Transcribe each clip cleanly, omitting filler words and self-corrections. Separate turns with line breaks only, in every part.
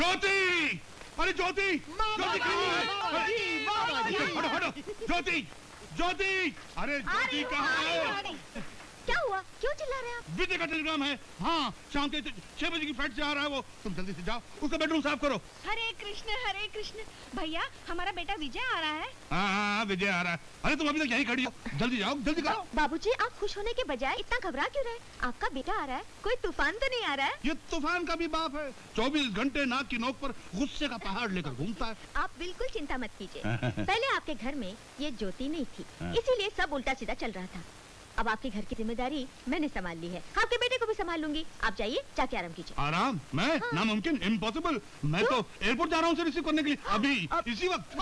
ज्योति, अरे ज्योति, हटो हटो, ज्योति, ज्योति, अरे ज्योति कहाँ है?
क्या हुआ, क्यों चिल्ला रहे हैं आप?
विजय का टेलीग्राम है। हाँ, शाम के 6 बजे की फ्लाइट से आ रहा है वो। तुम जल्दी से जाओ, उसका बेडरूम साफ करो।
हरे कृष्ण भैया, हमारा बेटा विजय आ रहा है।
हाँ, विजय आ रहा है। अरे तुम अभी तक यहीं खड़ी हो, जल्दी जाओ, जल्दी करो।
बाबूजी, आप खुश होने के बजाय इतना घबरा क्यों रहे? आपका बेटा आ रहा है, कोई तूफान तो नहीं आ रहा है?
ये तूफान का भी बाप है, 24 घंटे नाक की नोक पर गुस्से का पहाड़ लेकर घूमता है।
आप बिल्कुल चिंता मत कीजिए। पहले आपके घर में ये ज्योति नहीं थी, इसीलिए सब उल्टा सीधा चल रहा था। अब आपके घर की जिम्मेदारी मैंने संभाल ली है, आपके बेटे को भी संभाल लूंगी। आप जाइए, जाके आराम कीजिए।
आराम? मैं? हाँ। नामुमकिन, इम्पॉसिबल। मैं तो एयरपोर्ट जा रहा हूँ रिसीव करने के लिए, अभी इसी वक्त।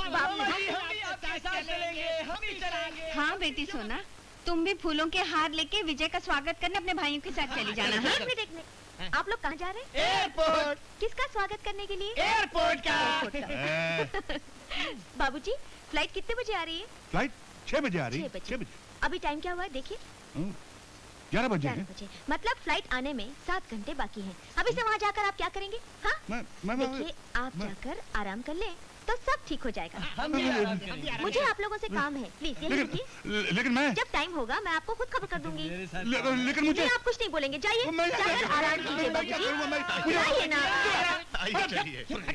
हाँ बेटी सोना, तुम भी फूलों के हार लेके विजय का स्वागत करने अपने भाइयों के साथ चली जाना है। देखने आप लोग कहाँ जा रहे हैं?
एयरपोर्ट।
किसका स्वागत करने के लिए?
एयरपोर्ट का।
बाबूजी, फ्लाइट कितने बजे आ रही है?
फ्लाइट 6 बजे आ रही है। 6 बजे।
अभी टाइम क्या हुआ है देखिए?
11 बजे।
मतलब फ्लाइट आने में 7 घंटे बाकी हैं। अभी से वहाँ जाकर आप क्या करेंगे? हाँ, देखिए आप जाकर आराम कर ले तो सब ठीक हो जाएगा। मुझे आप लोगों से काम है, प्लीज ये लीजिए।
लेकिन मैं
जब टाइम होगा मैं आपको खुद खबर कर दूंगी।
लेकिन मुझे
आप कुछ नहीं बोलेंगे, जाइए जाकर आराम कीजिए बाबूजी, जाइए ना।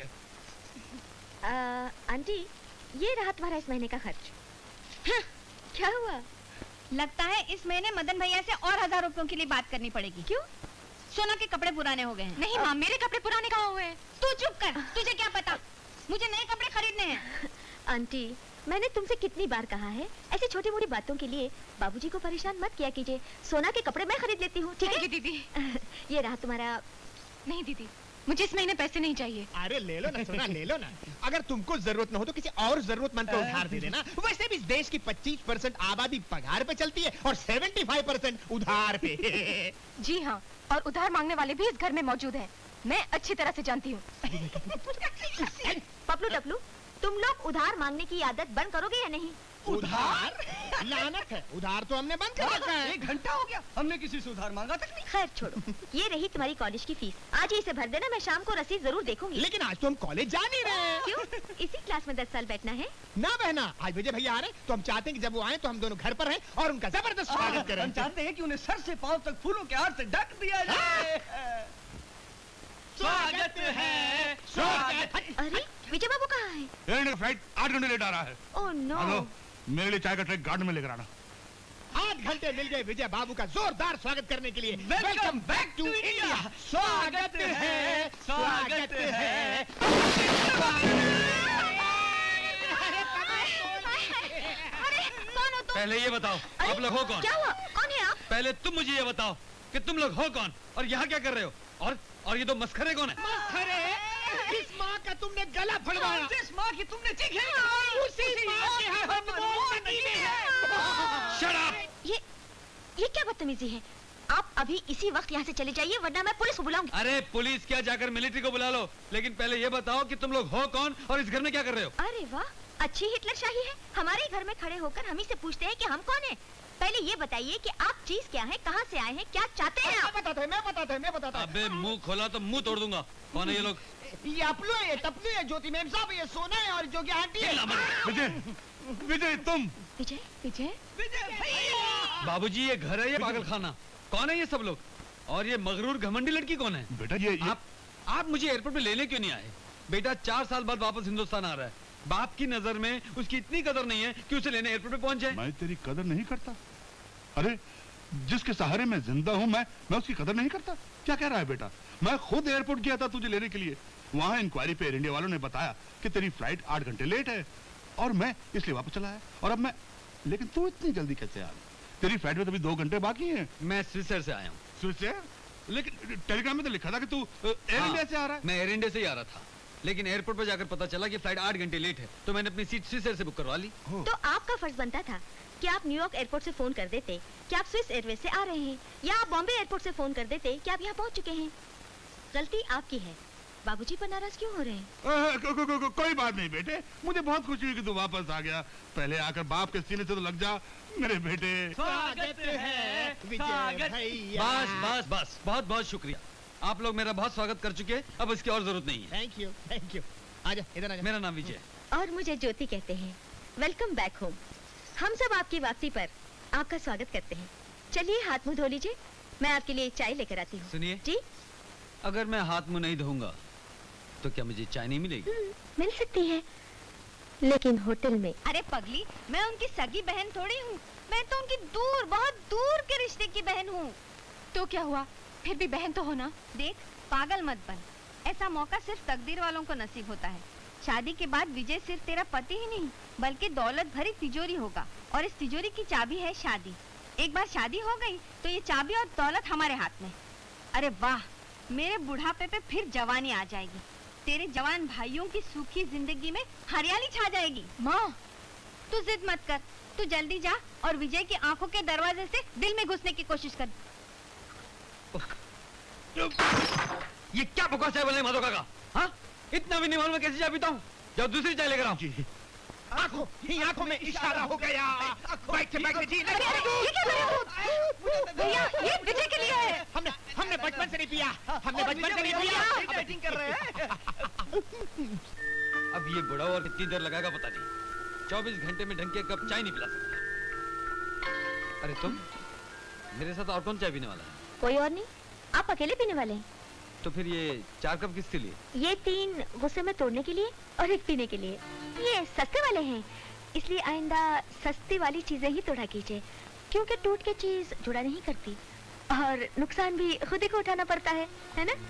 आंटी, ये रहा तुम्हारा इस महीने का खर्च। क्या हुआ? लगता है इस महीने मदन भैया से और 1000 रुपयों के लिए बात करनी पड़ेगी। क्यों? सोना के कपड़े पुराने हो गए हैं। नहीं माँ, मेरे कपड़े पुराने कहाँ हुए हैं? तू चुप कर, तुझे क्या पता, मुझे नए कपड़े खरीदने हैं। आंटी, मैंने तुमसे कितनी बार कहा है, ऐसी छोटी मोटी बातों के लिए बाबूजी को परेशान मत किया कीजिए। सोना के कपड़े मैं खरीद लेती हूँ, ठीक है? दीदी, ये रहा तुम्हारा। नहीं दीदी, मुझे इस महीने पैसे नहीं चाहिए।
अरे ले लो ना सोना, ले लो ना। अगर तुमको जरूरत न हो तो किसी और जरूरतमंद को उधार दे देना। वैसे भी इस देश की 25% आबादी पगार पे चलती है और 75% उधार पे।
जी हाँ, और उधार मांगने वाले भी इस घर में मौजूद हैं। मैं अच्छी तरह से जानती हूँ। पपलू टपलू, तुम लोग उधार मांगने की आदत बंद करोगे या नहीं?
उधार? लानत है, उधार तो हमने बंद कर रखा है।
1 घंटा हो गया, हमने किसी से उधार मांगा तक नहीं।
खैर छोड़ो, ये रही तुम्हारी कॉलेज की फीस। आज ही इसे भर देना, मैं शाम को रसीद जरूर देखूंगी।
लेकिन आज तो हम कॉलेज जा नहीं रहे।
क्यों? इसी क्लास में 10 साल बैठना है
ना बहना। आज विजय भैया आ रहे, तो हम चाहते हैं कि जब वो आए तो हम दोनों घर पर हैं और उनका जबरदस्त स्वागत करें।
हम चाहते हैं कि उन्हें सर से पांव तक फूलों के हार से ढक दिया जाए। स्वागत है, स्वागत।
अरे विजय बाबू कहाँ है?
फ्लाइट 8 घंटे लेट आ रहा है।
Oh no.
मेरे लिए चाय का ट्रे गार्ड में लेकर आना।
8 घंटे मिल गए विजय बाबू का जोरदार स्वागत करने के लिए।
Welcome back to India. स्वागत है, स्वागत है।
पहले ये बताओ, आप लोग हो कौन?
क्या हुआ? कौन है आप?
पहले तुम मुझे ये बताओ कि तुम लोग हो कौन और यहाँ क्या कर रहे हो? और ये 2 मस्खरे कौन है?
मस्खरे? किस माँ का तुमने गला फड़वाया?
जिस माँ की तुमने चीखें
उसी माँ के हम नगीने हैं।
Shut up!
ये क्या बदतमीजी है? आप अभी इसी वक्त यहाँ से चले जाइए, वरना मैं पुलिस को बुलाऊंगी।
अरे पुलिस क्या, जाकर मिलिट्री को बुला लो। लेकिन पहले ये बताओ कि तुम लोग हो कौन और इस घर में क्या कर रहे हो?
अरे वाह, अच्छी हिटलर शाही है। हमारे घर में खड़े होकर हम ही से पूछते हैं कि हम कौन हैं। पहले ये बताइए कि आप चीज क्या है, कहाँ से आए हैं, क्या चाहते हैं आप?
मैं बताता।
अबे मुंह खोला तो मुंह तोड़ दूंगा। कौन है ये लोग?
ये अपलू है, ये टपलू है, ज्योति मैम साहब, ये सोना है और जोगी आंटी है।
विजय, विजय तुम?
विजय, विजय,
बाबूजी ये घर है, ये पागलखाना? कौन है ये सब लोग? और ये मगरूर घमंडी लड़की कौन है?
बेटा ये
आप मुझे एयरपोर्ट पे लेने क्यों नहीं आए? बेटा 4 साल बाद वापस हिंदुस्तान आ रहा है। बाप की नजर में उसकी इतनी कदर नहीं है कि उसे लेने एयरपोर्ट पे पहुंच जाए।
मैं तेरी कदर नहीं करता? अरे जिसके सहारे मैं जिंदा हूँ, मैं उसकी कदर नहीं करता? क्या कह रहा है बेटा? मैं खुद एयरपोर्ट गया था तुझे लेने के लिए। वहां इंक्वायरी पे एयर इंडिया वालों ने बताया कि तेरी फ्लाइट 8 घंटे लेट है और मैं इसलिए वापस चला आया। और अब मैं, लेकिन तू इतनी जल्दी कैसे आ गया? तेरी फ्लाइट में तो अभी 2 घंटे बाकी हैं।
मैं स्विट्जरलैंड से आया हूँ।
स्विट्जरलैंड? लेकिन टेलीग्राम में तो लिखा था कि तू एयर इंडिया से आ रहा है।
मैं एयर इंडिया से ही आ रहा था, लेकिन एयरपोर्ट पर जाकर पता चला कि फ्लाइट 8 घंटे लेट है, तो मैंने अपनी सीट स्विट्जरलैंड से बुक करवा ली।
तो आपका फर्ज बनता था कि आप न्यूयॉर्क एयरपोर्ट से फोन कर देते कि आप स्विस एयरवेज से आ रहे हैं, या आप बॉम्बे एयरपोर्ट से फोन कर देते कि आप यहाँ पहुँच चुके हैं। गलती आपकी है। बाबूजी पर नाराज क्यों हो रहे हैं?
कोई बात नहीं बेटे, मुझे बहुत खुशी हुई कि तू वापस आ गया। पहले आकर बाप के सीने से तो लग जा मेरे बेटे।
स्वागत है विजय भैया।
बस बस बस, बहुत बहुत शुक्रिया। आप लोग मेरा बहुत स्वागत कर चुके हैं, अब इसकी और जरूरत नहीं है।
Thank you, thank you. आजा, इधर आजा।
मेरा नाम विजय।
और मुझे ज्योति कहते हैं। Welcome back home. हम सब आपकी वापसी पर आपका स्वागत करते हैं। चलिए हाथ मुंह धो लीजिए, मैं आपके लिए चाय लेकर आती हूँ।
सुनिए
जी,
अगर मैं हाथ मुंह नहीं धोऊंगा तो क्या मुझे चाय नहीं मिलेगी?
मिल सकती है, लेकिन होटल में। अरे पगली, मैं उनकी सगी बहन थोड़ी हूँ, मैं तो उनकी दूर, बहुत दूर के रिश्ते की बहन हूँ। तो क्या हुआ, फिर भी बहन तो हो ना। देख, पागल मत बन, ऐसा मौका सिर्फ तकदीर वालों को नसीब होता है। शादी के बाद विजय सिर्फ तेरा पति ही नहीं, बल्कि दौलत भरी तिजोरी होगा, और इस तिजोरी की चाबी है शादी। एक बार शादी हो गई तो ये चाबी और दौलत हमारे हाथ में। अरे वाह, मेरे बुढ़ापे पे फिर जवानी आ जाएगी, तेरे जवान भाइयों की सूखी जिंदगी में हरियाली छा जाएगी। माँ, तू जिद मत कर, तू जल्दी जा और विजय की आंखों के दरवाजे से दिल में घुसने की कोशिश कर।
ये क्या बकवास है बोले माधव काका? हाँ, इतना भी नहीं मालूम मैं कैसे चाय पीता हूँ। जाओ दूसरी चाय लेकर आओ।
आंखों में इशारा हो गया। बैठे बैठे जी।
भैया, ये विजय के लिए है।
हमने बचपन से नहीं पिया, हमने बचपन से नहीं पिया।
बैटिंग कर रहे हैं।
अब ये बुढ़ा और कितनी देर लगाएगा पता नहीं। 24 घंटे में ढंग के कप चाय नहीं पिला सकता। अरे तुम, मेरे साथ और कौन चाय पीने वाला है?
कोई और नहीं, आप अकेले पीने वाले हैं।
तो फिर ये 4 कप किसके लिए?
ये 3 गुस्से में तोड़ने के लिए और 1 पीने के लिए। ये सस्ते वाले हैं, इसलिए आइंदा सस्ती वाली चीजें ही तोड़ा कीजिए, क्योंकि टूट के चीज जुड़ा नहीं करती और नुकसान भी खुद ही को उठाना पड़ता है ना?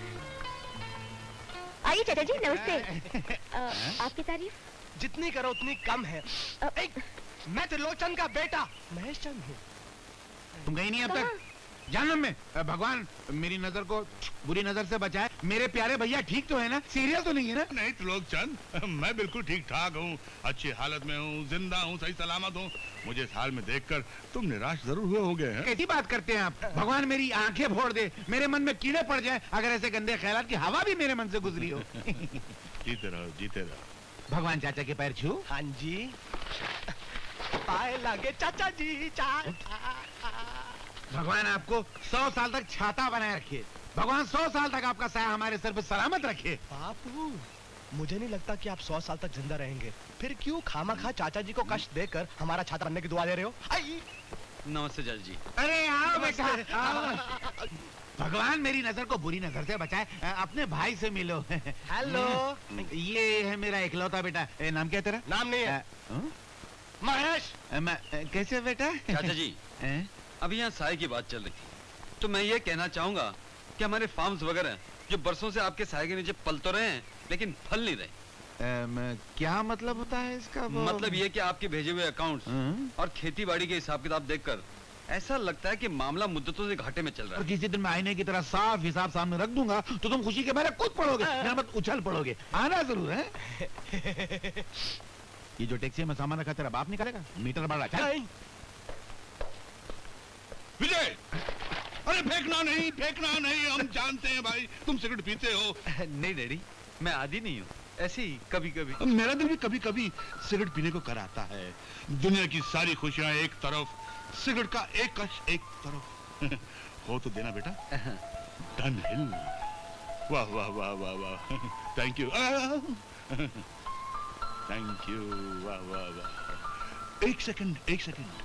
आइए चाचा जी, नमस्ते। आपकी तारीफ
जितनी करो उतनी कम है। मैं त्रिलोचन का बेटा महेश चंद हूँ।
तुम गई नहीं अब तक? जानम में भगवान मेरी नजर को बुरी नजर से बचाए। मेरे प्यारे भैया ठीक तो है ना? सीरियस तो नहीं है ना?
नहीं त्रिलोकचंद, मैं बिल्कुल ठीक ठाक हूँ, अच्छी हालत में हूँ, जिंदा हूँ, सही सलामत हूँ। मुझे इस हाल में देखकर तुम निराश जरूर हुए होगे हैं।
कैसी बात करते हैं आप? भगवान मेरी आंखें फोड़ दे, मेरे मन में कीड़े पड़ जाए अगर ऐसे गंदे ख्यालात की हवा भी मेरे मन से गुजरी हो।
जीते रहो, जीते रहो।
भगवान चाचा के पैर छू।
हाँ जी, पाए लागे चाचा जी चाय।
भगवान आपको 100 साल तक छाता बनाए रखे। भगवान 100 साल तक आपका साया हमारे सर पे सलामत रखे।
बापू, मुझे नहीं लगता कि आप 100 साल तक जिंदा रहेंगे। फिर क्यों खामखा चाचा जी को कष्ट देकर हमारा छाता बनने की दुआ दे रहे हो? आई।
नमस्ते जज जी।
अरे आओ बेटा, आओ। भगवान मेरी नजर को बुरी नजर से बचाए। अपने भाई से मिलो।
हेलो।
ये है मेरा इकलौता बेटा। नाम क्या है तेरा?
नाम नहीं है। महेश।
कैसे बेटा?
चाचा जी, अभी यहाँ साय की बात चल रही थी, तो मैं ये कहना चाहूंगा कि हमारे फार्म्स वगैरह जो बरसों से आपके साय के नीचे पल तो रहे हैं, लेकिन फल नहीं रहे।
क्या मतलब होता है इसका?
मतलब ये कि आपके भेजे हुए अकाउंट्स और खेती बाड़ी के हिसाब किताब देखकर ऐसा लगता है कि मामला मुद्दतों से घाटे में चल रहा है।
और किसी दिन मैं आईने की तरह साफ हिसाब सामने रख दूंगा तो तुम खुशी के मारे कूद पड़ोगे, मेरा मत उछल पड़ोगे। आना जरूर है। ये जो टैक्सी में सामान रखा तेरा बाप निकालेगा? मीटर बढ़ रहा है।
विजय, अरे फेंकना नहीं, फेंकना नहीं, हम जानते हैं भाई तुम सिगरेट पीते हो।
नहीं डैडी, मैं आदी नहीं हूँ, ऐसे ही कभी कभी।
मेरा दिल भी कभी कभी सिगरेट पीने को कराता है। दुनिया की सारी खुशियां एक तरफ, सिगरेट का एक कश एक तरफ। हो तो देना बेटा। Dunhill. वाह वाह वाह वाह वाह, थैंक यू, थैंक यू, वाह वाह वाह। एक सेकंड, एक सेकंड।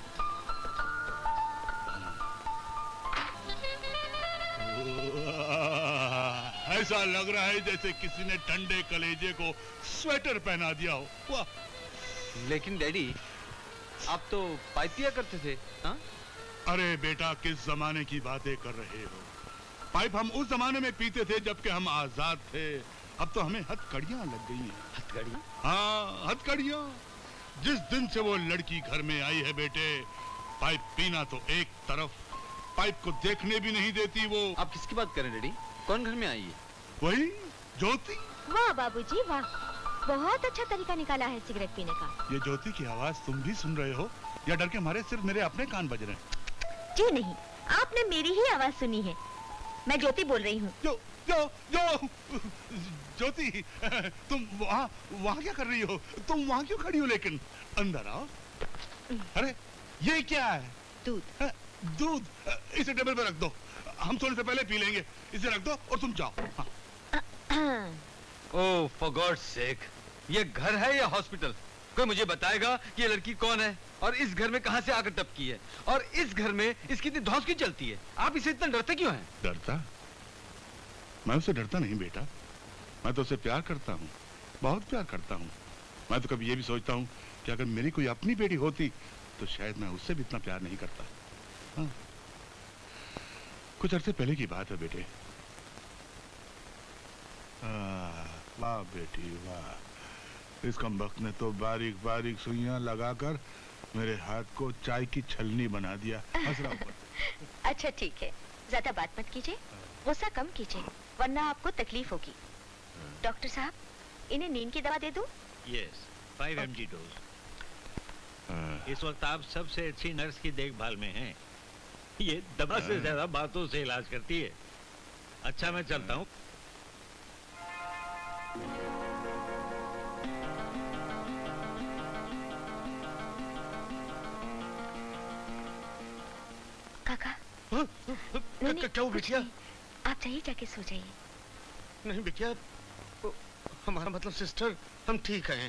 ऐसा लग रहा है जैसे किसी ने ठंडे कलेजे को स्वेटर पहना दिया हो। वाह।
लेकिन डैडी, आप तो पाइप पिया करते थे। हाँ?
अरे बेटा, किस जमाने की बातें कर रहे हो? पाइप हम उस जमाने में पीते थे जबकि हम आजाद थे। अब तो हमें हथकड़ियां लग गई हैं।
हथकड़ी?
हाँ, हथकड़ियां। जिस दिन से वो लड़की घर में आई है बेटे, पाइप पीना तो एक तरफ, पाइप को देखने भी नहीं देती वो।
आप किसकी बात करें डैडी? कौन घर में आई है?
वही ज्योति।
वाह बाबूजी वाह, बहुत अच्छा तरीका निकाला है सिगरेट पीने का।
ये ज्योति की आवाज तुम भी सुन रहे हो या डर के मारे सिर्फ मेरे अपने कान बज रहे हैं?
जी नहीं, आपने मेरी ही आवाज सुनी है। मैं ज्योति बोल रही हूँ।
जो जो जो ज्योति, तुम वहाँ क्या कर रही हो? तुम वहाँ क्यों खड़ी हो? लेकिन अंदर आओ। अरे ये क्या है?
दूध।
दूध? इसे टेबल पे रख दो। हम सोने से पहले पी लेंगे। इसे रख दो और तुम जाओ। हाँ।
ओह फॉर गॉड सेक, ये घर है या हॉस्पिटल? कोई मुझे बताएगा कि ये लड़की कौन है और इस घर में कहां से आकर टपकी है और इस घर में इसकी इतनी धौंस क्यों चलती है? आप इसे इतना डरते क्यों हैं?
डरता? मैं उससे डरता नहीं बेटा, मैं तो उसे प्यार करता हूँ, बहुत प्यार करता हूँ। मैं तो कभी ये भी सोचता हूँ कि अगर मेरी कोई अपनी बेटी होती तो शायद मैं उससे भी इतना प्यार नहीं करता। हाँ। कुछ अरसे पहले की बात है बेटे। वाह बेटी वाह, इस कमबख्त ने तो बारीक बारीक सुइयां लगाकर मेरे हाथ को चाय की छलनी बना दिया। हंस रहा हूं।
अच्छा ठीक है, ज्यादा बात मत कीजिए, गुस्सा कम कीजिए, वरना आपको तकलीफ होगी। डॉक्टर साहब, इन्हें नींद की दवा दे दूं?
Yes, 5 mg dose. इस वक्त आप सबसे अच्छी नर्स की देखभाल में हैं। ये दवा से ज्यादा बातों से इलाज करती है। अच्छा मैं चलता हूँ।
काका,
क्या बिटिया?
आप जाइए, जाके सो जाइए।
नहीं बिटिया, हमारा मतलब सिस्टर, हम ठीक हैं।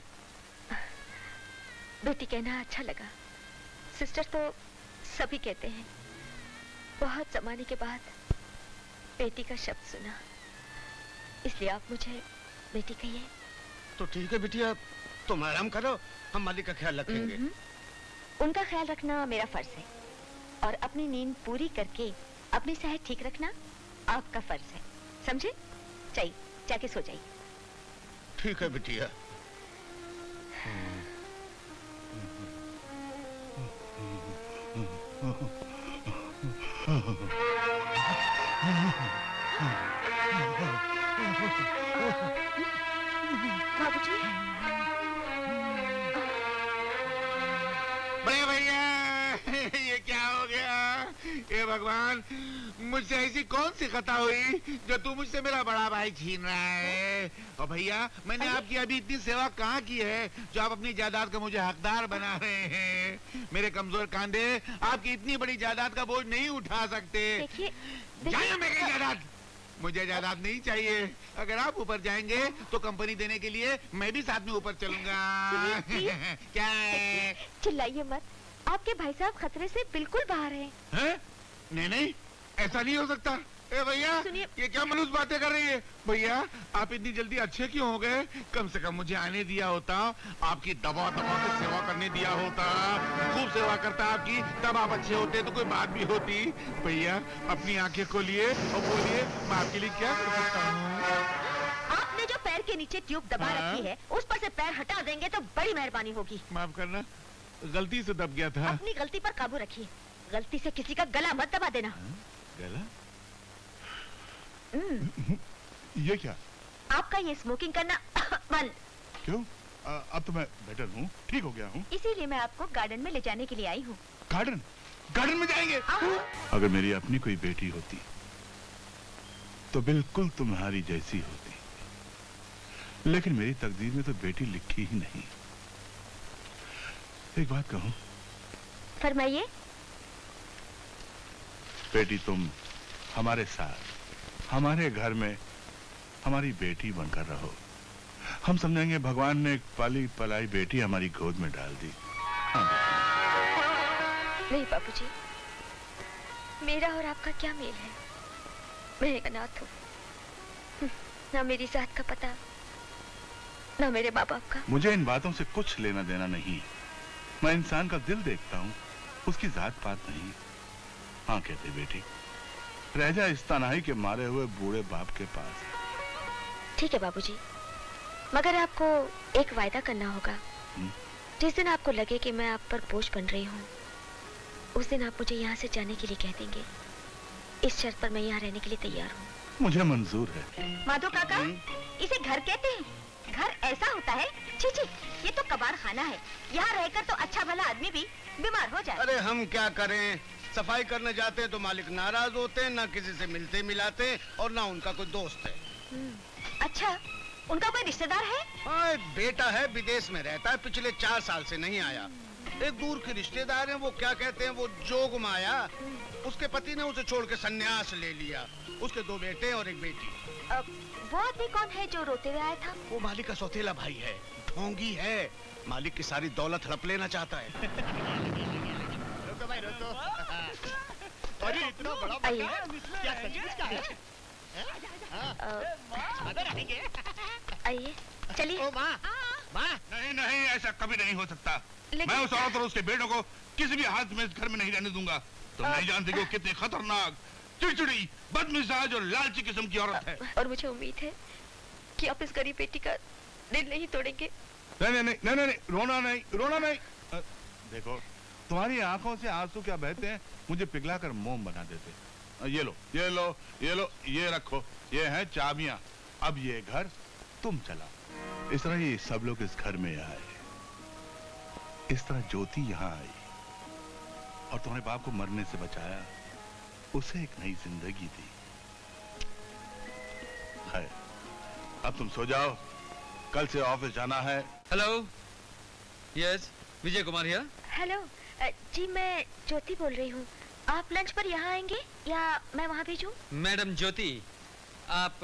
बेटी कहना अच्छा लगा, सिस्टर तो सभी कहते हैं। बहुत जमाने के बाद बेटी का शब्द सुना, इसलिए आप मुझे बेटी कहिए।
तो ठीक है बिटिया, तुम आराम करो, हम मालिक का ख्याल रखेंगे।
उनका ख्याल रखना मेरा फर्ज है और अपनी नींद पूरी करके अपनी सेहत ठीक रखना आपका फर्ज है, समझे? चाहिए, जाके सो जाइए।
ठीक है बिटिया।
बाबूजी,
बड़े भैया, ये क्या हो गया? ये भगवान, मुझसे ऐसी कौन सी खता हुई जो तू मुझसे मेरा बड़ा भाई छीन रहा है? और भैया, मैंने आपकी अभी इतनी सेवा कहाँ की है जो आप अपनी जायदाद का मुझे हकदार बना रहे हैं? मेरे कमजोर कांधे आपकी इतनी बड़ी जायदाद का बोझ नहीं उठा सकते। जाइए मेरी जायदाद, मुझे जायदाद नहीं चाहिए। अगर आप ऊपर जाएंगे तो कंपनी देने के लिए मैं भी साथ में ऊपर चलूंगा। क्या है?
चिल्लाइए मत, आपके भाई साहब खतरे से बिल्कुल बाहर हैं।
नहीं नहीं, ऐसा नहीं हो सकता। ए भैया, ये क्या मनुष्य बातें कर रही है? भैया, आप इतनी जल्दी अच्छे क्यों हो गए? कम से कम मुझे आने दिया होता, आपकी दबा दबा के सेवा करने दिया होता, खूब सेवा करता आपकी, तब आप अच्छे होते तो कोई बात भी होती। भैया, अपनी आंखें खोलिए और बोलिए, मैं आपके लिए क्या कर सकता हूँ?
आपने जो पैर के नीचे ट्यूब दबा रखी है, उस पर से पैर हटा देंगे तो बड़ी मेहरबानी होगी।
माफ करना, गलती से दब गया था।
अपनी गलती पर काबू रखिए, गलती से किसी का गला मत दबा देना।
गला?
ये क्या?
आपका ये स्मोकिंग करना बंद।
क्यों? अब तो मैं बेटर हूँ, ठीक हो गया हूँ।
इसीलिए मैं आपको गार्डन में ले जाने के लिए आई हूँ।
गार्डन? गार्डन में जाएंगे? अगर मेरी अपनी कोई बेटी होती तो बिल्कुल तुम्हारी जैसी होती, लेकिन मेरी तकदीर में तो बेटी लिखी ही नहीं। एक बात कहूँ?
फरमाइए।
बेटी, तुम हमारे साथ हमारे घर में हमारी बेटी बनकर रहो। हम समझेंगे भगवान ने एक पाली पलाई बेटी हमारी गोद में डाल दी। हाँ।
नहीं बाबूजी, मेरा और आपका क्या मेल है? मैं एक अनाथ हूँ, ना मेरी जात का पता, ना मेरे माँ बाप का।
मुझे इन बातों से कुछ लेना देना नहीं। मैं इंसान का दिल देखता हूँ, उसकी जात पात नहीं। हाँ कहते बेटी, रह जा इस तन्हाई के मारे हुए बूढ़े बाप के पास।
ठीक है बाबूजी, मगर आपको एक वायदा करना होगा। जिस दिन आपको लगे कि मैं आप पर बोझ बन रही हूँ, उस दिन आप मुझे यहाँ से जाने के लिए कह देंगे। इस शर्त पर मैं यहाँ रहने के लिए तैयार हूँ।
मुझे मंजूर है।
माधो काका, इसे घर कहते हैं? घर ऐसा होता है? छी छी, ये तो कबाड़ खाना है। यहाँ रहकर तो अच्छा भला आदमी भी बीमार हो जाए।
अरे हम क्या करें, सफाई करने जाते हैं तो मालिक नाराज होते हैं, ना किसी से मिलते मिलाते और ना उनका कोई दोस्त है।
अच्छा, उनका कोई रिश्तेदार है?
हाँ, एक बेटा है, विदेश में रहता है, पिछले 4 साल से नहीं आया। एक दूर के रिश्तेदार हैं, वो क्या कहते हैं, वो जोग माया। उसके पति ने उसे छोड़ के संन्यास ले लिया। उसके 2 बेटे और 1 बेटी।
वो आदमी कौन है जो रोते हुए आया था?
वो मालिक का सौतेला भाई है, ढोंगी है। मालिक की सारी दौलत हड़प लेना चाहता है।
रुको भाई रुको। अरे इतना बड़ा
आइए।
क्या सचमुच का है? मदर आएंगे।
आइए, चलिए।
ओ माँ, माँ।
नहीं नहीं, ऐसा कभी नहीं हो सकता।
लेकिन-
मैं उस औरत और उसके बेटों को किसी भी हालत में इस घर में नहीं रहने दूंगा। तुम नहीं जानते कि वो कितनी खतरनाक, चिड़चिड़ी, बदमिजाज और लालची किस्म की औरत है।
और मुझे उम्मीद है कि आप इस गरीब बेटी का दिल नहीं तोड़ेंगे।
नहीं नहीं नहीं नहीं नहीं, रोना नहीं, रोना नहीं। देखो, तुम्हारी आंखों से आंसू क्या बहते हैं, मुझे पिघला कर मोम बना देते। ये लो, ये लो, ये लो, ये रखो, ये हैं चाबियां। अब ये घर तुम चलाओ। इस तरह ये सब लोग इस घर में आए, इस तरह ज्योति यहाँ आई और तुम्हारे बाप को मरने से बचाया, उसे एक नई जिंदगी दी। है, अब तुम सो जाओ, कल से ऑफिस जाना है।
Hello, yes, Vijay Kumar here.
Hello, जी मैं ज्योति बोल रही हूँ। आप लंच पर यहाँ आएंगे या मैं वहाँ भेजूँ?
मैडम ज्योति, आप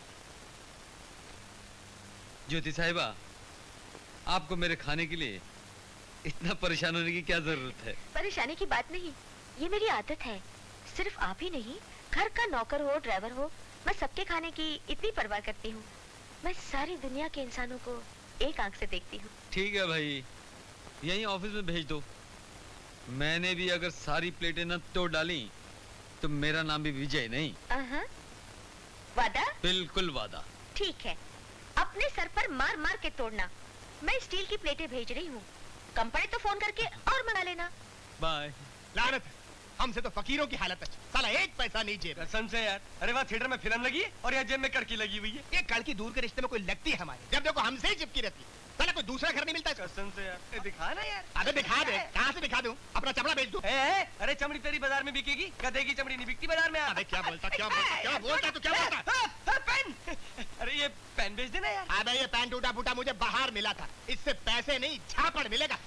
ज्योति साहिबा, आपको मेरे खाने के लिए इतना परेशान होने की क्या जरूरत है?
परेशानी की बात नहीं, ये मेरी आदत है। सिर्फ आप ही नहीं, घर का नौकर हो, ड्राइवर हो, मैं सबके खाने की इतनी परवाह करती हूँ। मैं सारी दुनिया के इंसानों को एक आंख से देखती हूँ।
ठीक है भाई, यहीं ऑफिस में भेज दो। मैंने भी अगर सारी प्लेटें न तोड़ डाली तो मेरा नाम भी विजय नहीं।
वादा?
बिल्कुल वादा।
ठीक है, अपने सर पर मार मार के तोड़ना। मैं स्टील की प्लेटें भेज रही हूँ, कम पड़े तो फोन करके और मंगा लेना।
बाय।
लानत है, हमसे तो फकीरों की हालत है। साला 1 पैसा नहीं जेब।
कसम से यार, अरे वहाँ थिएटर में फिल्म लगी है और यहाँ जेब में कड़की लगी हुई है।
ये कड़की दूर के रिश्ते में कोई लगती है हमारे, जब देखो हमसे ही चिपकी रहती है। साला कोई दूसरा घर नहीं मिलता इसको।
कसम से यार, ए, दिखा ना यार।
अबे दिखा दे, कहाँ से दिखा दूं? अपना चमड़ा बेच दूं?
अरे चमड़ी तेरी बाजार में बिकेगी, गधे की चमड़ी नहीं बिकती बाजार में।
अबे क्या बोलता क्या बोलता तू क्या बोलता?
पेन। अरे ये पेन बेच देना यार।
अबे ये पेन टूटा फूटा मुझे बाहर मिला था, इससे पैसे नहीं झापड़ मिलेगा।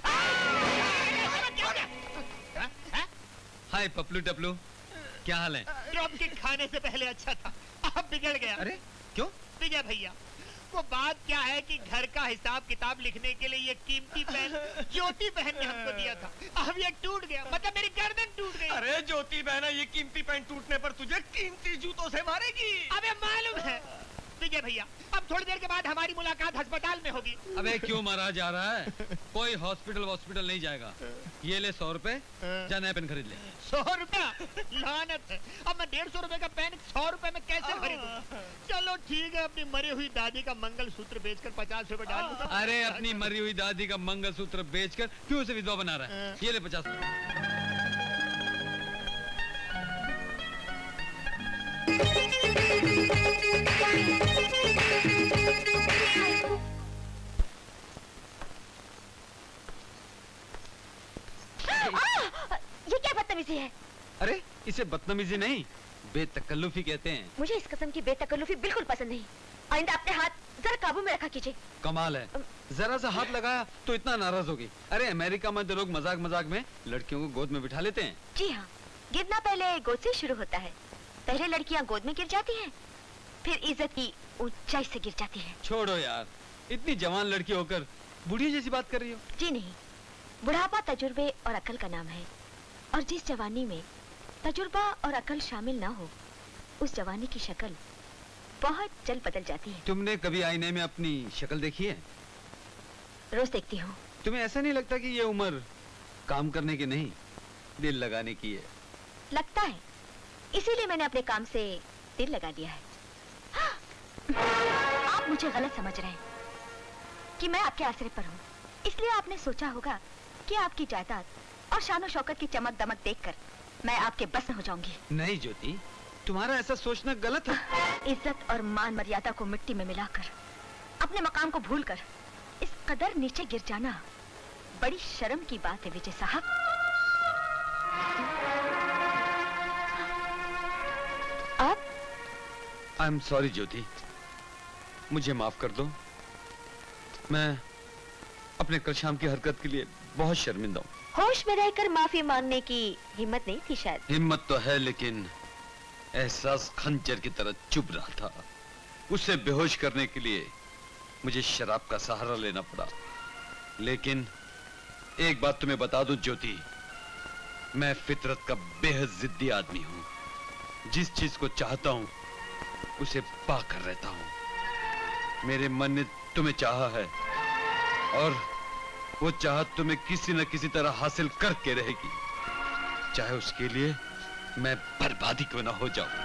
हाय पपलू टपलू, क्या हाल है?
ड्रॉप किक खाने से पहले अच्छा था, अब बिगड़ गया।
अरे क्यों?
विजय भैया, वो बात क्या है कि घर का हिसाब किताब लिखने के लिए ये कीमती पेन ज्योति बहन ने हमको दिया था, अब ये टूट गया, मतलब मेरी गर्दन टूट गई।
अरे ज्योति बहना, ये कीमती पेन टूटने पर तुझे कीमती जूतों से मारेगी।
अबे मालूम है विजय भैया, अब थोड़ी देर के बाद हमारी मुलाकात अस्पताल में होगी।
अबे क्यों मारा जा रहा है? कोई हॉस्पिटल नहीं जाएगा। ये ले 100 रुपए, जा नया पेन खरीद ले।
100 रुपया? लानत है, अब मैं 150 रुपए का पेन 100 रुपए में कैसे खरीदूं? चलो ठीक है, अपनी मरी हुई दादी का मंगलसूत्र बेचकर 50 रुपए डाल दूं।
अरे अपनी मरी हुई दादी का मंगलसूत्र बेचकर क्यों उसे विधवा बना रहा है? ये ले 50 रुपए।
ये क्या बदतमीजी है?
अरे इसे बदतमीजी नहीं, बेतकल्लुफी कहते हैं।
मुझे इस किस्म की बेतकल्लुफी बिल्कुल पसंद नहीं। आइंदा अपने हाथ जरा काबू में रखा कीजिए।
कमाल है, जरा सा हाथ लगाया तो इतना नाराज होगी। अरे अमेरिका में तो लोग मजाक मजाक में लड़कियों को गोद में बिठा लेते हैं।
जी हाँ, गिरना पहले गोद से शुरू होता है। पहले लड़कियाँ गोद में गिर जाती हैं, फिर इज्जत की ऊंचाई से गिर जाती है।
छोड़ो यार, इतनी जवान लड़की होकर बुढ़िया जैसी बात कर रही हो।
जी नहीं, बुढ़ापा तजुर्बे और अकल का नाम है, और जिस जवानी में तजुर्बा और अकल शामिल ना हो, उस जवानी की शक्ल बहुत जल्द बदल जाती है।
तुमने कभी आईने में अपनी शक्ल देखी है?
रोज देखती हूँ।
तुम्हें ऐसा नहीं लगता कि ये उम्र काम करने की नहीं, दिल लगाने की है?
लगता है, इसीलिए मैंने अपने काम से दिल लगा दिया है। आप मुझे गलत समझ रहे हैं कि मैं आपके आसरे पर हूँ, इसलिए आपने सोचा होगा कि आपकी जायदाद और शान और शौकत की चमक दमक देखकर मैं आपके बस में हो जाऊंगी।
नहीं ज्योति, तुम्हारा ऐसा सोचना गलत है।
इज्जत और मान मर्यादा को मिट्टी में मिलाकर, अपने मकाम को भूलकर इस कदर नीचे गिर जाना बड़ी शर्म की बात है विजय साहब। आप?
आई एम सॉरी ज्योति, मुझे माफ कर दो। मैं अपने कल शाम की हरकत के लिए बहुत शर्मिंदा हूँ।
होश में रहकर माफी मांगने की हिम्मत नहीं थी शायद।
हिम्मत तो है, लेकिन एहसास खंजर की तरह चुभ रहा था। उसे बेहोश करने के लिए मुझे शराब का सहारा लेना पड़ा। लेकिन एक बात तुम्हें बता दूं ज्योति, मैं फितरत का बेहद जिद्दी आदमी हूं। जिस चीज को चाहता हूं उसे पाकर रहता हूं। मेरे मन ने तुम्हें चाहा है और वो चाहत तुम्हें किसी न किसी तरह हासिल करके रहेगी, चाहे उसके लिए मैं बर्बादी क्यों ना हो जाऊं।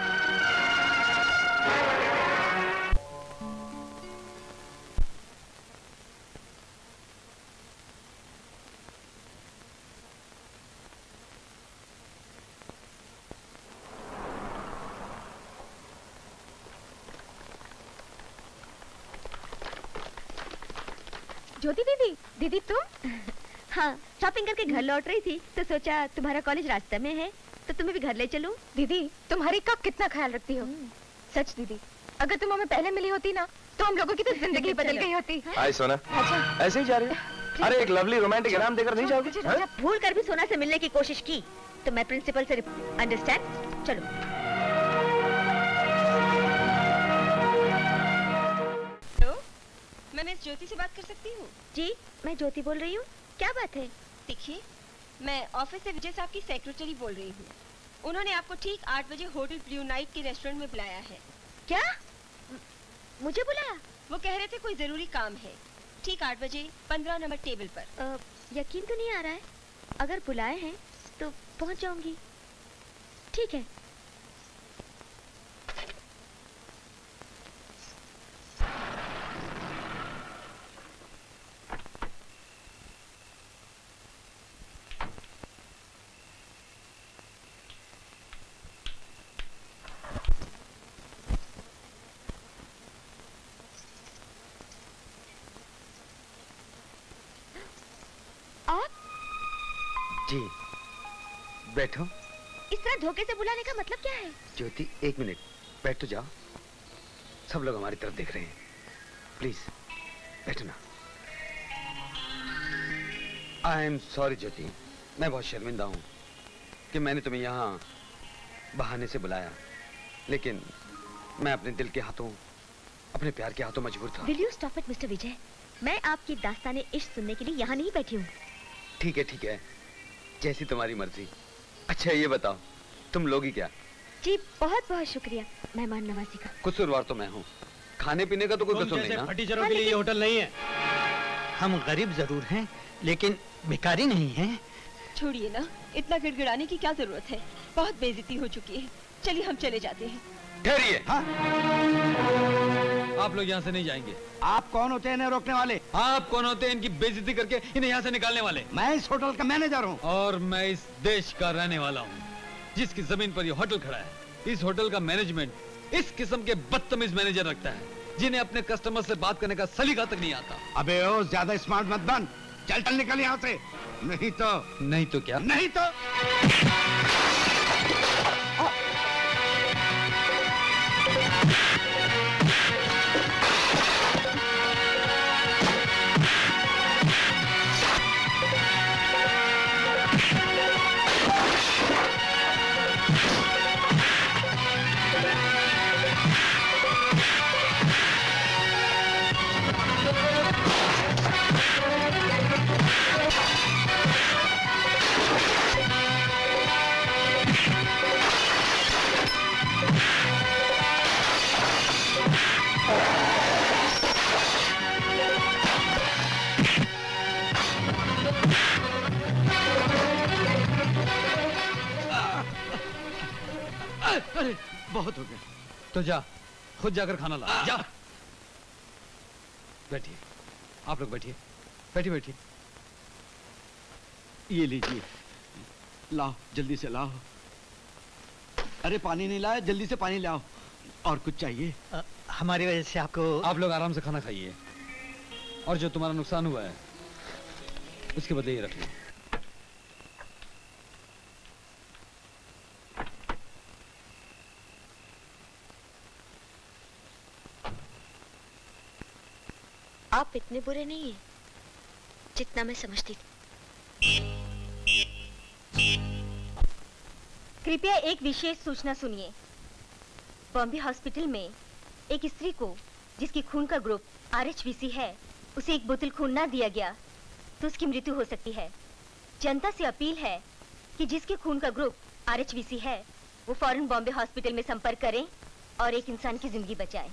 ज्योति दीदी, दीदी तुम? हाँ, शॉपिंग करके घर लौट रही थी तो सोचा तुम्हारा कॉलेज रास्ते में है तो तुम्हें भी घर ले चलूं।
दीदी तुम्हारी कब कितना ख्याल रखती हो। सच दीदी, अगर तुम हमें पहले मिली होती ना तो हम लोगों की तो जिंदगी बदल गई होती।
हाय सोना।
अच्छा
ऐसे ही जा रही हो? अरे एक लवली रोमांटिक इनाम देकर नहीं जाओगे?
जब भूल कर भी सोना से मिलने की कोशिश की तो मैं प्रिंसिपल से अंडरस्टैंड। चलो।
मैं मिस ज्योति से बात कर सकती हूँ?
जी, मैं ज्योति बोल रही हूँ। क्या बात है?
देखिए, मैं ऑफिस से विजय साहब की सेक्रेटरी बोल रही हूँ। उन्होंने आपको ठीक 8 बजे होटल ब्लू नाइट के रेस्टोरेंट में बुलाया है।
क्या? मुझे बुलाया?
वो कह रहे थे कोई जरूरी काम है। ठीक 8 बजे 15 नंबर टेबल पर।
यकीन तो नहीं आ रहा है। अगर बुलाए हैं तो पहुँच जाऊंगी। ठीक है।
जी बैठो।
इस तरह धोखे से बुलाने का मतलब क्या है?
ज्योति एक मिनट बैठ तो जाओ। सब लोग हमारी तरफ देख रहे हैं। प्लीज बैठना। आई एम सॉरी ज्योति, मैं बहुत शर्मिंदा हूँ कि मैंने तुम्हें यहाँ बहाने से बुलाया, लेकिन मैं अपने दिल के हाथों, अपने प्यार के हाथों मजबूर था।
Will you stop it, mister Vijay? मैं आपकी दास्ताने इश्क सुनने के लिए यहाँ नहीं बैठी हूँ।
ठीक है, जैसी तुम्हारी मर्जी। अच्छा ये बताओ, तुम लोगी क्या?
जी बहुत बहुत शुक्रिया मेहमान नवाजी का।
कसूरवार तो मैं हूँ, खाने पीने का तो कोई कसूर नहीं ना।
फटीचरों के लिए ये होटल नहीं है। हम गरीब जरूर हैं लेकिन भिखारी नहीं हैं।
छोड़िए ना, इतना गिड़गिड़ाने की क्या जरूरत है। बहुत बेइज्जती हो चुकी है। चलिए हम चले जाते हैं।
ठहरिए।
हाँ? आप लोग यहाँ से नहीं जाएंगे।
आप कौन होते हैं इन्हें रोकने वाले?
आप कौन होते हैं इनकी बेइज्जती करके इन्हें यहाँ से निकालने वाले?
मैं इस होटल का मैनेजर हूँ।
और मैं इस देश का रहने वाला हूँ जिसकी जमीन पर ये होटल खड़ा है। इस होटल का मैनेजमेंट इस किस्म के बदतमीज मैनेजर रखता है जिन्हें अपने कस्टमर से बात करने का सलीका तक नहीं आता।
अबे ओ ज्यादा स्मार्ट मत बन। चल निकल यहाँ से, नहीं तो
क्या?
नहीं तो
अरे बहुत हो गया। तो जा, खुद जाकर खाना ला। जा। बैठिए, आप लोग बैठिए, बैठिए।
ये लीजिए, लाओ जल्दी से लाओ। अरे पानी नहीं लाया, जल्दी से पानी लाओ। और कुछ चाहिए?
हमारी वजह से आपको।
आप लोग आराम से खाना खाइए और जो तुम्हारा नुकसान हुआ है उसके बदले ये रख लो।
आप इतने बुरे नहीं हैं जितना मैं समझती थी।
कृपया एक विशेष सूचना सुनिए। बॉम्बे हॉस्पिटल में एक स्त्री को जिसकी खून का ग्रुप RHBC है, उसे एक बोतल खून ना दिया गया तो उसकी मृत्यु हो सकती है। जनता से अपील है कि जिसके खून का ग्रुप RHBC है वो फौरन बॉम्बे हॉस्पिटल में संपर्क करें और एक इंसान की जिंदगी बचाएं।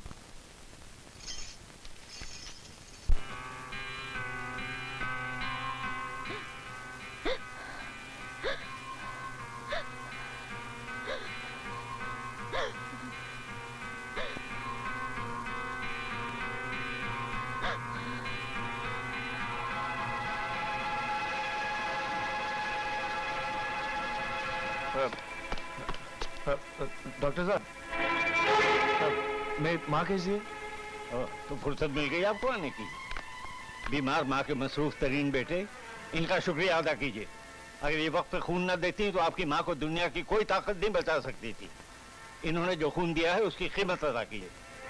डॉक्टर साहब, मेरी माँ कैसी है?
तो फुर्सत मिल गई आपको आने की। बीमार माँ के मसरूफ तरीन बेटे, इनका शुक्रिया अदा कीजिए। अगर ये वक्त पे खून न देती तो आपकी माँ को दुनिया की कोई ताकत नहीं बचा सकती थी। इन्होंने जो खून दिया है उसकी कीमत अदा कीजिए।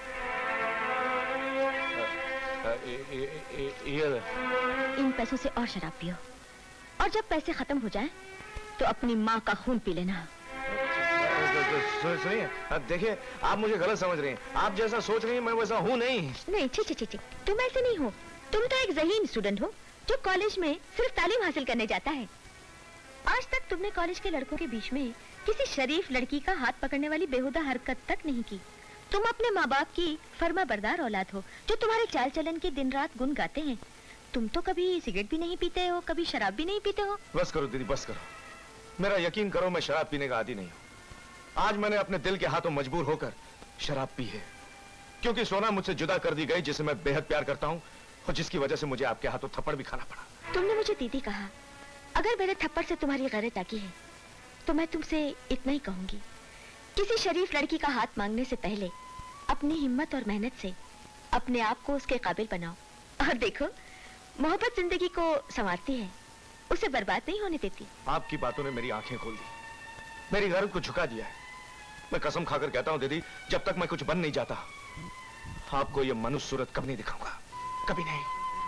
इन पैसों से और शराब पियो, और जब पैसे खत्म हो जाए तो अपनी माँ का खून पी लेना।
सुनिए, देखिए आप मुझे गलत समझ रही हैं। आप जैसा सोच रही हैं मैं वैसा हूँ नहीं।
नहीं, ठीक, तुम ऐसे नहीं हो। तुम तो एक ज़हीन स्टूडेंट हो जो कॉलेज में सिर्फ तालीम हासिल करने जाता है। आज तक तुमने कॉलेज के लड़कों के बीच में किसी शरीफ लड़की का हाथ पकड़ने वाली बेहुदा हरकत तक नहीं की। तुम अपने माँ बाप की फर्माबरदार औलाद हो जो तुम्हारे चाल चलन के दिन रात गुन गाते हैं। तुम तो कभी सिगरेट भी नहीं पीते हो, कभी शराब भी नहीं पीते हो।
बस करो दीदी, बस करो। मेरा यकीन करो, मैं शराब पीने का आदी नहीं हूँ। आज मैंने अपने दिल के हाथों मजबूर होकर शराब पी है, क्योंकि सोना मुझसे जुदा कर दी गई, जिसे मैं बेहद प्यार करता हूँ और जिसकी वजह से मुझे आपके हाथों थप्पड़ भी खाना पड़ा।
तुमने मुझे दीदी कहा। अगर मेरे थप्पड़ से तुम्हारी गैरत आकी है तो मैं तुमसे इतना ही कहूंगी, किसी शरीफ लड़की का हाथ मांगने से पहले अपनी हिम्मत और मेहनत से अपने आप को उसके काबिल बनाओ। और देखो, मोहब्बत जिंदगी को संवारती है, उसे बर्बाद नहीं होने देती।
आपकी बातों ने मेरी आंखें खोल दी, मेरी गैरत को झुका दिया है। मैं कसम खाकर कहता हूँ दीदी, जब तक मैं कुछ बन नहीं जाता आपको ये मनुष्य सूरत कभी नहीं दिखाऊंगा, कभी नहीं।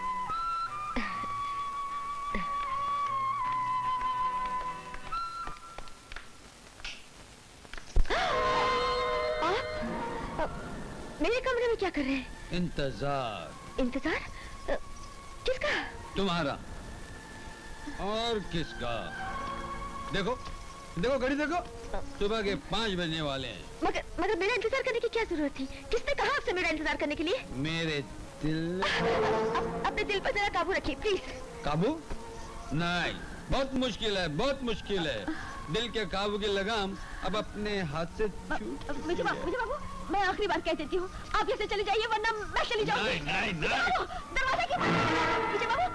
आप मेरे कमरे में क्या कर रहे हैं?
इंतजार।
इंतजार? किसका?
तुम्हारा। और किसका? देखो देखो, घड़ी देखो, सुबह के 5 बजने वाले हैं।
मगर मेरा इंतजार करने की क्या जरूरत थी? किसने कहा आपसे मेरा इंतजार करने के लिए?
मेरे दिल।
अपने दिल पर जरा काबू रखिए प्लीज।
काबू? नहीं, बहुत मुश्किल है, बहुत मुश्किल है। दिल के काबू की लगाम अब अपने हाथ से छूट।
विजय बाबू, मैं आखिरी बार कह देती हूँ, आप यहाँ से चले जाइए वरना मैं चली जाऊंगी।
नहीं।
दरवाजा क्यों? विजय बाबू,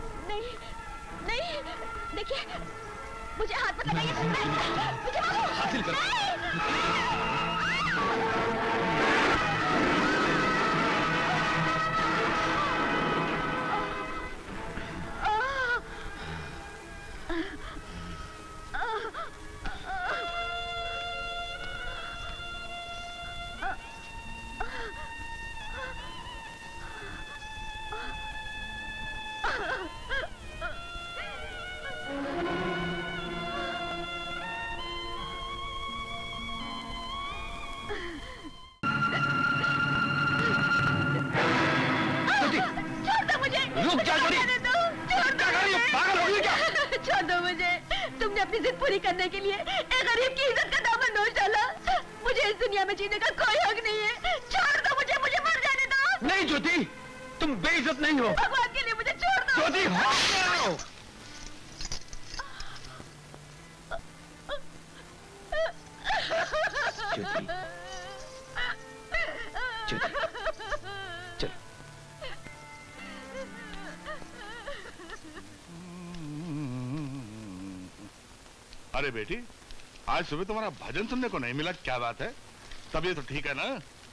नहीं, देखिए मुझे हाथ मत लगाइए। विजय बाबू,
हासिल कर।
तुमने अपनी जिद पूरी करने के लिए एक गरीब की इज्जत का दामन नोच डाला। मुझे इस दुनिया में जीने का कोई हक नहीं है। छोड़ दो मुझे मर जाने दो।
नहीं ज्योति, तुम बेइज्जत नहीं हो।
भगवान के लिए मुझे छोड़ दो।
ज्योति, हो ज्योति, चल।
अरे बेटी, आज सुबह तुम्हारा भजन सुनने को नहीं मिला, क्या बात है? तबीयत तो ठीक है ना?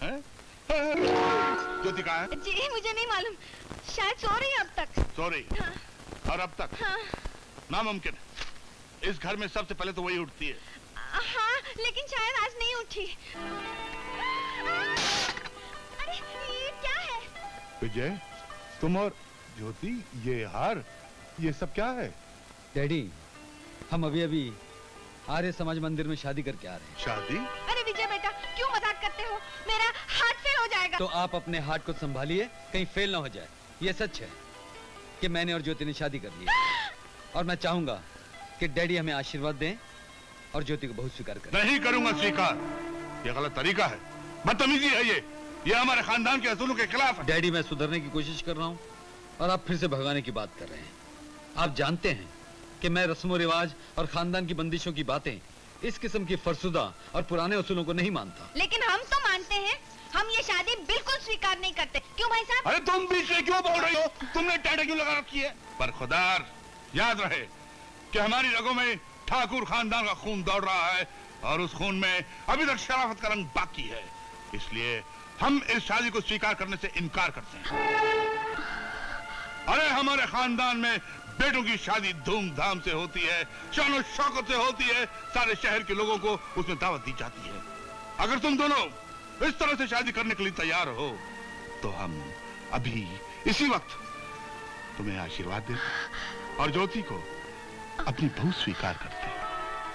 ज्योति कहाँ है?
जी मुझे नहीं मालूम, शायद सो रही है अब तक।
सो रही? हाँ। और अब तक?
हाँ।
नामुमकिन, इस घर में सबसे पहले तो वही उठती है।
हाँ, लेकिन शायद आज नहीं उठी। अरे ये क्या है?
विजय, तुम और ज्योति, ये हार, ये सब क्या है?
डैडी, हम अभी अभी आर्य समाज मंदिर में शादी करके आ रहे हैं।
शादी?
अरे विजय बेटा, क्यों मजाक करते हो? मेरा हार्ट फेल हो जाएगा।
तो आप अपने हार्ट को संभालिए, कहीं फेल ना हो जाए। ये सच है कि मैंने और ज्योति ने शादी कर ली और मैं चाहूंगा कि डैडी हमें आशीर्वाद दें और ज्योति को बहुत स्वीकार करें।
नहीं करूंगा स्वीकार, ये गलत तरीका है, बदतमीजी है ये हमारे खानदान के असूलों के खिलाफ है।
डैडी, मैं सुधरने की कोशिश कर रहा हूँ और आप फिर से भगाने की बात कर रहे हैं। आप जानते हैं कि मैं रस्मों रिवाज और खानदान की बंदिशों की बातें, इस किस्म की फरसुदा और पुराने असूलों को नहीं मानता।
लेकिन हम तो मानते हैं, हम ये शादी बिल्कुल स्वीकार नहीं करते। क्यों भाई साहब?
अरे तुम बीच में क्यों बोल रही हो? तुमने टाटा क्यों लगा रखी है? पर खुदार, याद रहे कि हमारी रगों में ठाकुर खानदान का खून दौड़ रहा है और उस खून में अभी तक शराफत का रंग बाकी है। इसलिए हम इस शादी को स्वीकार करने से इनकार करते हैं। अरे हमारे खानदान में बेटों की शादी धूमधाम से होती है, शान शौकत से होती है, सारे शहर के लोगों को उसमें दावत दी जाती है। अगर तुम दोनों इस तरह से शादी करने के लिए तैयार हो तो हम अभी इसी वक्त तुम्हें आशीर्वाद देते और ज्योति को अपनी बहू स्वीकार करते हैं।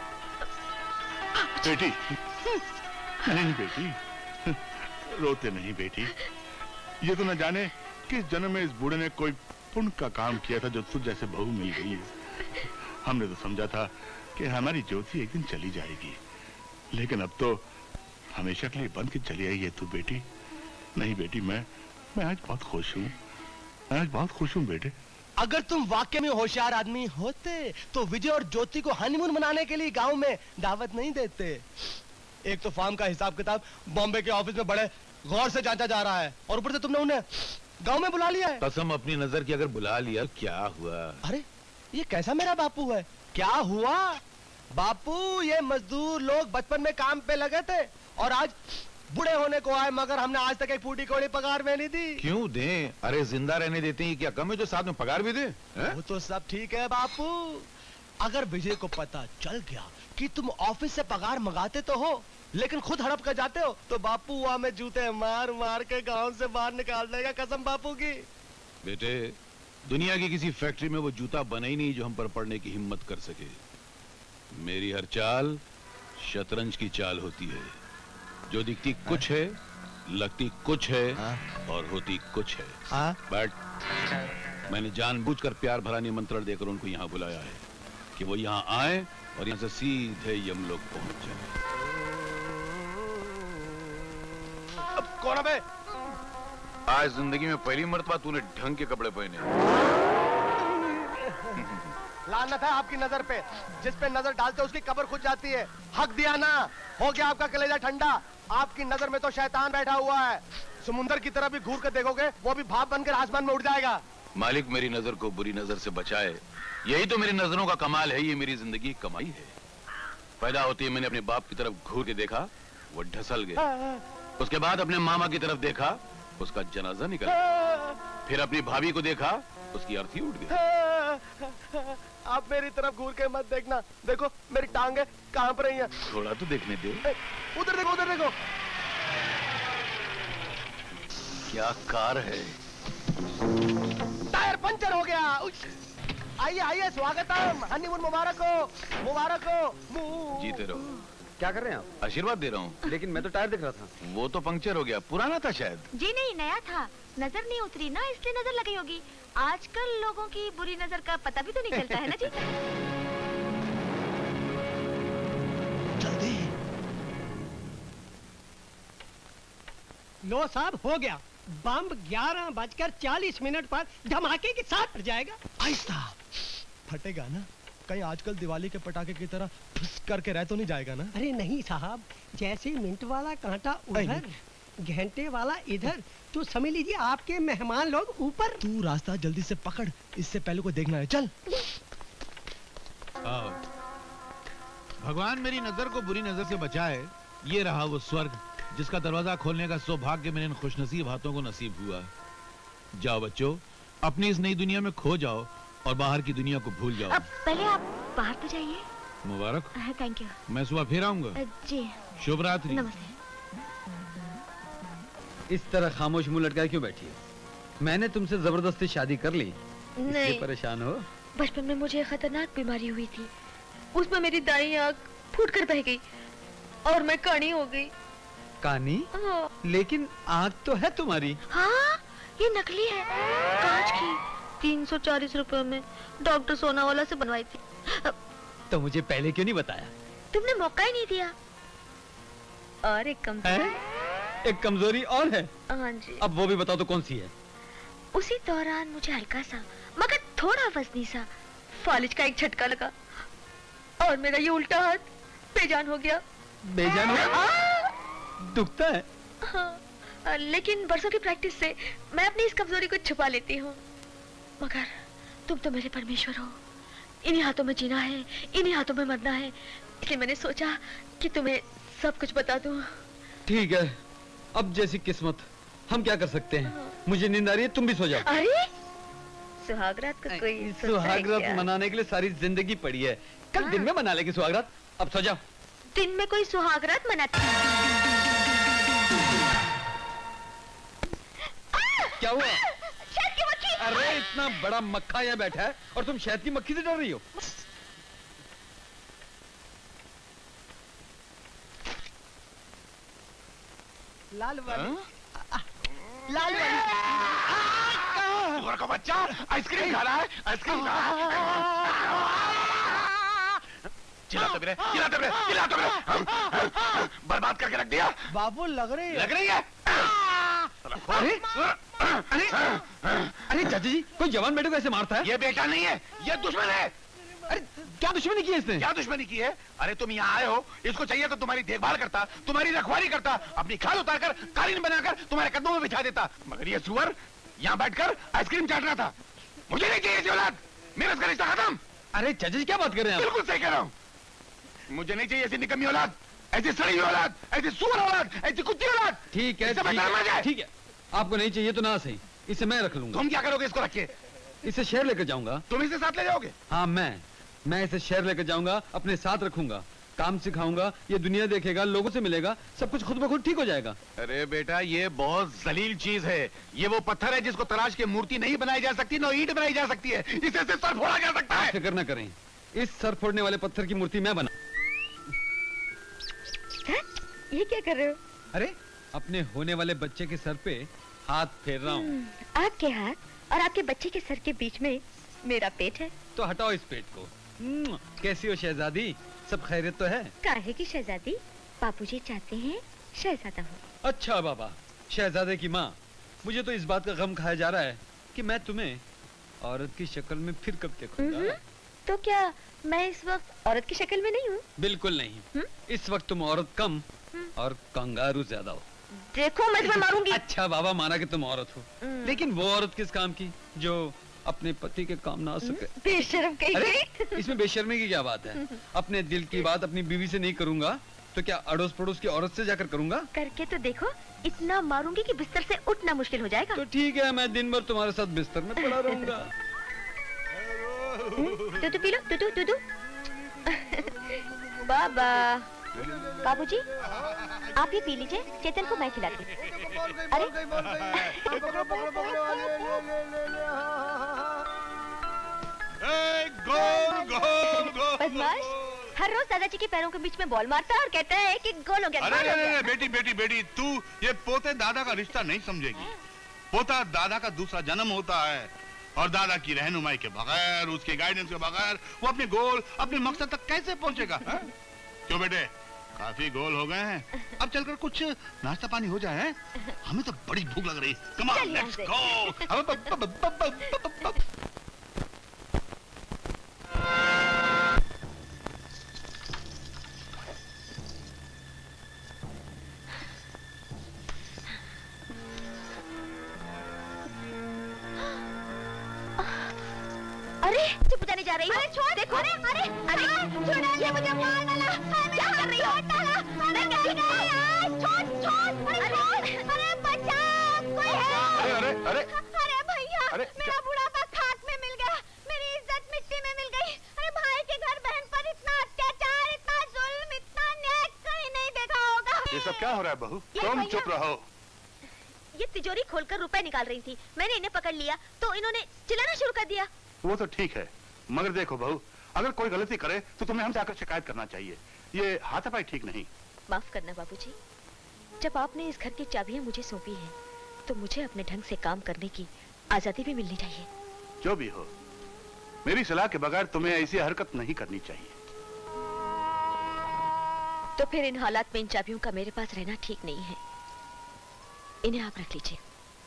बेटी, नहीं बेटी, रोते नहीं बेटी। ये तो न जाने किस जन्म में इस बूढ़े ने कोई पुण्य का काम किया था जो तुझ जैसे बहू मिल गई है। हमने तो समझा था कि हमारी ज्योति एक दिन चली जाएगी, लेकिन अब तो हमेशा के लिए बंद के चली आई है तू बेटी। नहीं बेटी, मैं आज बहुत खुश हूँ, मैं आज बहुत खुश हूँ बेटे।
अगर तुम वाकई में होशियार आदमी होते तो विजय और ज्योति को हनीमून मनाने के लिए गांव में दावत नहीं देते। एक तो फार्म का हिसाब किताब बॉम्बे के ऑफिस में बड़े गौर से जांचा जा रहा है और ऊपर से तुमने उन्हें गांव में बुला लिया है।
कसम अपनी नजर की, अगर बुला लिया क्या हुआ?
अरे ये कैसा मेरा बापू है? क्या हुआ बापू? ये मजदूर लोग बचपन में काम पे लगे थे और आज बुढ़े होने को आए, मगर हमने आज तक एक फूटी कौड़ी पगार में नहीं दी।
क्यों दें? अरे जिंदा रहने देते हैं क्या कम है जो साथ में पगार भी दे?
वो तो सब ठीक है बापू, अगर विजय को पता चल गया कि तुम ऑफिस से पगार मंगाते तो हो लेकिन खुद हड़प कर जाते हो तो बापू वहां में जूते मार मार के गांव से बाहर निकाल देगा, कसम बापू की।
बेटे, दुनिया की किसी फैक्ट्री में वो जूता बना ही नहीं जो हम पर पड़ने की हिम्मत कर सके। मेरी हर चाल शतरंज की चाल होती है, जो दिखती कुछ है, लगती कुछ है और होती कुछ है। बट मैंने जानबूझकर प्यार भरा निमंत्रण देकर उनको यहाँ बुलाया है कि वो यहाँ आए और यहाँ से सीधे यमलोक पहुंच जाए।
कौन है बे?
आज जिंदगी में पहली मर्तबा तूने ढंग के कपड़े पहने।
लानत है आपकी नजर पे, जिस पे नजर डालते उसकी कब्र खुद जाती है। हक दिया ना, हो गया आपका कलेजा ठंडा। आपकी नजर में तो शैतान बैठा हुआ है, समुंदर की तरफ भी घूर कर देखोगे वो भी भाप बनकर आसमान में उड़ जाएगा।
मालिक मेरी नजर को बुरी नजर से बचाए, यही तो मेरी नजरों का कमाल है, ये मेरी जिंदगी की कमाई है। पैदा होते ही मैंने अपने बाप की तरफ घूर के देखा, वो ढसल गया। उसके बाद अपने मामा की तरफ देखा, उसका जनाजा निकल गया। फिर अपनी भाभी को देखा, उसकी अर्थी उठ गई।
आप मेरी तरफ घूर के मत देखना, देखो मेरी टांगे कांप रही हैं।
थोड़ा तो देखने दे।
उधर देखो, उधर देखो।
क्या कार है?
टायर पंचर हो गया। आइए आइए, स्वागतम, हनीमून मुबारक हो, मुबारक हो।
जीते रहो।
क्या कर रहे हैं आप?
आशीर्वाद दे रहा हूँ।
लेकिन मैं तो टायर दिख रहा था।
वो तो पंक्चर हो गया, पुराना था शायद।
जी नहीं, नया था, नजर नहीं उतरी ना, इसलिए नजर लगी होगी। आजकल लोगों की बुरी नजर का पता भी तो नहीं चलता है ना जी।
जल्दी
लो साहब, हो गया। बम 11:40 पर धमाके के साथ फट जाएगा।
आहिस्ता फटेगा ना, कहीं आजकल दिवाली के पटाखे की तरह फुस करके रह तो नहीं जाएगा ना?
अरे नहीं साहब, जैसे मिंट वाला कांटा उधर, घंटे वाला इधर, तो समझ लीजिए आपके मेहमान लोग ऊपर।
तू रास्ता जल्दी से पकड़, इससे पहले को देखना है। चल।
भगवान मेरी नजर को बुरी नजर से बचाए। ये रहा वो स्वर्ग जिसका दरवाजा खोलने का सौभाग्य मेरे इन खुशनसीब हाथों को नसीब हुआ। जाओ बच्चों, अपनी इस नई दुनिया में खो जाओ और बाहर की दुनिया को भूल जाओ।
अब पहले आप बाहर तो जाइए।
मुबारक।
Thank you.
मैं सुबह फिर आऊंगा।
जी।
शुभ रात्रि।
नमस्ते।
इस तरह खामोश मुंह लटकाए क्यों बैठी है?
मैंने तुमसे जबरदस्ती शादी कर ली, इसलिए
नहीं,
परेशान हो?
बचपन में मुझे खतरनाक बीमारी हुई थी, उसमें मेरी दाईं आंख फूट कर बह गई और मैं कानी हो गई।
कानी?
हाँ।
लेकिन आंख तो है तुम्हारी।
हाँ, ये नकली है, कांच की, 340 रुपए में डॉक्टर सोनावाला से बनवाई थी।
तो मुझे पहले क्यों नहीं बताया?
तुमने मौका ही नहीं दिया। और एक कमजोरी,
एक कमजोरी और है।
हाँ जी।
अब वो भी बताओ तो कौन सी है?
उसी दौरान मुझे हल्का सा मगर थोड़ा वजनी सा फालिज का एक झटका लगा और मेरा ये उल्टा हाथ बेजान हो गया।
बेजान हो गया? दुखता है?
हाँ, लेकिन बरसों की प्रैक्टिस से मैं अपनी इस कमजोरी को छुपा लेती हूँ। मगर तुम तो मेरे परमेश्वर हो, इन्हीं हाथों में जीना है, इन्हीं हाथों में मरना है, इसलिए मैंने सोचा कि तुम्हें सब कुछ बता दूं।
ठीक है, अब जैसी किस्मत, हम क्या कर सकते हैं? मुझे नींद आ रही है, तुम भी सो जाओ।
अरे सुहागरात का कोई
सुहागरात मनाने के लिए सारी जिंदगी पड़ी है, कल दिन में मना लेगी सुहागरात। अब सो जाओ।
दिन में कोई सुहागरात मनाती है?
क्या हुआ?
शहद की मक्खी।
अरे इतना बड़ा मक्खा यहाँ बैठा है और तुम शहद की मक्खी से डर रही हो?
लाल वाली, लाल वाली।
का बच्चा आइसक्रीम खा रहा है, आइसक्रीम खा रहा है। चिल्लाते भी रहे, चिल्लाते भी रहे, चिल्लाते भी रहे। बर्बाद करके रख दिया।
बाबू लग रही है,
लग रही है।
अरे अरे अरे चाचा जी, कोई जवान बेटे को ऐसे मारता है?
ये बेटा नहीं है, ये दुश्मन है।
अरे क्या दुश्मनी की है इसने?
क्या दुश्मनी की है? अरे तुम यहाँ आए हो, इसको चाहिए तो तुम्हारी देखभाल करता, तुम्हारी रखवाली करता, अपनी खाल उतारकर कालीन बनाकर तुम्हारे कदमों में बिछा देता। मगर ये सुअर यहाँ बैठकर आइसक्रीम चाट रहा था। मुझे नहीं चाहिए ऐसी औलाद, मेरा इसका रिश्ता खत्म।
अरे चाचा जी क्या बात कर रहे हैं?
बिल्कुल सही कह रहा हूँ, मुझे नहीं चाहिए ऐसी निकम्मी औलाद, ऐसी सड़ी हुई औलाद, ऐसी सुअर औलाद, ऐसी कुत्ती औलाद।
ठीक है, ठीक है, आपको नहीं चाहिए तो ना सही, इसे मैं रख लूंगा।
तुम क्या करोगे इसको रख के?
इसे शहर लेकर जाऊंगा।
तुम इसे साथ ले जाओगे?
हाँ, मैं इसे शहर लेकर जाऊंगा, अपने साथ रखूंगा, काम सिखाऊंगा, ये दुनिया देखेगा, लोगों से मिलेगा, सब कुछ खुद ब खुद ठीक हो जाएगा।
अरे बेटा, ये बहुत जलील चीज है। ये वो पत्थर है जिसको तराश के मूर्ति नहीं बनाई जा सकती, न ईंट बनाई जा सकती है। इसे सर फोड़ा जा सकता है।
फिक्र न करें, इस सर फोड़ने वाले पत्थर की मूर्ति मैं बना।
ये क्या कर रहे हो?
अरे अपने होने वाले बच्चे के सर पे हाथ फेर रहा हूँ।
आपके हाथ और आपके बच्चे के सर के बीच में मेरा पेट है।
तो हटाओ इस पेट को। कैसी हो शहजादी, सब खैरियत तो है?
काहे की शहजादी, बापूजी चाहते हैं शहजादा हो।
अच्छा बाबा, शहजादे की माँ, मुझे तो इस बात का गम खाया जा रहा है कि मैं तुम्हें औरत की शक्ल में फिर कब देखूंगा।
तो क्या मैं इस वक्त औरत की शक्ल में नहीं हूँ?
बिल्कुल नहीं। इस वक्त तुम औरत कम और कंगारू ज्यादा हो।
देखो मैं तुम्हें मारूंगी।
अच्छा बाबा, माना कि तुम औरत हो, लेकिन वो औरत किस काम की जो अपने पति के काम ना आ सके?
बेशर्म कहीं।
अरे इसमें बेशर्मी की क्या बात है? अपने दिल की बात अपनी बीवी से नहीं करूंगा तो क्या अड़ोस पड़ोस की औरत से जाकर करूंगा?
करके तो देखो, इतना मारूंगी कि बिस्तर से उठना मुश्किल हो जाएगा।
तो ठीक है, मैं दिन भर तुम्हारे साथ बिस्तर में पड़ा रहूंगा।
तू पी लो, तू बाबा। बाबूजी, आप ये पी लीजिए, चेतन को मैं खिलाती हूँ। अरे बदमाश, हर रोज दादाजी के पैरों के बीच में बॉल मारता है और कहता है कि गोल हो गया।
अरे बेटी, तू ये पोते दादा का रिश्ता नहीं समझेगी। पोता दादा का दूसरा जन्म होता है और दादा की रहनुमाई के बगैर, उसके गाइडेंस के बगैर वो अपने गोल, अपने मकसद तक कैसे पहुंचेगा? क्यों बेटे, काफी गोल हो गए हैं, अब चलकर कुछ नाश्ता पानी हो जाए। हमें तो बड़ी भूख लग रही। Come on, let's go.
अरे चुप जाने जा रही हो? अरे छोड़, देखो। अरे छोड़, ये मुझे मार डाला। क्या कर रही हो? मैं कहीं नहीं। छोड़। अरे बच्चा, कोई है? अरे भैया, मेरा बुढ़ापा खाक में मिल गया, मेरी इज्जत मिट्टी में मिल गई। अरे भाई के घर बहन पर इतना अत्याचार, इतना जुल्म, इतना न्याय कहीं नहीं देखा होगा।
ये सब क्या हो रहा है बहू? तुम चुप रहो।
ये तिजोरी खोलकर रुपए निकाल रही थी, मैंने इन्हें पकड़ लिया तो इन्होंने चिल्लाना शुरू कर दिया।
वो तो ठीक है, मगर देखो बहू, अगर कोई गलती करे तो तुम्हें हमसे आकर शिकायत करना चाहिए। ये हाथापाई ठीक नहीं।
माफ करना बाबूजी, जब आपने इस घर की चाबियां मुझे सौंपी हैं, तो मुझे अपने ढंग से काम करने की आजादी भी मिलनी चाहिए।
जो भी हो, मेरी सलाह के बगैर तुम्हें ऐसी हरकत नहीं करनी चाहिए।
तो फिर इन हालात में इन चाबियों का मेरे पास रहना ठीक नहीं है, इन्हें आप रख लीजिए।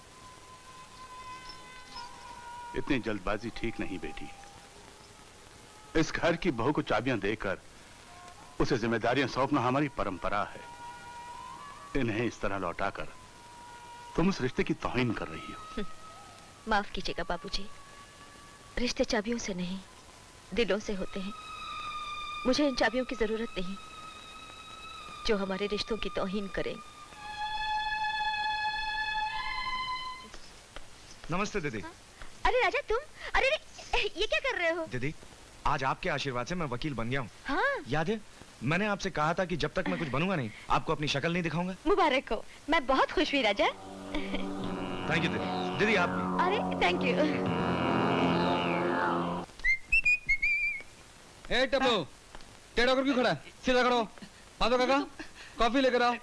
इतनी जल्दबाजी ठीक नहीं बेटी। इस घर की बहू को चाबियां देकर उसे जिम्मेदारियां सौंपना हमारी परंपरा है। इन्हें इस तरह लौटाकर तुम उस रिश्ते की तौहीन कर रही हो।
माफ कीजिएगा बाबूजी, रिश्ते चाबियों से नहीं दिलों से होते हैं। मुझे इन चाबियों की जरूरत नहीं जो हमारे रिश्तों की तौहीन करें।
नमस्ते दीदी।
अरे राजा तुम, अरे ये क्या कर रहे हो?
दीदी, आज आपके आशीर्वाद से मैं वकील बन गया हूँ।
हाँ?
याद है मैंने आपसे कहा था कि जब तक मैं कुछ बनूंगा नहीं आपको अपनी शक्ल नहीं दिखाऊंगा।
मुबारक हो, मैं बहुत खुश हुई राजा।
थैंक यू दीदी। दीदी आप भी।
अरे थैंक यू।
ए टप्पू, टेढ़ा होकर क्यों खड़ा है? सीधा खड़ो। आदो काका, कॉफी लेकर आओ।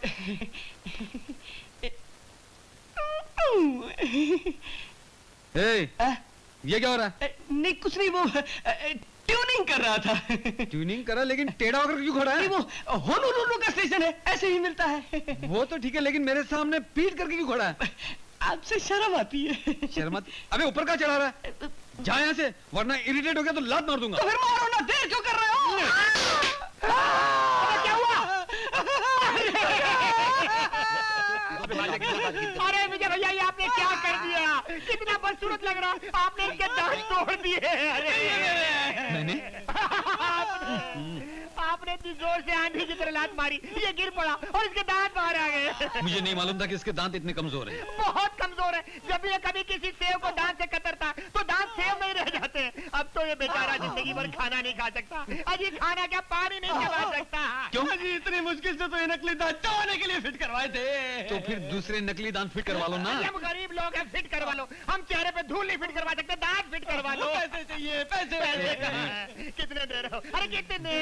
ये क्या हो रहा है?
नहीं कुछ नहीं, वो ट्यूनिंग कर रहा था।
ट्यूनिंग करा, लेकिन टेढ़ा होकर क्यों खड़ा है?
वो होनोलुलु का स्टेशन है, ऐसे ही मिलता है।
वो तो ठीक है, लेकिन मेरे सामने पीट करके क्यों खड़ा है?
आपसे शर्म आती है।
शर्म आती? अबे ऊपर का चढ़ा रहा है? जा यहाँ से, वरना इरिटेट हो गया तो लात मार दूंगा।
तो फिर मारो ना, देर क्यों कर रहे हो? क्या हुआ?
अरे विजय भैया, ये आपने क्या कर दिया? कितना बदसूरत लग रहा, आपने इसके दांत तोड़ दिए। अरे
मैंने?
आपने इतनी जोर से आंधी की तरह लात मारी, ये गिर पड़ा और इसके दांत बाहर आ गए।
मुझे नहीं मालूम था कि इसके दांत इतने कमजोर हैं।
बहुत कमजोर है। जब ये कभी किसी सेव को दांत से कतरता तो दांत सेव नहीं रह जाते। अब तो ये बेचारा जिंदगी भर खाना नहीं खा सकता। अजी खाना क्या, पानी नहीं चला सकता।
क्यों?
अजी इतनी मुश्किल से तो ये नकली दांत चबाने के लिए फिट करवाए थे।
तो फिर दूसरे नकली दांत फिट करवा लो ना।
हम गरीब लोग हैं, फिट करवा लो। हम चेहरे पे धूल नहीं फिट करवा सकते, दांत फिट करवा लो।
पैसे चाहिए, पैसे।
कितने दे रहे हो? अरे कितने?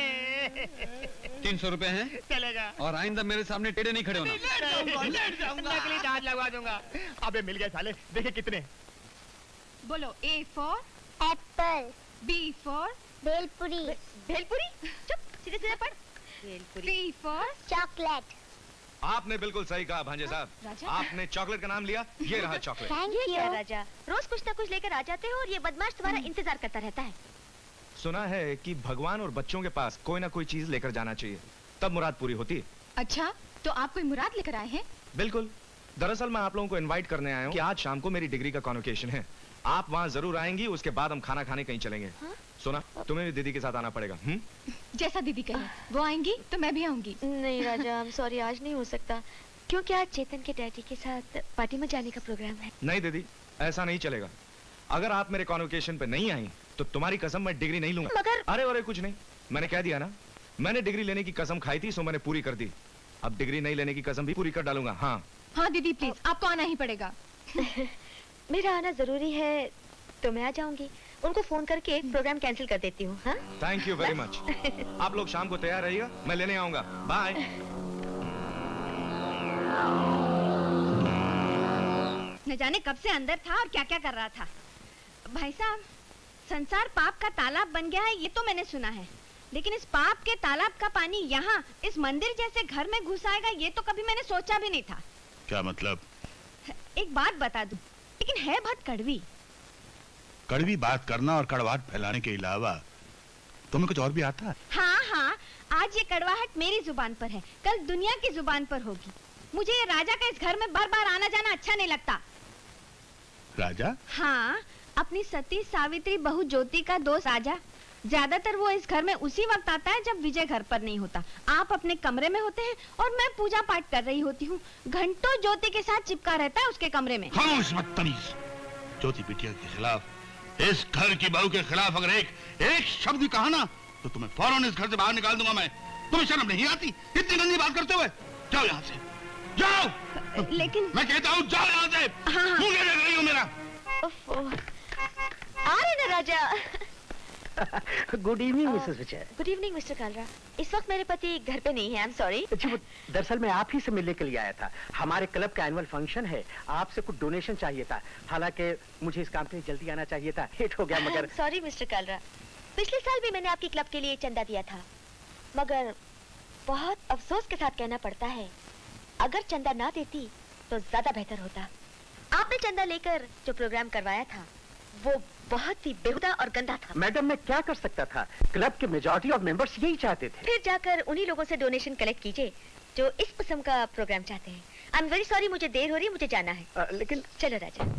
300 रुपए हैं।
चलेगा।
और आइंदा मेरे सामने टेढ़े नहीं खड़े होना।
लेट जाऊंगा। नकली दांत लगवा दूंगा। अबे मिल गए साले, देखिए कितने।
बोलो, A for
apple,
B for
bhelpuri,
bhelpuri? चुप, सीधे सीधे पढ़। भेलपुरी।
C for
chocolate.
आपने बिल्कुल सही कहा भांजे साहब।
राजा?
आपने चॉकलेट का नाम लिया, ये रहा चॉकलेट।
थैंक
ये क्या
यू।
राजा, रोज कुछ ना कुछ लेकर आ जाते हो और ये बदमाश तुम्हारा इंतजार करता रहता है।
सुना है कि भगवान और बच्चों के पास कोई ना कोई चीज लेकर जाना चाहिए, तब मुराद पूरी होती है।
अच्छा, तो आप कोई मुराद लेकर आए हैं?
बिल्कुल। दरअसल मैं आप लोगों को इनवाइट करने आया हूँ कि आज शाम को मेरी डिग्री का कॉन्वोकेशन है। आप वहाँ जरूर आएंगी, उसके बाद हम खाना खाने कहीं चलेंगे। सुना, तुम्हें भी दीदी के साथ आना पड़ेगा।
जैसा दीदी कहे, वो आएंगी तो मैं भी आऊंगी।
नहीं राजा, हम सॉरी, आज नहीं हो सकता, क्योंकि आज चेतन के डैडी के साथ पार्टी में जाने का प्रोग्राम है।
नहीं दीदी, ऐसा नहीं चलेगा। अगर आप मेरे कॉन्वोकेशन पे नहीं आई तो तुम्हारी कसम मैं डिग्री नहीं लूंगा।
मगर
अरे कुछ नहीं, मैंने कह दिया ना, मैंने डिग्री लेने की कसम खाई थी, सो मैंने पूरी कर दी। अब डिग्री नहीं लेने की कसम भी पूरी कर डालूंगा।
हाँ दीदी प्लीज, आपको आना ही पड़ेगा।
मेरा आना जरूरी है तो मैं आ जाऊंगी। उनको फोन करके प्रोग्राम कैंसिल कर देती हूँ। हाँ?
Thank you very much. आप लोग शाम को तैयार रहिएगा, मैं लेने आऊंगा। बाय।
न जाने कब से अंदर था और क्या क्या कर रहा था। भाई साहब, संसार पाप का तालाब बन गया है, ये तो मैंने सुना है, लेकिन इस पाप के तालाब का पानी यहाँ इस मंदिर जैसे घर में घुस आएगा, ये तो कभी मैंने सोचा भी नहीं था।
क्या मतलब?
एक बात बता दूं, लेकिन है बहुत कड़वी।
कड़वी बात करना और कड़वाहट फैलाने के अलावा तुम्हें कुछ और भी आता है?
हाँ हाँ, आज ये कड़वाहट मेरी जुबान पर है, कल दुनिया की जुबान पर होगी। मुझे ये राजा का इस घर में बार बार आना जाना अच्छा नहीं लगता।
राजा?
हाँ, अपनी सती सावित्री बहू ज्योति का दोस्त राजा। ज्यादातर वो इस घर में उसी वक्त आता है जब विजय घर पर नहीं होता। आप अपने कमरे में होते हैं और मैं पूजा पाठ कर रही होती हूँ। घंटों ज्योति के साथ चिपका रहता है उसके कमरे में।
खामोश बदतमीज! ज्योति बिटिया के खिलाफ, इस घर की बहू के खिलाफ अगर एक शब्द कहा ना तो तुम्हें फौरन इस घर से बाहर निकाल दूंगा मैं। तुम्हें शर्म नहीं आती इतनी गंदी बात करते हुए? जाओ यहाँ से, जाओ।
लेकिन
मैं कहता हूँ जाओ यहाँ से।
हाँ।
मुंह क्या देख रही हो मेरा?
आ रहे ना राजा।
Good evening Mrs Vijay.
Good evening mister Kalra. इस वक्त मेरे पति घर पे नहीं है, आई एम सॉरी।
दरअसल मैं आप ही से मिलने के लिए आया था। हमारे क्लब का एनुअल फंक्शन है, आपसे कुछ डोनेशन चाहिए था। हालांकि मुझे इस काम के लिए जल्दी आना चाहिए था, हिट हो गया मगर।
सॉरी मिस्टर कालरा, पिछले साल भी मैंने आपकी क्लब के लिए चंदा दिया था, मगर बहुत अफसोस के साथ कहना पड़ता है अगर चंदा ना देती तो ज्यादा बेहतर होता। आपने चंदा लेकर जो प्रोग्राम करवाया था वो बहुत ही बेहुदा और गंदा था।
मैडम मैं क्या कर सकता था, क्लब के मेजॉरिटी ऑफ मेंबर्स यही चाहते थे।
फिर जाकर उन्हीं लोगों से डोनेशन कलेक्ट कीजिए जो इस किस्म का प्रोग्राम चाहते हैं। आई एम वेरी सॉरी, मुझे देर हो रही है, मुझे जाना है।
लेकिन
चलो राजा।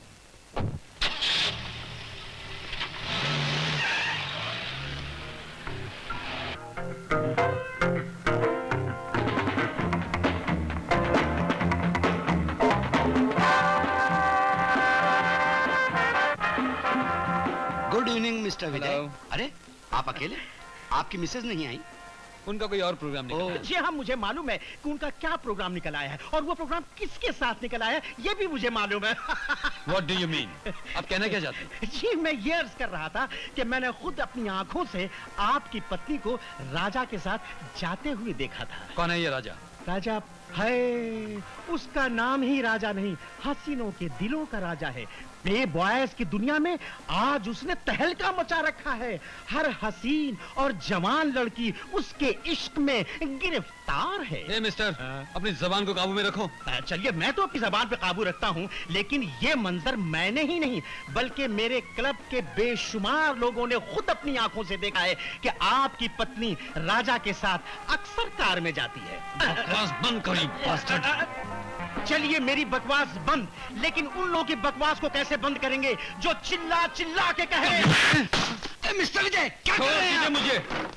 Good evening mister Vijay. अरे आप अकेले? आपकी मिसेज नहीं आई?
उनका कोई और प्रोग्राम निकला है।
जी हाँ, मुझे मालूम है कि उनका क्या प्रोग्राम निकल आया है और वो प्रोग्राम किसके साथ निकल आया है ये भी मुझे मालूम है।
What do you mean? आप कहना क्या चाहते हैं?
जी मैं ये अर्ज कर रहा था कि मैंने खुद अपनी आंखों से आपकी पत्नी को राजा के साथ जाते हुए देखा था।
कौन है ये राजा?
राजा है, उसका नाम ही राजा नहीं, हसीनों के दिलों का राजा है। प्ले बॉयज की दुनिया में आज उसने तहलका मचा रखा है। हर हसीन और जवान लड़की उसके इश्क में गिरफ्तार है।
ए मिस्टर, अपनी जबान को काबू में रखो।
चलिए मैं तो अपनी जबान पे काबू रखता हूँ, लेकिन ये मंजर मैंने ही नहीं बल्कि मेरे क्लब के बेशुमार लोगों ने खुद अपनी आंखों से देखा है कि आपकी पत्नी राजा के साथ अक्सर कार में जाती है।
बकवास बंद करी बास्टर्ड।
चलिए मेरी बकवास बंद, लेकिन उन लोगों की बकवास को कैसे बंद करेंगे जो चिल्ला चिल्ला के कहे।
मिस्टर विजय क्या कर रहे हैं
मुझे?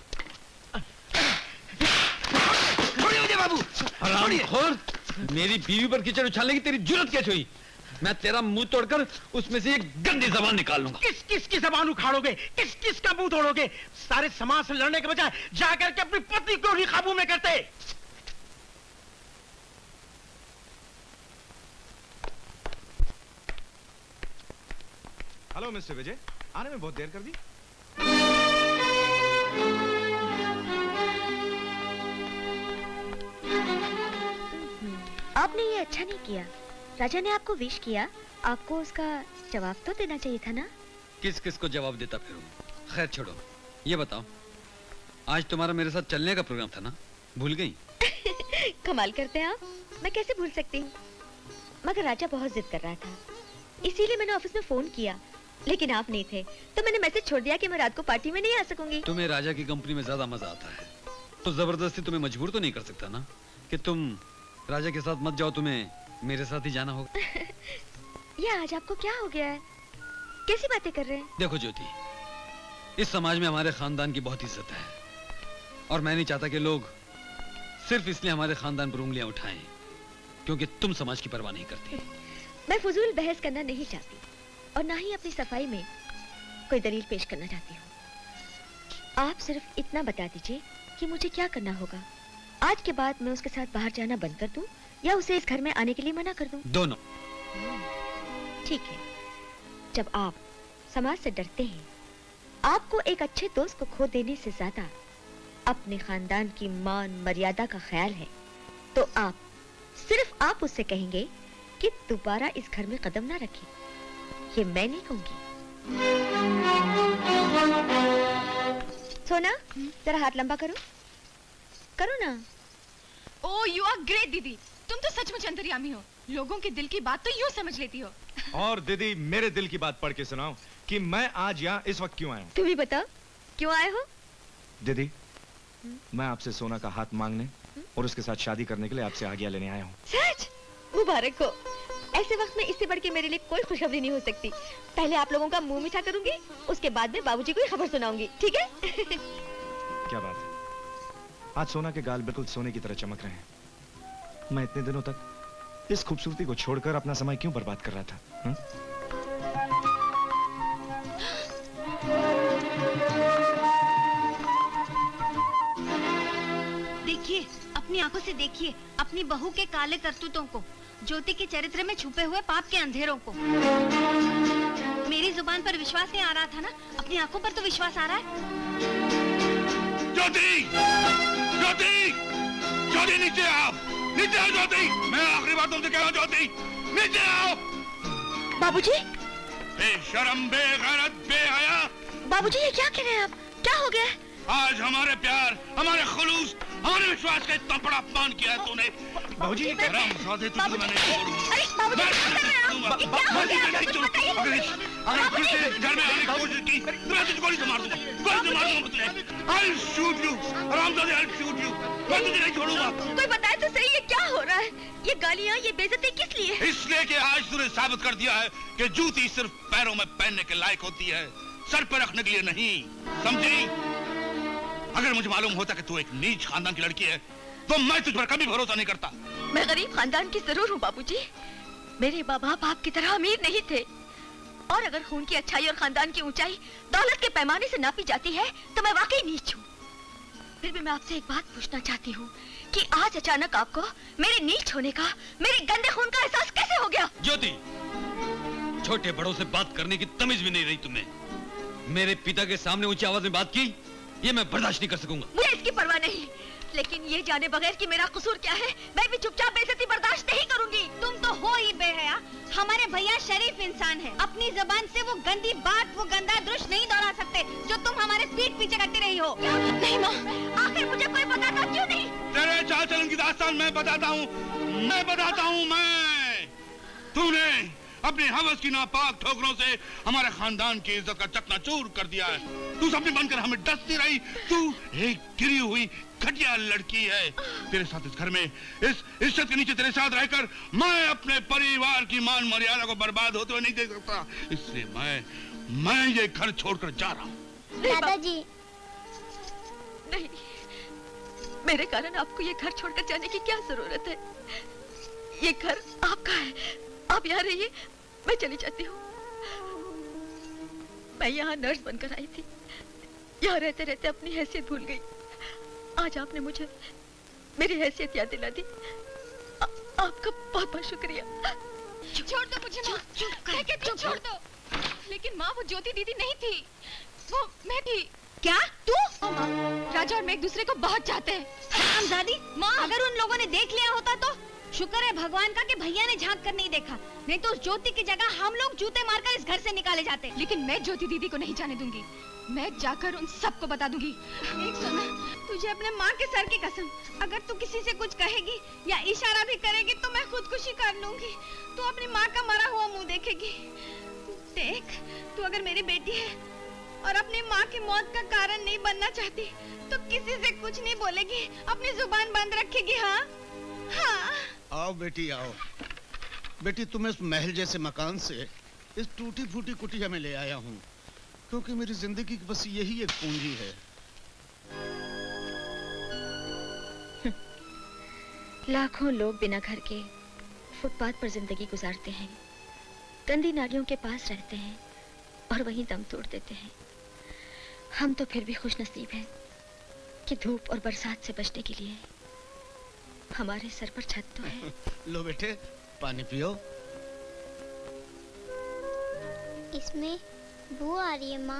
छोड़िए मुझे बाबू,
हरामखोर, मेरी बीवी पर कीचड़ उछालने की तेरी जुर्रत कैसे हुई? मैं तेरा मुंह तोड़कर उसमें से एक गंदी जबान निकाल लूंगा।
किस किस की जबान उखाड़ोगे? किस किस का मुंह तोड़ोगे? सारे समाज से लड़ने के बजाय जाकर के अपनी पत्नी को ही काबू में करते।
हेलो मिस्टर विजय, आने में बहुत देर कर दी।
आपने ये अच्छा नहीं किया। राजा ने आपको विश किया, आपको उसका जवाब तो देना चाहिए था ना।
किस किस को जवाब देता फिरूं? खैर छोड़ो, ये बताओ आज तुम्हारा मेरे साथ चलने का प्रोग्राम था ना, भूल गई?
कमाल करते हैं आप, मैं कैसे भूल सकती हूँ। मगर राजा बहुत जिद कर रहा था, इसीलिए मैंने ऑफिस में फोन किया, लेकिन आप नहीं थे तो मैंने मैसेज छोड़ दिया कि मैं रात को पार्टी में नहीं आ सकूंगी।
तुम्हें राजा की कंपनी में ज्यादा मजा आता है तो जबरदस्ती तुम्हें मजबूर तो नहीं कर सकता ना कि तुम राजा के साथ मत जाओ, तुम्हें मेरे साथ ही जाना होगा।
ये आज आपको क्या हो गया है? कैसी बातें कर रहे हैं?
देखो ज्योति, इस समाज में हमारे खानदान की बहुत इज्जत है और मैं नहीं चाहता कि लोग सिर्फ इसलिए हमारे खानदान पर उंगलियां उठाएं क्योंकि तुम समाज की परवाह नहीं करती।
मैं फजूल बहस करना नहीं चाहती और ना ही अपनी सफाई में कोई दलील पेश करना चाहती हूँ। आप सिर्फ इतना बता दीजिए कि मुझे क्या करना होगा। आज के बाद मैं उसके साथ बाहर जाना बंद कर दूं या उसे इस घर में आने के लिए मना कर दूं?
दोनों।
ठीक है। जब आप समाज से डरते हैं, आपको एक अच्छे दोस्त को खो देने से ज्यादा अपने खानदान की मान मर्यादा का ख्याल है, तो सिर्फ आप उससे कहेंगे कि दोबारा इस घर में कदम ना रखे। ये मैं नहीं कहूंगी। सोना, जरा हाथ लंबा करो। करो ना।
ओह यू आर ग्रेट दीदी, तुम तो सचमुच अंतर्यामी हो। लोगों के दिल की बात तो यूं समझ लेती हो।
और दीदी मेरे दिल की बात पढ़ के सुनाओ कि मैं आज यहाँ इस वक्त क्यों आया हूँ।
तुम ही बताओ क्यों आए हो?
दीदी मैं आपसे सोना का हाथ मांगने और उसके साथ शादी करने के लिए आपसे आज्ञा लेने आया हूँ।
सच? मुबारक हो। ऐसे वक्त में इससे बढ़ के मेरे लिए कोई खुशखबरी नहीं हो सकती। पहले आप लोगों का मुंह मीठा करूंगी, उसके बाद में बाबूजी को ही खबर सुनाऊंगी, ठीक है?
क्या बात है, आज सोना के गाल बिल्कुल सोने की तरह चमक रहे हैं। मैं इतने दिनों तक इस खूबसूरती को छोड़कर अपना समय क्यों बर्बाद कर रहा था?
देखिए, अपनी आंखों से देखिए अपनी बहू के काले करतूतों को। ज्योति के चरित्र में छुपे हुए पाप के अंधेरों को। मेरी जुबान पर विश्वास नहीं आ रहा था ना, अपनी आंखों पर तो विश्वास आ रहा है।
ज्योति! ज्योति! ज्योति नीचे आओ! नीचे आओ ज्योति! मैं आखिरी बात तुमसे कह रहा हूँ ज्योति! नीचे आओ!
बाबूजी!
बेशरम, बेगैरत, बेहया!
बाबूजी ये क्या कह रहे हैं आप? क्या हो गया?
आज हमारे प्यार, हमारे खुलूस, हमारे विश्वास का इतना बड़ा अपमान किया है तूने।
बाबूजी ये क्या?
तुझे मैंने अगर फिर से घर में आने की कोशिश की तो मैं तुझे गोली से मार दूंगा। गोली से मार दूंगा तुझे। I'll shoot you, हरामजादे, I'll shoot you। मैं तुझे नहीं छोड़ूंगा।
कोई बताए तो सही ये क्या हो रहा है? ये गालियाँ, ये बेइज्जती किस लिए?
इसलिए कि आज तूने साबित कर दिया है कि जूती सिर्फ पैरों में पहनने के लायक होती है, सर पर रखने के लिए नहीं। समझी? अगर मुझे मालूम होता कि तू एक नीच खानदान की लड़की है तो मैं तुझ पर कभी भरोसा नहीं करता।
मैं गरीब खानदान की जरूर हूँ बाबूजी, मेरे माँ बाप आपकी तरह अमीर नहीं थे। और अगर खून की अच्छाई और खानदान की ऊंचाई दौलत के पैमाने से नापी जाती है तो मैं वाकई नीच हूँ। फिर भी मैं आपसे एक बात पूछना चाहती हूँ कि आज अचानक आपको मेरे नीच होने का, मेरे गंदे खून का एहसास कैसे हो गया?
ज्योति, छोटे बड़ों से बात करने की तमीज भी नहीं रही तुम्हें। मेरे पिता के सामने ऊंची आवाज में बात की, ये मैं बर्दाश्त नहीं कर सकूंगा।
मुझे इसकी परवाह नहीं, लेकिन ये जाने बगैर कि मेरा कसूर क्या है, मैं भी चुपचाप बेइज्जती बर्दाश्त नहीं करूंगी।
तुम तो हो ही बेहया। हमारे भैया शरीफ इंसान है, अपनी जबान से वो गंदी बात, वो गंदा दृश्य नहीं दोहरा सकते जो तुम हमारे पीठ पीछे करती रही हो।
नहीं माँ, आखिर मुझे कोई बताता क्यों नहीं?
तेरे चाल चलन की दास्तान मैं बताता हूँ, मैं। तूने अपनी हवस की नापाक ठोकरों से हमारे खानदान की इज्जत का चकनाचूर कर दिया है। तू सबने बनकर हमें डसती रही। तू एक गिरी हुई घटिया लड़की है। तेरे साथ इस घर में, इस इज्जत के नीचे तेरे साथ रहकर मैं अपने परिवार की मान मर्यादा को बर्बाद होते हुए नहीं देख सकता। इसलिए मैं ये घर छोड़कर जा रहा हूँ।
दादाजी,
नहीं, मेरे कारण आपको ये घर छोड़कर जाने की क्या जरूरत है? ये घर आपका है, आप यहाँ रहिए, मैं चली जाती हूँ। मैं यहाँ नर्स बनकर आई थी, यहाँ रहते रहते अपनी हैसियत भूल गई। आज आपने मुझे मेरी हैसियत याद दिला दी, आपका बहुत बहुत शुक्रिया।
छोड़ दो मुझे माँ, चुप छोड़ दो। लेकिन माँ वो ज्योति दीदी नहीं थी, वो मैं थी। क्या तू? माँ, राजा और मैं एक दूसरे को बहुत चाहते हैं। हरामजादी माँ, अगर उन लोगों ने देख लिया होता तो शुक्र है भगवान का कि भैया ने झांक कर नहीं देखा, नहीं तो उस ज्योति की जगह हम लोग जूते मारकर इस घर से निकाले जाते। लेकिन मैं ज्योति दीदी को नहीं जाने दूंगी, मैं जाकर उन सबको बता दूंगी। एक सुना, तुझे अपने माँ के सर की कसम, अगर तू किसी से कुछ कहेगी या इशारा भी करेगी तो मैं खुदकुशी कर लूंगी। तू अपनी माँ का मरा हुआ मुंह देखेगी। देख, तू अगर मेरी बेटी है और अपनी माँ की मौत का कारण नहीं बनना चाहती तो किसी से कुछ नहीं बोलेगी, अपनी जुबान बंद रखेगी। हाँ हाँ।
आओ बेटी आओ। बेटी तुम्हें इस महल जैसे मकान से इस टूटी फूटी कुटिया में ले आया हूँ, क्योंकि मेरी जिंदगी की बस यही एक पूंजी है।
लाखों लोग बिना घर के फुटपाथ पर जिंदगी गुजारते हैं, गंदी नालियों के पास रहते हैं और वहीं दम तोड़ देते हैं। हम तो फिर भी खुशनसीब हैं कि धूप और बरसात से बचने के लिए हमारे सर पर छत तो है।
लो बेटे, पानी पियो।
इसमें बू आ रही है माँ।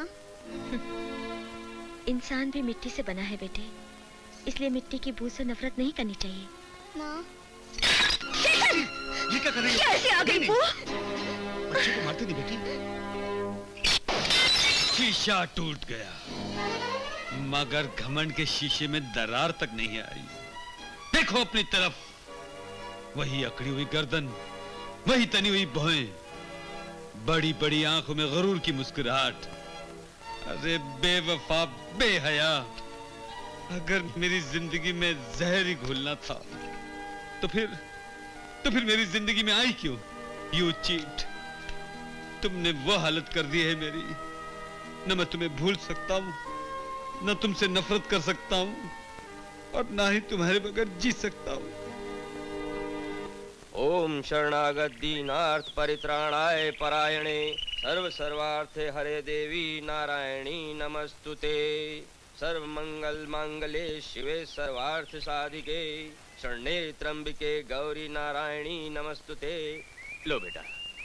इंसान भी मिट्टी से बना है बेटे, इसलिए मिट्टी की बू से नफरत नहीं करनी चाहिए।
माँ,
ये क्या कर रही है?
कैसे आ गई बू?
बच्चे को मारती नहीं बेटी।
शीशा टूट गया, मगर घमंड के शीशे में दरार तक नहीं आई। देखो अपनी तरफ, वही अकड़ी हुई गर्दन, वही तनी हुई भौएं, बड़ी बड़ी आंखों में गरूर की मुस्कुराहट। अरे बेवफा, बेहया, अगर मेरी जिंदगी में जहर ही घुलना था तो फिर मेरी जिंदगी में आई क्यों? यू चीट, तुमने वो हालत कर दी है मेरी, न मैं तुम्हें भूल सकता हूँ, न तुमसे नफरत कर सकता हूँ, और ना ही तुम्हारे बगैर जी सकता हूँ।
ओम शरणागत दीनार्थ परित्राणाय परायणे सर्व सर्वार्थे हरे देवी नारायणी नमस्तुते। सर्व मंगल मांगल्ये शिवे सर्वार्थ साधिके शरण्ये त्र्यंबिके गौरी नारायणी नमस्तुते। लो बेटा।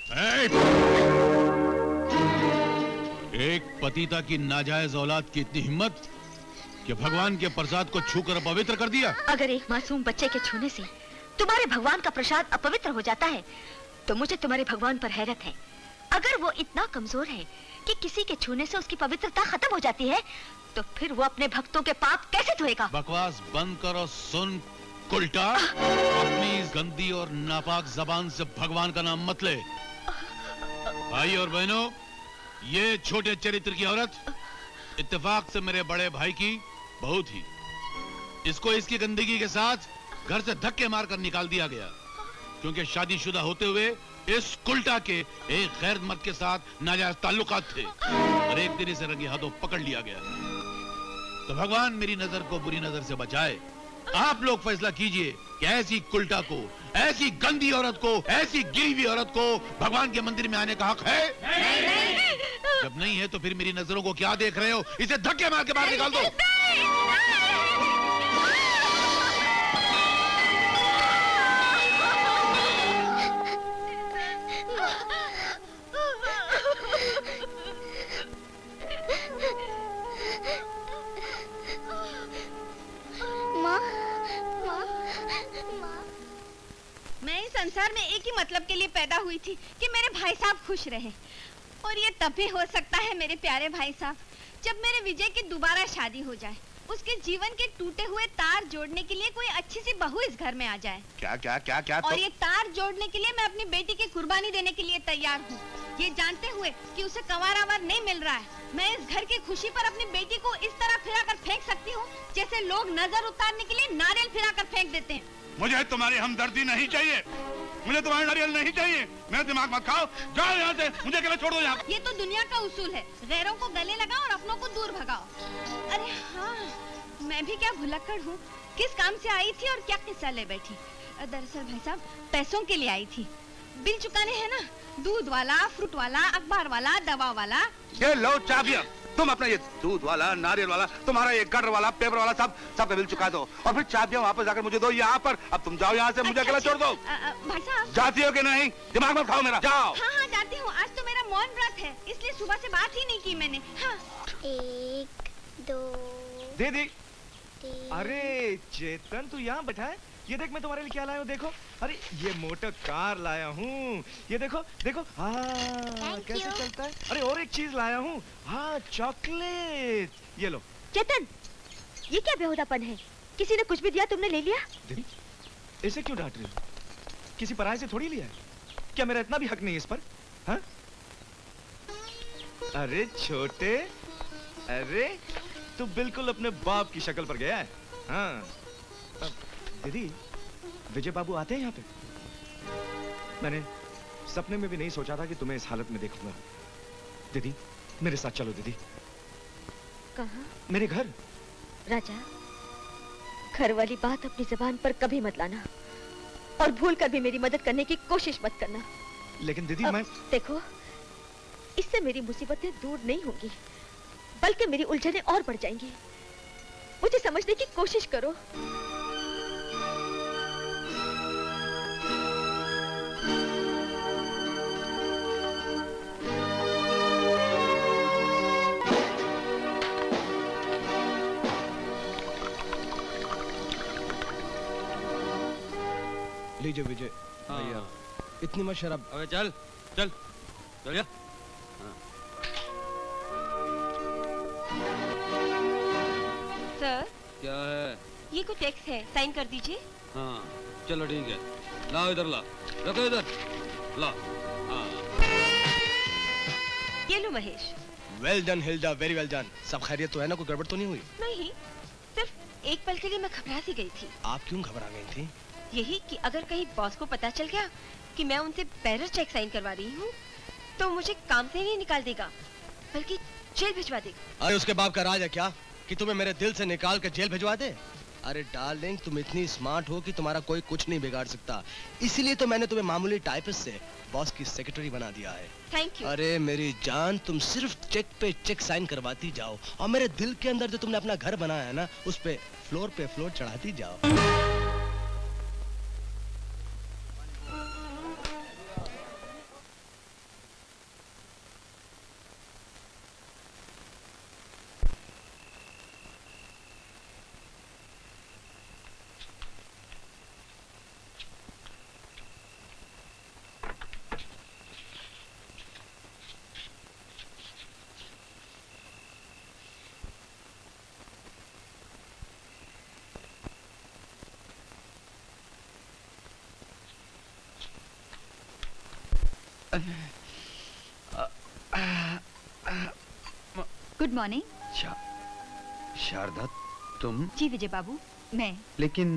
एक पतिता की नाजायज औलाद की इतनी हिम्मत कि भगवान के प्रसाद को छूकर अपवित्र कर दिया।
अगर एक मासूम बच्चे के छूने से तुम्हारे भगवान का प्रसाद अपवित्र हो जाता है तो मुझे तुम्हारे भगवान पर हैरत है। अगर वो इतना कमजोर है कि किसी के छूने से उसकी पवित्रता खत्म हो जाती है तो फिर वो अपने भक्तों के पाप कैसे धोएगा?
बकवास बंद करो सुन कुलटा। अपनी इस गंदी और नापाक जबान से भगवान का नाम मत ले। भाई और बहनों, ये छोटे चरित्र की औरत इत्तेफाक से मेरे बड़े भाई की बहू थी। इसको इसकी गंदगी के साथ घर से धक्के मारकर निकाल दिया गया क्योंकि शादीशुदा होते हुए इस कुलटा के एक गैर मर्द के साथ नाजायज ताल्लुकात थे और एक दिन इसे रंगे हाथों पकड़ लिया गया। तो भगवान मेरी नजर को बुरी नजर से बचाए। आप लोग फैसला कीजिए कि ऐसी कुलटा को, ऐसी गंदी औरत को, ऐसी गिरी हुई औरत को भगवान के मंदिर में आने का हक है? नहीं। जब नहीं है तो फिर मेरी नजरों को क्या देख रहे हो? इसे धक्के मार के बाहर निकाल दो।
मैं इस संसार में एक ही मतलब के लिए पैदा हुई थी कि मेरे भाई साहब खुश रहे। और ये तब भी हो सकता है मेरे प्यारे भाई साहब जब मेरे विजय की दोबारा शादी हो जाए, उसके जीवन के टूटे हुए तार जोड़ने के लिए कोई अच्छी सी बहू इस घर में आ जाए।
क्या क्या क्या क्या?
और ये तार जोड़ने के लिए मैं अपनी बेटी की कुर्बानी देने के लिए तैयार हूँ, ये जानते हुए कि उसे कंवारावर नहीं मिल रहा है। मैं इस घर की खुशी पर अपनी बेटी को इस तरह फिराकर फेंक सकती हूँ जैसे लोग नजर उतारने के लिए नारियल फिराकर फेंक देते हैं।
मुझे तुम्हारी हमदर्दी नहीं चाहिए, मुझे तुम्हारी नारियल नहीं चाहिए। मेरा दिमाग मत खाओ, जाओ यहाँ से, मुझे अकेले छोड़ दो यहाँ।
ये तो दुनिया का उसूल है, गैरों को गले लगाओ और अपनों को दूर भगाओ। अरे हाँ, मैं भी क्या भुलक्कड़ हूँ, किस काम से आई थी और क्या किस्सा ले बैठी। दरअसल भाई साहब पैसों के लिए आई थी, बिल चुकाने हैं ना, दूध वाला, फ्रूट वाला, अखबार वाला, दवा वाला।
ये लो चाबियां, तुम अपना ये दूध वाला, नारियल वाला, तुम्हारा ये गटर वाला, पेपर वाला सब का बिल चुका दो और फिर चाबियां वापस जाकर मुझे दो यहाँ पर। अब तुम जाओ यहाँ से, मुझे अकेला छोड़ दो।
भाई साहब
जाती हो कि नहीं? दिमाग मत खाओ मेरा, जाओ।
हाँ हाँ जाती हूँ, आज तो मेरा मौन व्रत है इसलिए सुबह से बात ही नहीं की मैंने। हाँ।
1 2
दीदी। अरे चेतन तू यहाँ बैठा है? ये देख मैं तुम्हारे लिए क्या लाया हूँ, देखो। अरे ये मोटर कार लाया हूँ, ये देखो देखो। हाँ कैसे चलता है। अरे और एक चीज लाया हूँ, हाँ चॉकलेट, ये लो।
चेतन, ये क्या बेहुदापन है? किसी ने कुछ भी दिया तुमने ले लिया?
दीदी इसे क्यों डांट रही हो? किसी पराये से थोड़ी लिया है, क्या मेरा इतना भी हक नहीं है इस पर? हाँ? अरे छोटे, अरे तू बिल्कुल अपने बाप की शक्ल पर गया है। हाँ दीदी, विजय बाबू आते हैं यहाँ पे? मैंने सपने में भी नहीं सोचा था कि तुम्हें इस हालत में देखूंगा। दीदी मेरे साथ चलो दीदी।
कहाँ?
मेरे घर।
राजा, घर वाली बात अपनी जुबान पर कभी मत लाना और भूल कर भी मेरी मदद करने की कोशिश मत करना।
लेकिन दीदी मैं
देखो, इससे मेरी मुसीबतें दूर नहीं होंगी बल्कि मेरी उलझनें और बढ़ जाएंगी। मुझे समझने की कोशिश करो।
लीजिए विजय भैया, इतनी मत शराब।
अबे चल चल चल जा।
सर
क्या है?
ये कुछ टैक्स है, साइन कर दीजिए।
हाँ चलो ठीक है, लाओ इधर, ला रखो इधर, ला। हाँ
ये लो Mahesh.
Well done Hilda, very well done. सब खैरियत तो है ना? कोई गड़बड़ तो नहीं हुई?
नहीं, सिर्फ एक पल के लिए मैं घबरा सी गई थी।
आप क्यों घबरा गई थी?
यही कि अगर कहीं बॉस को पता चल गया कि मैं उनसे बैरर चेक साइन करवा रही हूँ तो मुझे काम से नहीं निकाल देगा बल्कि जेल भिजवा देगा।
अरे उसके बाप का राज है क्या कि तुम्हें मेरे दिल से निकाल कर जेल भिजवा दे? अरे डार्लिंग, तुम इतनी स्मार्ट हो कि तुम्हारा कोई कुछ नहीं बिगाड़ सकता, इसीलिए तो मैंने तुम्हें मामूली टाइपिस्ट से बॉस की सेक्रेटरी बना दिया है।
Thank you.
अरे मेरी जान, तुम सिर्फ चेक पे चेक साइन करवाती जाओ और मेरे दिल के अंदर जो तुमने अपना घर बनाया है ना, उस पे फ्लोर चढ़ाती जाओ।
Good morning.
शारदा तुम?
जी विजय बाबू, मैं।
लेकिन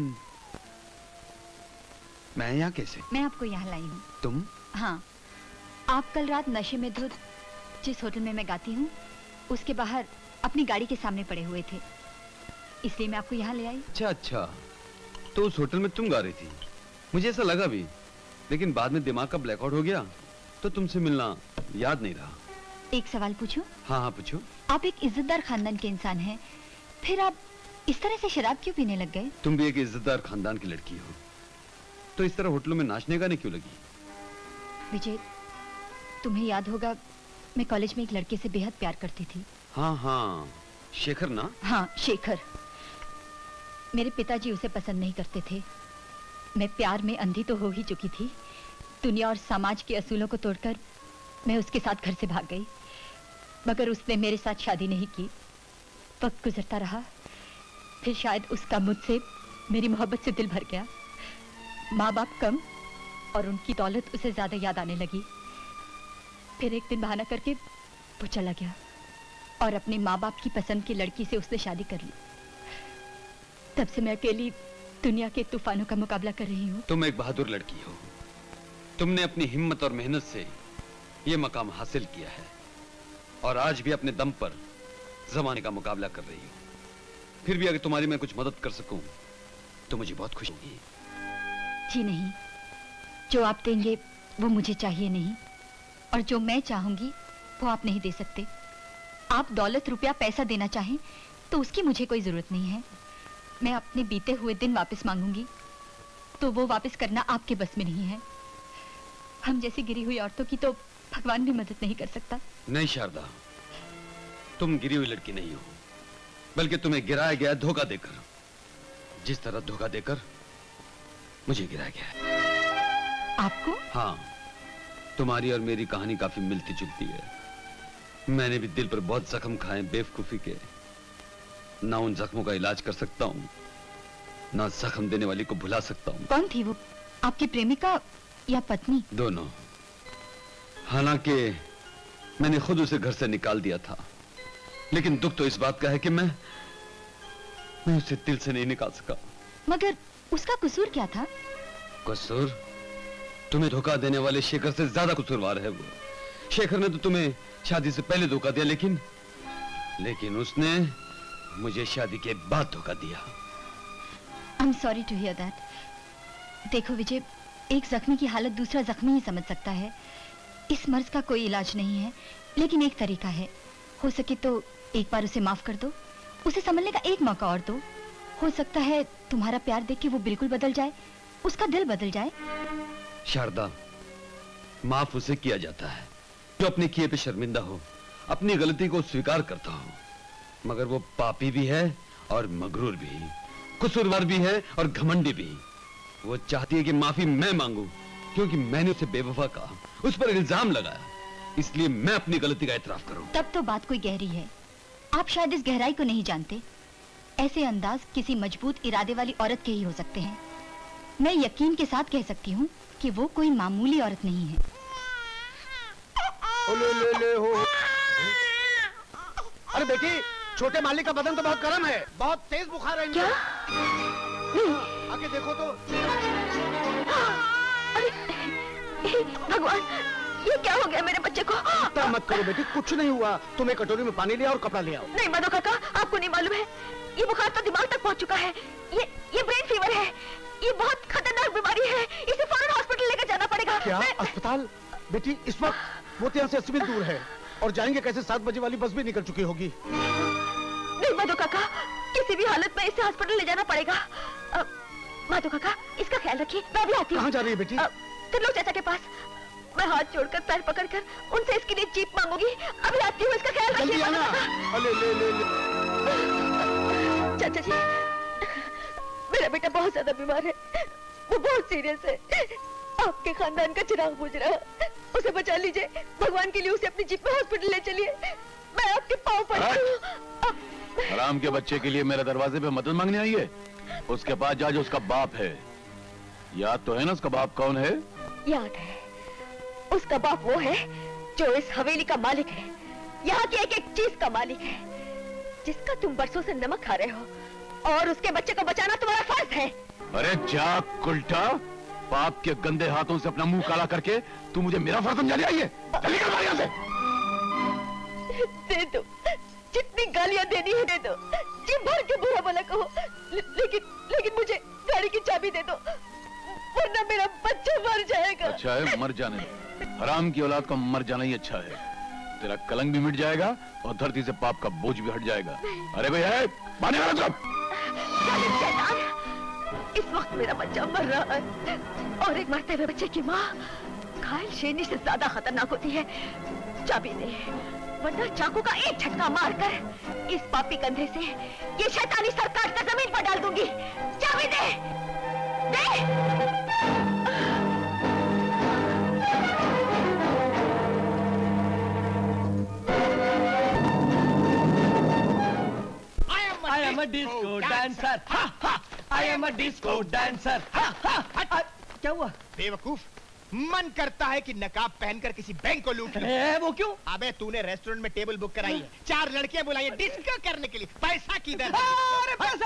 मैं यहाँ कैसे?
मैं आपको यहाँ लाई हूँ।
तुम?
हाँ, आप कल रात नशे में धुत जिस होटल में मैं गाती हूँ उसके बाहर अपनी गाड़ी के सामने पड़े हुए थे, इसलिए मैं आपको यहाँ ले आई।
अच्छा अच्छा, तो उस होटल में तुम गा रही थी? मुझे ऐसा लगा भी, लेकिन बाद में दिमाग का ब्लैकआउट हो गया तो तुमसे मिलना याद नहीं रहा।
एक सवाल पूछूं?
हाँ हाँ पूछो।
आप एक इज्जतदार खानदान के इंसान हैं, फिर आप इस तरह से शराब क्यों पीने लग गए?
तुम भी एक इज्जतदार खानदान की लड़की हो, तो इस तरह होटलों में नाचने गाने क्यों लगी?
विजय, तुम्हें याद होगा मैं कॉलेज में एक लड़के से बेहद प्यार करती थी।
हाँ हाँ, शेखर ना?
हाँ शेखर। मेरे पिताजी उसे पसंद नहीं करते थे। मैं प्यार में अंधी तो हो ही चुकी थी। दुनिया और समाज के असूलों को तोड़कर मैं उसके साथ घर से भाग गई, मगर उसने मेरे साथ शादी नहीं की। वक्त गुजरता रहा, फिर शायद उसका मुझसे मेरी मोहब्बत से दिल भर गया। माँ बाप कम और उनकी दौलत उसे ज्यादा याद आने लगी। फिर एक दिन बहाना करके वो चला गया और अपने माँ बाप की पसंद की लड़की से उसने शादी कर ली। तब से मैं अकेली दुनिया के तूफानों का मुकाबला कर रही हूँ।
तुम एक बहादुर लड़की हो। तुमने अपनी हिम्मत और मेहनत से ये मकाम हासिल किया है और आज भी अपने दम पर जमाने का मुकाबला कर रही हो। फिर भी अगर तुम्हारी मैं कुछ मदद कर सकूं तो मुझे बहुत खुशी होगी।
जी नहीं, जो आप देंगे वो मुझे चाहिए नहीं, और जो मैं चाहूंगी वो आप नहीं दे सकते। आप दौलत रुपया पैसा देना चाहें तो उसकी मुझे कोई जरूरत नहीं है। मैं अपने बीते हुए दिन वापस मांगूंगी तो वो वापस करना आपके बस में नहीं है। हम जैसी गिरी हुई औरतों की तो भगवान भी मदद नहीं कर सकता।
नहीं शारदा, तुम गिरी हुई लड़की नहीं हो, बल्कि तुम्हें गिराया गया धोखा देकर। जिस तरह धोखा देकर मुझे गिराया गया है।
आपको?
हाँ, तुम्हारी और मेरी कहानी काफी मिलती जुलती है। मैंने भी दिल पर बहुत जख्म खाए बेवकूफी के। ना उन जख्मों का इलाज कर सकता हूँ, ना जख्म देने वाली को भुला सकता हूँ।
कौन थी वो, आपकी प्रेमिका या पत्नी?
दोनों। हालांकि मैंने खुद उसे घर से निकाल दिया था, लेकिन दुख तो इस बात का है कि मैं उसे दिल से नहीं निकाल सका।
मगर उसका कसूर क्या था?
कसूर? तुम्हें धोखा देने वाले शेखर से ज्यादा कसूरवार है वो। शेखर ने तो तुम्हें शादी से पहले धोखा दिया, लेकिन उसने मुझे शादी के बाद धोखा दिया।
I am sorry to hear that. देखो विजय, एक जख्मी की हालत दूसरा जख्मी ही समझ सकता है। इस मर्ज का कोई इलाज नहीं है, लेकिन एक तरीका है। हो सके तो एक बार उसे माफ कर दो, उसे संभलने का एक मौका और दो। हो सकता है तुम्हारा प्यार देख के वो बिल्कुल बदल जाए, उसका दिल बदल जाए।
शारदा, माफ उसे किया जाता है जो अपने किए पे शर्मिंदा हो, अपनी गलती को स्वीकार करता हो। मगर वो पापी भी है और मगरूर भी, कसूरवार भी है और घमंडी भी। वो चाहती है कि माफी मैं मांगू, क्योंकि मैंने उसे बेवफा कहा, उस पर इल्जाम लगाया, इसलिए मैं अपनी गलती का एतराफ करूं।
तब तो बात कोई गहरी है। आप शायद इस गहराई को नहीं जानते। ऐसे अंदाज किसी मजबूत इरादे वाली औरत के ही हो सकते हैं। मैं यकीन के साथ कह सकती हूँ कि वो कोई मामूली औरत नहीं है।
ले हो। अरे बेटी, छोटे मालिक का बदन तो बहुत गर्म है, बहुत तेज बुखार है। क्या? आके देखो तो।
अरे भगवान, ये क्या हो गया मेरे बच्चे को?
चिंता मत करो बेटी, कुछ नहीं हुआ। तुम एक कटोरी में पानी ले आओ और कपड़ा ले आओ।
नहीं माधव काका, आपको नहीं मालूम है, ये बुखार तो दिमाग तक पहुंच चुका है। ये ब्रेन फीवर है। ये बहुत खतरनाक बीमारी है, इसे फौरन हॉस्पिटल लेकर जाना पड़ेगा।
क्या अस्पताल? बेटी इस वक्त वो तो यहाँ से 80 मील दूर है, और जाएंगे कैसे? 7 बजे वाली बस भी निकल चुकी होगी।
नहीं माधव काका, किसी भी हालत में इसे हॉस्पिटल ले जाना पड़ेगा। माधव काका, इसका ख्याल रखिए, मैं भी आती हूँ।
कहाँ जा रही है बेटी?
त्रिलोक चाचा के पास। मैं हाथ जोड़कर पैर पकड़कर उनसे इसके लिए जीप मांगूंगी। अभी आती हूँ, इसका ख्याल रखिए। चाचा जी, मेरा बेटा बहुत ज्यादा बीमार है, वो बहुत सीरियस है। आपके खानदान का चिराग बुझ रहा है, उसे बचा लीजिए। भगवान के लिए उसे अपनी जीप में हॉस्पिटल ले चलिए। मैं आपके पाँव पड़ती हूँ।
हराम के बच्चे के लिए मेरे दरवाजे पे मदद मांगने आई है? उसके पास जा जो उसका बाप है। याद तो है ना उसका बाप कौन है?
याद है, उसका बाप वो है जो इस हवेली का मालिक है, यहाँ की एक एक चीज का मालिक है, जिसका तुम बरसों से नमक खा रहे हो, और उसके बच्चे को बचाना तुम्हारा फर्ज है।
अरे जा उल्टा, बाप के गंदे हाथों से अपना मुंह काला करके तू मुझे मेरा फर्ज समझाने आई है? चल निकल बाहर यहाँ से।
दे दो, जितनी गालियां देनी है दे दो, जी भर के बुरा भला कहो, लेकिन मुझे गाड़ी की चाबी दे दो, वरना मेरा बच्चा मर जाएगा।
अच्छा है, मर जाने दे। हराम की औलाद का मर जाना ही अच्छा है। तेरा कलंक भी मिट जाएगा और धरती से पाप का बोझ भी हट जाएगा। अरे भाई है, माने वाला सब।
इस वक्त मेरा बच्चा मर रहा है, और एक मरते हुए बच्चे की माँ घायल शेरनी से ज्यादा खतरनाक होती है। चाबी दे, वरना चाकू का एक झटका मारकर इस पापी कंधे से ये शैतानी सर काट कर जमीन पर डाल दूंगी। चाबी दे, दे।
I am a disco dancer. I am a disco dancer. क्या हुआ?
बेवकूफ, मन करता है कि नकाब पहनकर किसी बैंक को लूट लूं।
वो क्यों?
अबे तूने रेस्टोरेंट में टेबल बुक कराई है, 4 लड़कियां बुलाई है डिस्को करने के लिए, पैसा किधर?
अरे पैसा!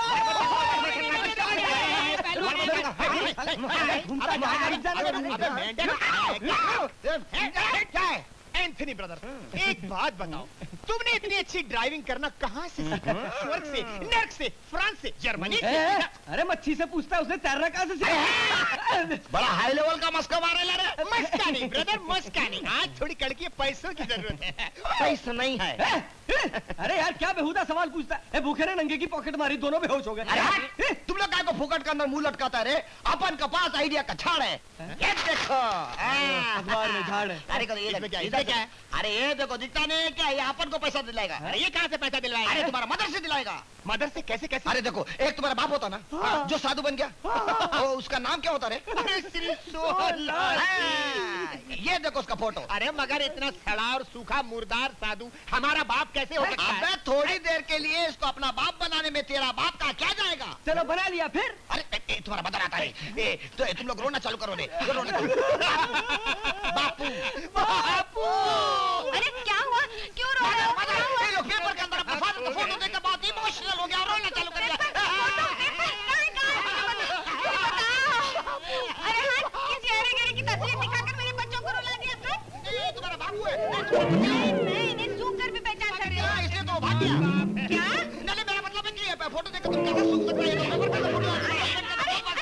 एंथनी ब्रदर, एक बात बताओ, तुमने इतनी अच्छी ड्राइविंग करना कहाँ से सीखा? स्वर्ग से, नर्क से, फ्रांस से, जर्मनी से?
अरे मच्छी से पूछता है, उसने तैरना कहाँ से सीखा?
बड़ा हाई लेवल का मस्का मारे ला रहे। मस्का नहीं ब्रदर, मस्का नहीं। आज थोड़ी कड़की है, पैसों की जरूरत है। पैसा नहीं है।
अरे यार क्या बेहुदा सवाल पूछता है? भूखे ने नंगे की पॉकेट मारी, दोनों बेहोश हो गए।
अरे तुम लोग काय को फुकट के अंदर मुंह लटकाता रे? अपन के पास आइडिया का झाड़ है। ये देखो,
अखबार में झाड़ है।
अरे इसमें क्या है? अरे ये देखो, दिखता नहीं क्या? ये अपन को पैसा दिलाएगा।
अरे ये कहाँ से पैसा दिलाएगा?
अरे तुम्हारा मदर से दिलाएगा।
मदर से? कैसे कैसे?
अरे देखो, एक तुम्हारा बाप होता ना, जो साधु बन गया, उसका नाम क्या होता रे?
अरे श्री सोहनलाल।
ये देखो उसका फोटो।
अरे मगर इतना सड़ा और सूखा मुर्दार साधु हमारा बाप कैसे हो सकता है?
थोड़ी देर के लिए इसको अपना बाप बनाने में तेरा बाप का क्या जाएगा?
चलो बना लिया फिर।
अरे तुम्हारा मदर आता है, तो तुम लोग रोना चालू करो रे। बापू
बापू, अरे क्या हुआ? क्यों रो रहे हो?
ये लोग पेपर के अंदर अपना फादर का फोटो देखकर बहुत इमोशनल हो गया, रोना चालू कर दिया।
अरे हाँ, किसी अरे की तस्वीर दिखाकर मेरे बच्चों को रुला दिया तुम?
ये तुम्हारा बाबू है।
नहीं, इन्हें सूंघ कर भी पहचान सकते हो।
इसलिए तो भाग गया।
क्या?
नहीं, मेरा मतलब है कि फोटो देखकर तुम कैसे सूंघ सकते हो?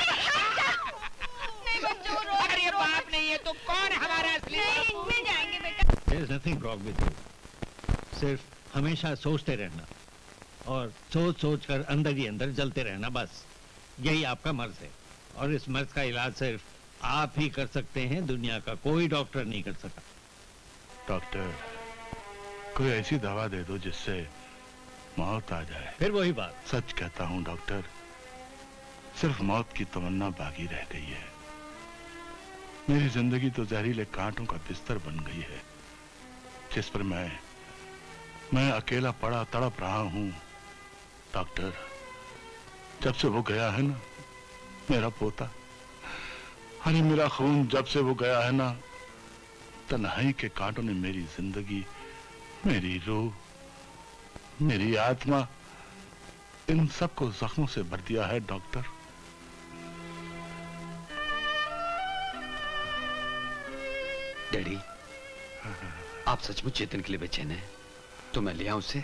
अगर ये बाप नहीं है तो कौन हमारा असली?
नहीं, मिल जाएंगे बेटा।
There's nothing wrong with you. सिर्फ हमेशा सोचते रहना और सोच सोच कर अंदर ही अंदर जलते रहना, बस यही आपका मर्ज है। और इस मर्ज का इलाज सिर्फ आप ही कर सकते हैं, दुनिया का कोई डॉक्टर नहीं कर सका।
डॉक्टर, कोई ऐसी दवा दे दो जिससे मौत आ जाए।
फिर वही बात।
सच कहता हूँ डॉक्टर, सिर्फ मौत की तमन्ना बाकी रह गई है। मेरी जिंदगी तो जहरीले कांटों का बिस्तर बन गई है, जिस पर मैं अकेला पड़ा तड़प रहा हूँ। डॉक्टर, जब से वो गया है ना, मेरा पोता, अरे मेरा खून जब से वो गया है ना, तन्हाई के कांटों ने मेरी जिंदगी, मेरी रूह, मेरी आत्मा, इन सबको जख्मों से भर दिया है डॉक्टर।
डैडी, आप सचमुच चेतन के लिए बेचैन हैं? तो मैं ले आऊं उसे?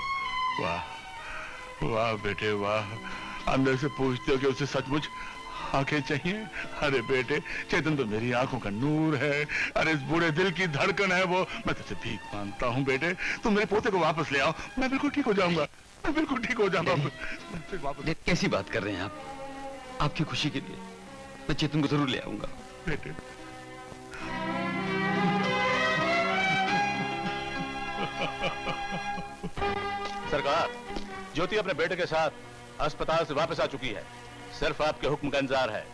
वाह वाह बेटे वाह, अंदर से पूछते हो कि उसे सचमुच आंखें चाहिए? अरे बेटे, चेतन तो मेरी आंखों का नूर है, अरे इस बूढ़े दिल की धड़कन है वो। मैं तुझसे भीख मांगता हूँ बेटे, तुम मेरे पोते को वापस ले आओ, मैं बिल्कुल ठीक हो जाऊंगा, मैं बिल्कुल ठीक हो जाऊंगा।
कैसी बात कर रहे हैं आप? आपकी खुशी के लिए मैं चेतन को जरूर ले आऊंगा।
बेटे,
सरकार, ज्योति अपने बेटे के साथ अस्पताल से वापस आ चुकी है, सिर्फ आपके हुक्म का इंतजार है।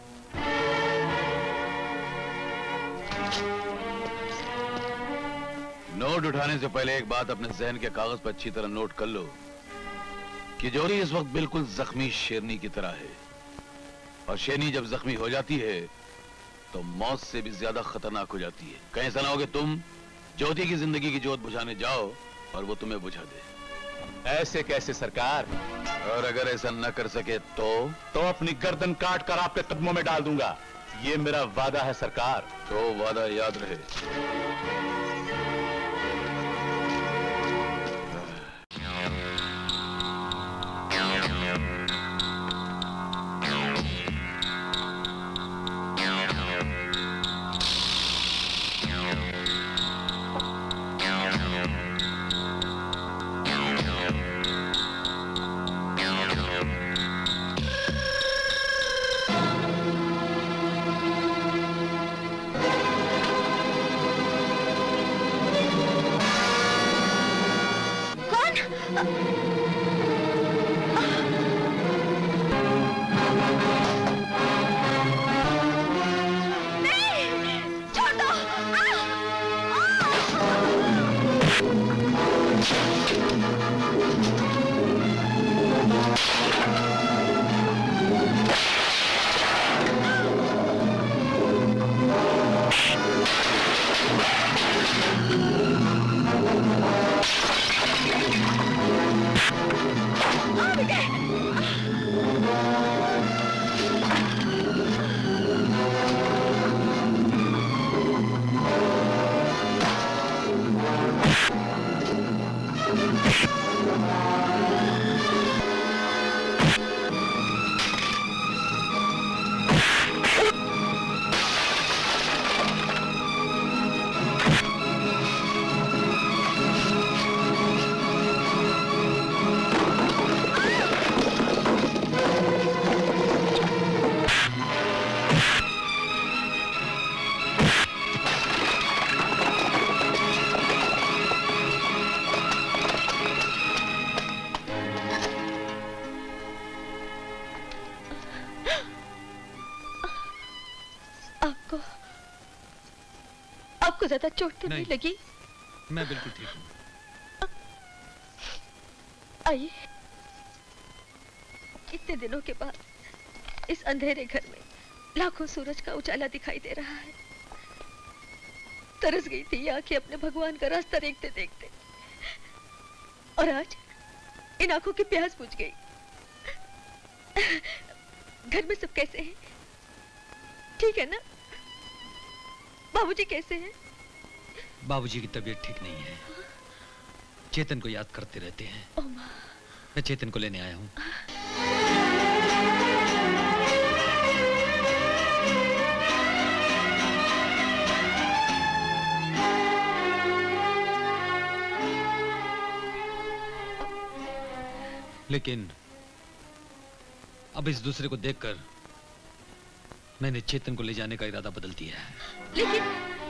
नोट उठाने से पहले एक बात अपने जहन के कागज पर अच्छी तरह नोट कर लो कि जोरी इस वक्त बिल्कुल जख्मी शेरनी की तरह है, और शेरनी जब जख्मी हो जाती है तो मौत से भी ज्यादा खतरनाक हो जाती है। कहीं ऐसा ना हो कि तुम ज्योति की जिंदगी की जोत बुझाने जाओ और वो तुम्हें बुझा दे।
ऐसे कैसे सरकार?
और अगर ऐसा न कर सके तो
अपनी गर्दन काट कर आपके कदमों में डाल दूंगा। ये मेरा वादा है सरकार।
तो वादा याद रहे।
आपको ज्यादा चोट तो नहीं लगी?
मैं बिल्कुल ठीक हूँ।
आइए, इतने दिनों के बाद इस अंधेरे घर में लाखों सूरज का उजाला दिखाई दे रहा है। तरस गई थी ये आंखें अपने भगवान का रास्ता देखते देखते, और आज इन आंखों की प्यास बुझ गई। घर में सब कैसे हैं? ठीक है ना? बाबूजी कैसे हैं?
बाबूजी की तबीयत ठीक नहीं है, चेतन को याद करते रहते हैं। मैं चेतन को लेने आया हूँ। लेकिन अब इस दूसरे को देखकर मैंने चेतन को ले जाने का इरादा बदल दिया है।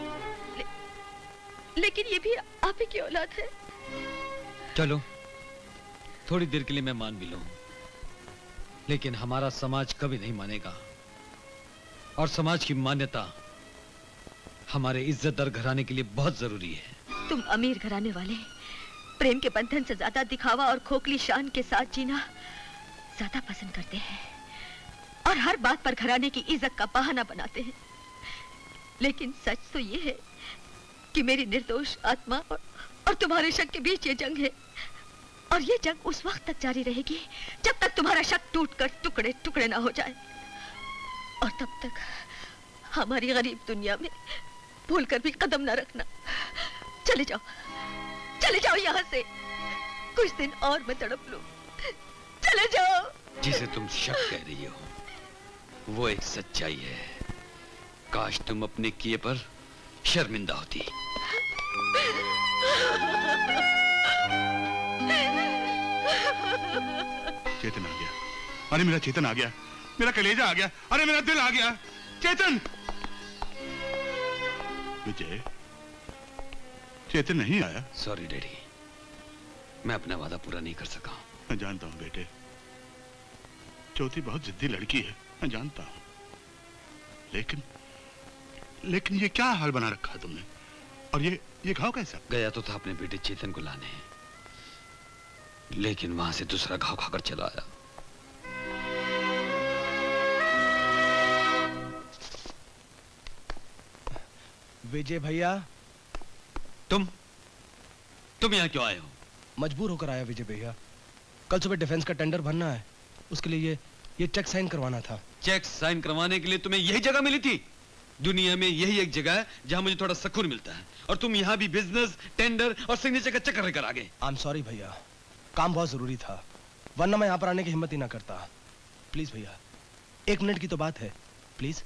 लेकिन ये भी आप ही की औलाद है।
चलो थोड़ी देर के लिए मैं मान भी लूं, लेकिन हमारा समाज कभी नहीं मानेगा, और समाज की मान्यता हमारे इज्जतदार घराने के लिए बहुत जरूरी है।
तुम अमीर घराने वाले प्रेम के बंधन से ज्यादा दिखावा और खोखली शान के साथ जीना ज्यादा पसंद करते हैं, और हर बात पर घराने की इज्जत का बहाना बनाते हैं। लेकिन सच तो ये है कि मेरी निर्दोष आत्मा और तुम्हारे शक के बीच ये जंग है, और ये जंग उस वक्त तक जारी रहेगी जब तक तुम्हारा शक टूटकर टुकड़े टुकड़े ना हो जाए, और तब तक हमारी गरीब दुनिया में भूलकर भी कदम ना रखना। चले जाओ यहाँ से, कुछ दिन और मैं तड़प लूं। चले जाओ।
जिसे तुम शक कह रही हो वो एक सच्चाई है। काश तुम अपने किए पर शर्मिंदा होती।
चेतन आ गया। अरे मेरा चेतन आ गया, मेरा कलेजा आ गया, अरे मेरा दिल आ गया। चेतन! विजय, चेतन नहीं आया।
सॉरी डैडी, मैं अपना वादा पूरा नहीं कर सका।
मैं जानता हूं बेटे, ज्योति बहुत जिद्दी लड़की है, मैं जानता हूं, लेकिन ये क्या हाल बना रखा है तुमने? और ये घाव कैसा?
गया तो था अपने बेटे चेतन को लाने, लेकिन वहां से दूसरा घाव खाकर चला आया।
विजय भैया।
तुम यहाँ क्यों आए हो?
मजबूर होकर आया विजय भैया। कल सुबह डिफेंस का टेंडर भरना है, उसके लिए ये चेक साइन करवाना था।
चेक साइन करवाने के लिए तुम्हें यही जगह मिली थी? दुनिया में यही एक जगह है जहां मुझे थोड़ा सुकून मिलता है, और तुम यहाँ भी बिजनेस, टेंडर और सिग्नेचर का चक्कर लेकर आ गए।
आई एम सॉरी भैया, काम बहुत जरूरी था, वरना मैं यहाँ पर आने की हिम्मत ही ना करता। प्लीज भैया, 1 मिनट की तो बात है, प्लीज।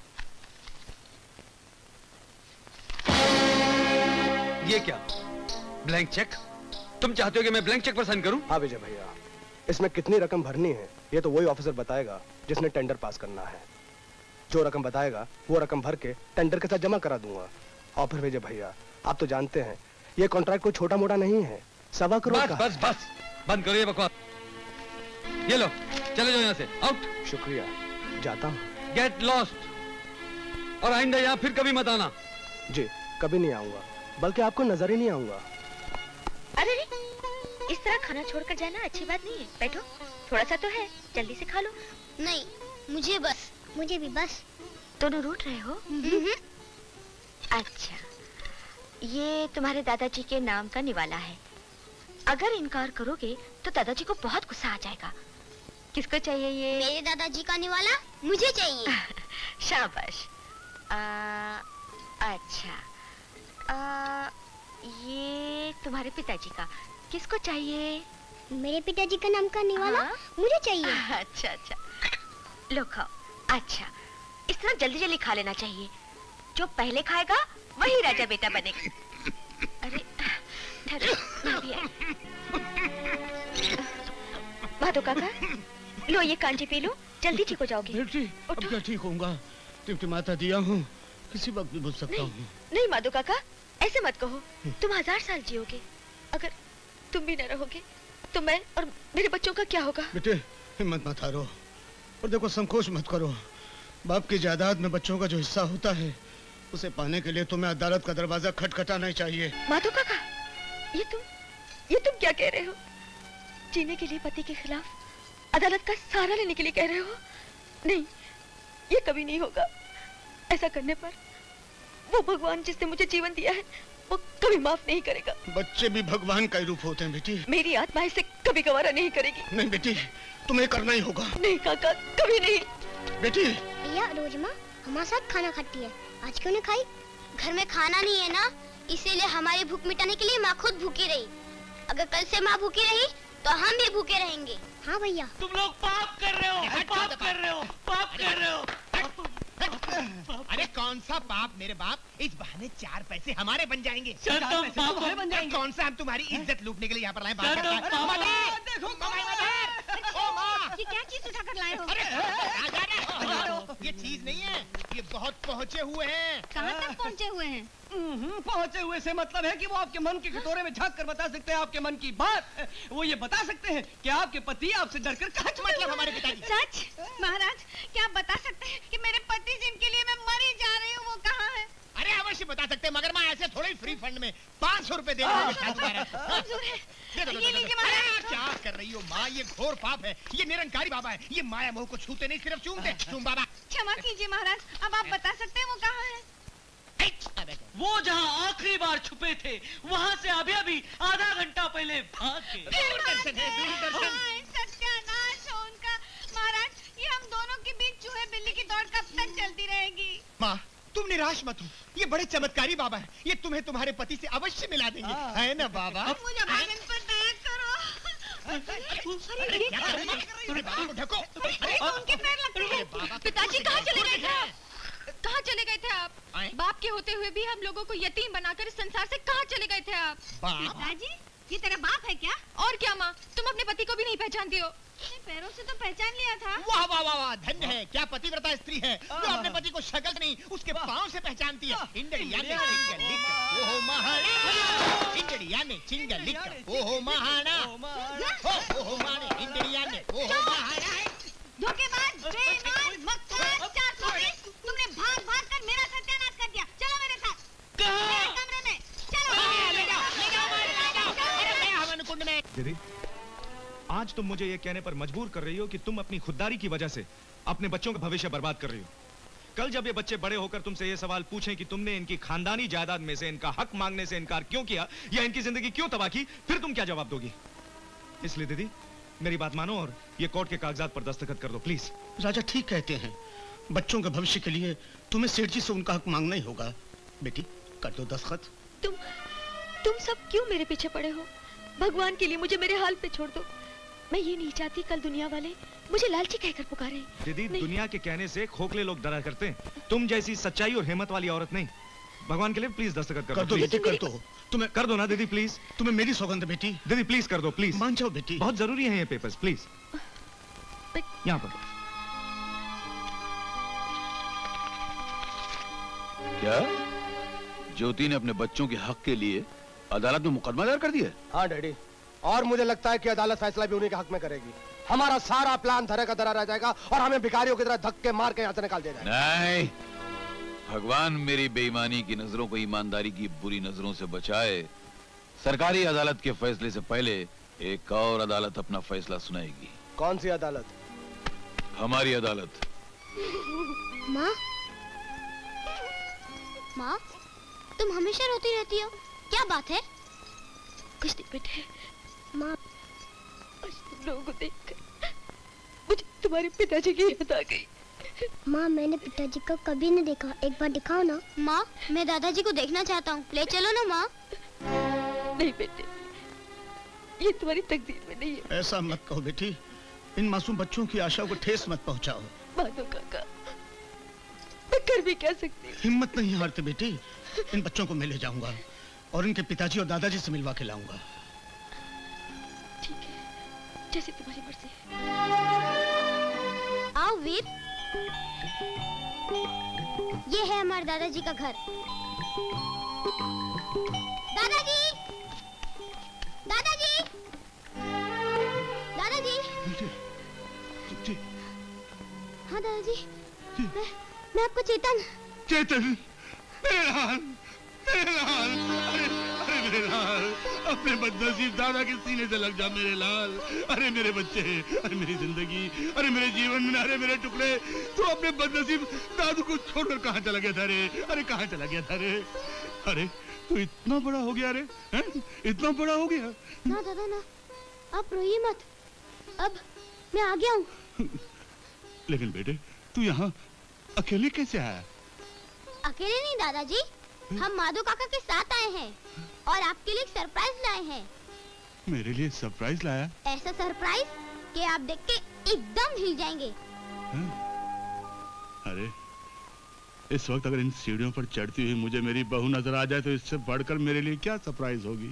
ये क्या, ब्लैंक चेक? तुम चाहते हो कि मैं ब्लैंक चेक पर साइन करूं?
हाँ विजय भैया, इसमें कितनी रकम भरनी है ये तो वही ऑफिसर बताएगा जिसने टेंडर पास करना है। जो रकम बताएगा वो रकम भर के टेंडर के साथ जमा करा दूंगा। और फिर विजय भैया, आप तो जानते हैं ये कॉन्ट्रैक्ट कोई छोटा मोटा नहीं है, 1.25 करोड़ का।
बस बस बंद करो ये बकवास। ये लो, चले जाओ यहाँ से, आउट।
शुक्रिया, जाता हूँ।
गेट लॉस्ट, और आइंदा यहाँ फिर कभी मत आना।
जी, कभी नहीं आऊंगा, बल्कि आपको नजर ही नहीं आऊंगा।
अरे इस तरह खाना छोड़कर जाना अच्छी बात नहीं है। बैठो, थोड़ा सा तो है, जल्दी से खा लो।
नहीं, मुझे भी बस।
दोनों रूठ रहे हो? अच्छा, ये तुम्हारे दादाजी के नाम का निवाला है। अगर इनकार करोगे तो दादाजी को बहुत गुस्सा आ जाएगा। किसको चाहिए ये?
मेरे दादाजी का निवाला मुझे चाहिए।
शाबाश। अच्छा, ये तुम्हारे पिताजी का, किसको चाहिए?
मेरे पिताजी का नाम का निवाला मुझे चाहिए।
अच्छा अच्छा, लो खाओ। अच्छा, इस तरह जल्दी जल्दी खा लेना चाहिए, जो पहले खाएगा वही राजा बेटा बनेगा। अरे धरो, मैं भी आई। माधो काका, लो ये कांटे पी लो, जल्दी ठीक हो जाओगे।
बेटी, अब क्या ठीक होऊंगा? टिमटिमाता दिया हूँ, किसी वक्त भी बुझ सकता हूँ।
नहीं माधो काका, ऐसे मत कहो, तुम 1000 साल जियोगे। अगर तुम भी न रहोगे तो मैं और मेरे बच्चों का क्या होगा?
बेटे, हिम्मत मत हारो, और देखो संकोच मत करो। बाप की जायदाद में बच्चों का जो हिस्सा होता है उसे पाने के लिए तुम्हें अदालत का दरवाजा खटखटाना चाहिए।
माधो काका, ये तुम क्या कह रहे हो? जीने के लिए पति के खिलाफ अदालत का सहारा लेने के लिए कह रहे हो? नहीं, ये कभी नहीं होगा। ऐसा करने पर वो भगवान जिसने मुझे जीवन दिया है वो कभी माफ नहीं करेगा।
बच्चे भी भगवान का ही रूप होते हैं बेटी।
मेरी आत्मा इसे कभी गवारा नहीं करेगी।
नहीं बेटी, तुम्हें करना ही होगा।
नहीं काका, कभी नहीं।
बेटी,
भैया रोज माँ हमारे साथ खाना खाती है, आज क्यों नहीं खाई? घर में खाना नहीं है ना, इसीलिए हमारी भूख मिटाने के लिए माँ खुद भूखी रही। अगर कल से माँ भूखी रही तो हम भी भूखे रहेंगे। हाँ भैया।
तुम लोग पाप कर रहे हो, पाप कर रहे हो, पाप कर रहे हो। अरे कौन सा पाप मेरे बाप, इस बहाने 4 पैसे हमारे बन जाएंगे।
बन जाएंगे।
कौन सा हम तुम्हारी इज्जत लूटने के लिए यहाँ पर लाए?
ये क्या चीज उठा कर लाए हो?
ये चीज नहीं है, ये बहुत पहुँचे हुए हैं।
कहाँ तक पहुँचे हुए हैं?
पहुँचे हुए से मतलब है कि वो आपके मन के खटोरे में झांक कर बता सकते हैं आपके मन की बात। वो ये बता सकते हैं कि आपके पति आपसे डरकर कहाँ चुके?
मतलब हमारे पिताजी।
सच महाराज, क्या आप बता सकते हैं कि मेरे पति जिनके लिए मैं मरी जा रही हूँ वो कहाँ है?
अरे अवश्य बता सकते हैं, मगर मैं ऐसे थोड़े फ्री फंड में 500 रुपए दे क्या कर रही हो माँ? ये घोर पाप है, ये निरंकारी बाबा है, ये माया मोह को छूते नहीं सिर्फ चूमते। चूम बाबा।
क्षमा कीजिए महाराज, अब आप बता सकते हैं वो कहाँ है?
वो जहाँ आखिरी बार छुपे थे वहाँ से अभी आधा घंटा पहले भाग गए।
सत्यानाश हो उनका। महाराज, ये हम दोनों के बीच चूहे बिल्ली की दौड़ कब तक चलती रहेगी?
माँ, तुम निराश मत हो, ये बड़े चमत्कारी बाबा है, ये तुम्हें तुम्हारे पति से अवश्य मिला देंगे, है ना बाबा?
मुझे भागन पर दया करो।
ढको।
उनके पैर लगते हैं। पिताजी कहाँ चले गए थे? कहाँ चले गए थे आप? बाप के होते हुए भी हम लोगों को यतीम बनाकर इस संसार से कहाँ चले गए थे आप? पिताजी, ये तेरा बाप है क्या? और क्या माँ, तुम अपने पति को भी नहीं पहचानती हो? पैरों से तो पहचान लिया था।
वाह वाह वाह वाह, धन्य है, क्या पतिव्रता स्त्री है जो अपने पति को शक्ल नहीं उसके पाँव से पहचानती है। इंडिया में ओहो महाना, इंडिया में चिंगलिक ओहो महाना, ओहो माने इंडिया में ओहो महाना।
धोखेबाज, बेईमान, मक्कार, चारसूसी, तुमने भाग भाग कर मेरा सत्यानाश कर दिया। चलो मेरे साथ मेरे कमरे में, चलो। ले जाओ
हवन कुंड में। दीदी, आज तुम मुझे ये कहने पर मजबूर कर रही हो कि तुम अपनी खुददारी की वजह से अपने बच्चों का भविष्य बर्बाद कर रही हो। कल जब ये बच्चे बड़े होकर तुमसे ये सवाल पूछें कि तुमने इनकी खानदानी जायदाद में से इनका हक मांगने से इनकार क्यों किया या इनकी जिंदगी क्यों तबाह की, फिर तुम क्या जवाब दोगी? इसलिए दीदी मेरी बात मानो और ये कोर्ट के कागजात पर दस्तखत कर दो प्लीज।
राजा ठीक कहते हैं, बच्चों के भविष्य के लिए तुम्हें सेठ जी से उनका हक मांगना ही होगा। बेटी कर दो दस्तखत।
तुम सब क्यों मेरे पीछे पड़े हो? भगवान के लिए मुझे मेरे हाल पे छोड़ दो। मैं ये नहीं चाहती कल दुनिया वाले मुझे लालची कहकर पुकारें।
दीदी दुनिया के कहने से खोखले लोग डरा करते हैं, तुम जैसी सच्चाई और हिम्मत वाली औरत नहीं। भगवान के लिए प्लीज दस्तखत कर दो
बेटी, कर दो। तुम्हें
कर दो ना दीदी प्लीज।
तुम्हें मेरी सौगंध बेटी।
दीदी प्लीज कर दो प्लीज।
मान जाओ बेटी,
बहुत जरूरी है ये पेपर्स प्लीज। यहाँ पर
क्या ज्योति ने अपने बच्चों के हक के लिए अदालत में मुकदमा दायर कर दिया?
हाँ डैडी, और मुझे लगता है कि अदालत फैसला भी उन्हीं के हक में करेगी। हमारा सारा प्लान धरे का धरा रह जाएगा और हमें भिखारियों की तरह धक्के मार के यहाँ से निकाल दिया जाएगा।
नहीं, भगवान मेरी बेईमानी की नजरों को ईमानदारी की बुरी नजरों से बचाए। सरकारी अदालत के फैसले से पहले एक और अदालत अपना फैसला सुनाएगी।
कौन सी अदालत?
हमारी अदालत।
माँ, माँ, तुम हमेशा रोती रहती हो, क्या बात है?
कुछ नहीं बेटे।
माँ,
आज तुम लोगों को देखकर मुझे तुम्हारे पिताजी की याद आ गई।
माँ, मैंने पिताजी को कभी नहीं देखा, एक बार दिखाओ ना। माँ, मैं दादाजी को देखना चाहता हूँ, ले चलो ना माँ।
नहीं बेटे, ये तुम्हारी तकदीर में नहीं है।
ऐसा मत कहो बेटी, इन मासूम बच्चों की आशाओं को ठेस मत पहुँचाओ।
मानो काका, मैं कर भी क्या सकती हूँ?
हिम्मत नहीं हारते बेटी, इन बच्चों को मैं ले जाऊंगा और इनके पिताजी और दादाजी से मिलवा के लाऊंगा।
ठीक है, जैसे तुम्हारी मर्जी है।
आओ वीर, ये है हमारे दादाजी का घर। दादाजी, दादाजी, दादाजी। हाँ दादाजी, मैं आपको चेतन।
चेतन, मेरा हाल, मेरा हाल, अरे मेरे लाल, अपने बदनसीब दादा के सीने से लग जा मेरे लाल। अरे मेरे बच्चे, अरे मेरी जिंदगी, अरे मेरे जीवन, अरे मेरे टुकड़े, तू अपने बदनसीब दादू को छोड़कर कहाँ चला गया था रे? अरे कहाँ चला गया था रे? अरे तू इतना बड़ा हो गया रे, हैं? इतना बड़ा हो गया?
ना दादा ना, आप रोइए मत, अब मैं आ गया हूँ।
लेकिन बेटे तू यहाँ अकेले कैसे आया?
अकेले नहीं दादाजी, हम माधव काका के साथ आए हैं और आपके लिए एक सरप्राइज लाए हैं।
मेरे लिए सरप्राइज लाया?
ऐसा सरप्राइज कि आप देख के एकदम हिल जाएंगे।
अरे इस वक्त अगर इन सीढ़ियों पर चढ़ती हुई मुझे मेरी बहू नजर आ जाए तो इससे बढ़कर मेरे लिए क्या सरप्राइज होगी?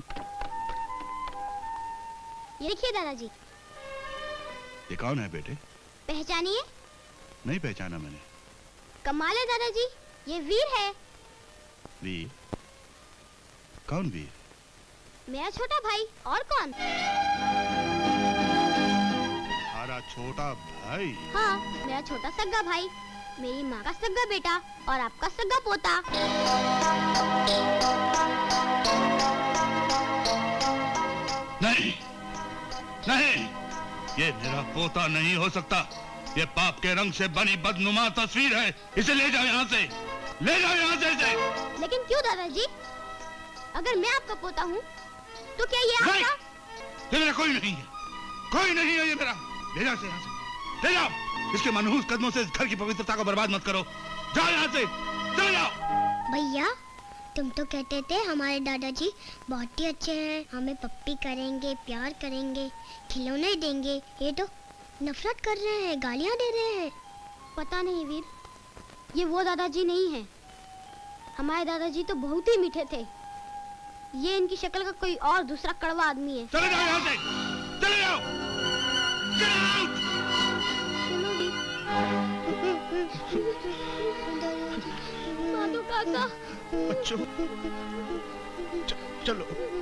ये देखिए दादाजी।
ये कौन है बेटे?
पहचानिए।
नहीं पहचाना मैंने।
कमाल है दादाजी, ये वीर है।
वीर? कौन वीर?
मेरा छोटा भाई, और कौन?
हमारा छोटा भाई?
हाँ, मेरा छोटा सग्गा भाई, मेरी माँ का सग्गा बेटा और आपका सग्गा पोता।
नहीं, नहीं, ये मेरा पोता नहीं हो सकता। ये पाप के रंग से बनी बदनुमा तस्वीर है। इसे ले जाओ यहाँ से, ले जाओ यहाँ से इसे।
लेकिन क्यों दादाजी? अगर मैं आपका पोता हूँ तो क्या ये आपका?
ये मेरा कोई नहीं है, कोई नहीं है ये मेरा। ले जाओ इसे यहाँ से, ले जाओ। इसके मनहूस कदमों से इस घर की पवित्रता को बर्बाद मत करो। जाओ यहाँ से, चले जाओ।
भैया, तुम तो कहते थे हमारे दादाजी बहुत ही अच्छे हैं, हमें पप्पी करेंगे, प्यार करेंगे, खिलौने देंगे। ये तो नफरत कर रहे हैं, गालियाँ दे रहे हैं। पता नहीं वीर, ये वो दादाजी नहीं है। हमारे दादाजी तो बहुत ही मीठे थे। ये इनकी शक्ल का कोई और दूसरा कड़वा आदमी है।
चले जाओ यहाँ से, चले जाओ।
माधव काका।
बच्चों, चलो।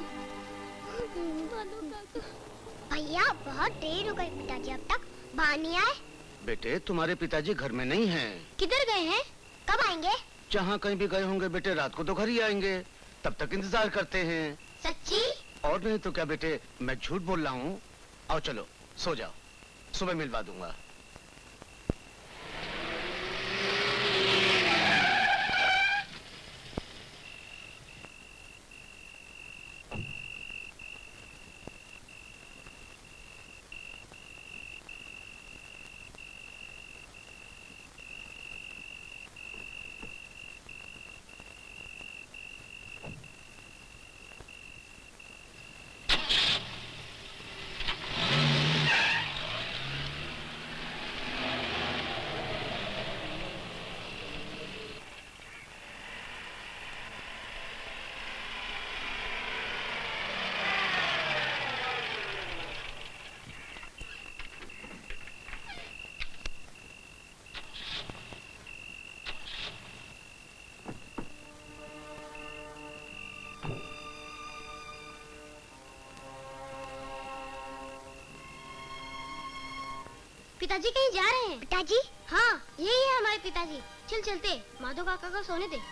भैया, बहुत देर हो गई, पिताजी अब तक बाहर नहीं आए।
बेटे, तुम्हारे पिताजी घर में नहीं हैं।
किधर गए हैं? कब आएंगे?
जहाँ कहीं भी गए होंगे बेटे, रात को तो घर ही आएंगे। तब तक इंतजार करते हैं।
सच्ची?
और नहीं तो क्या बेटे, मैं झूठ बोल रहा हूँ। आओ चलो, सो जाओ, सुबह मिलवा दूंगा।
पिताजी कहीं जा रहे हैं। पिताजी? हाँ, यही है हमारे पिताजी। चल चलते, माधव काका को सोने दे।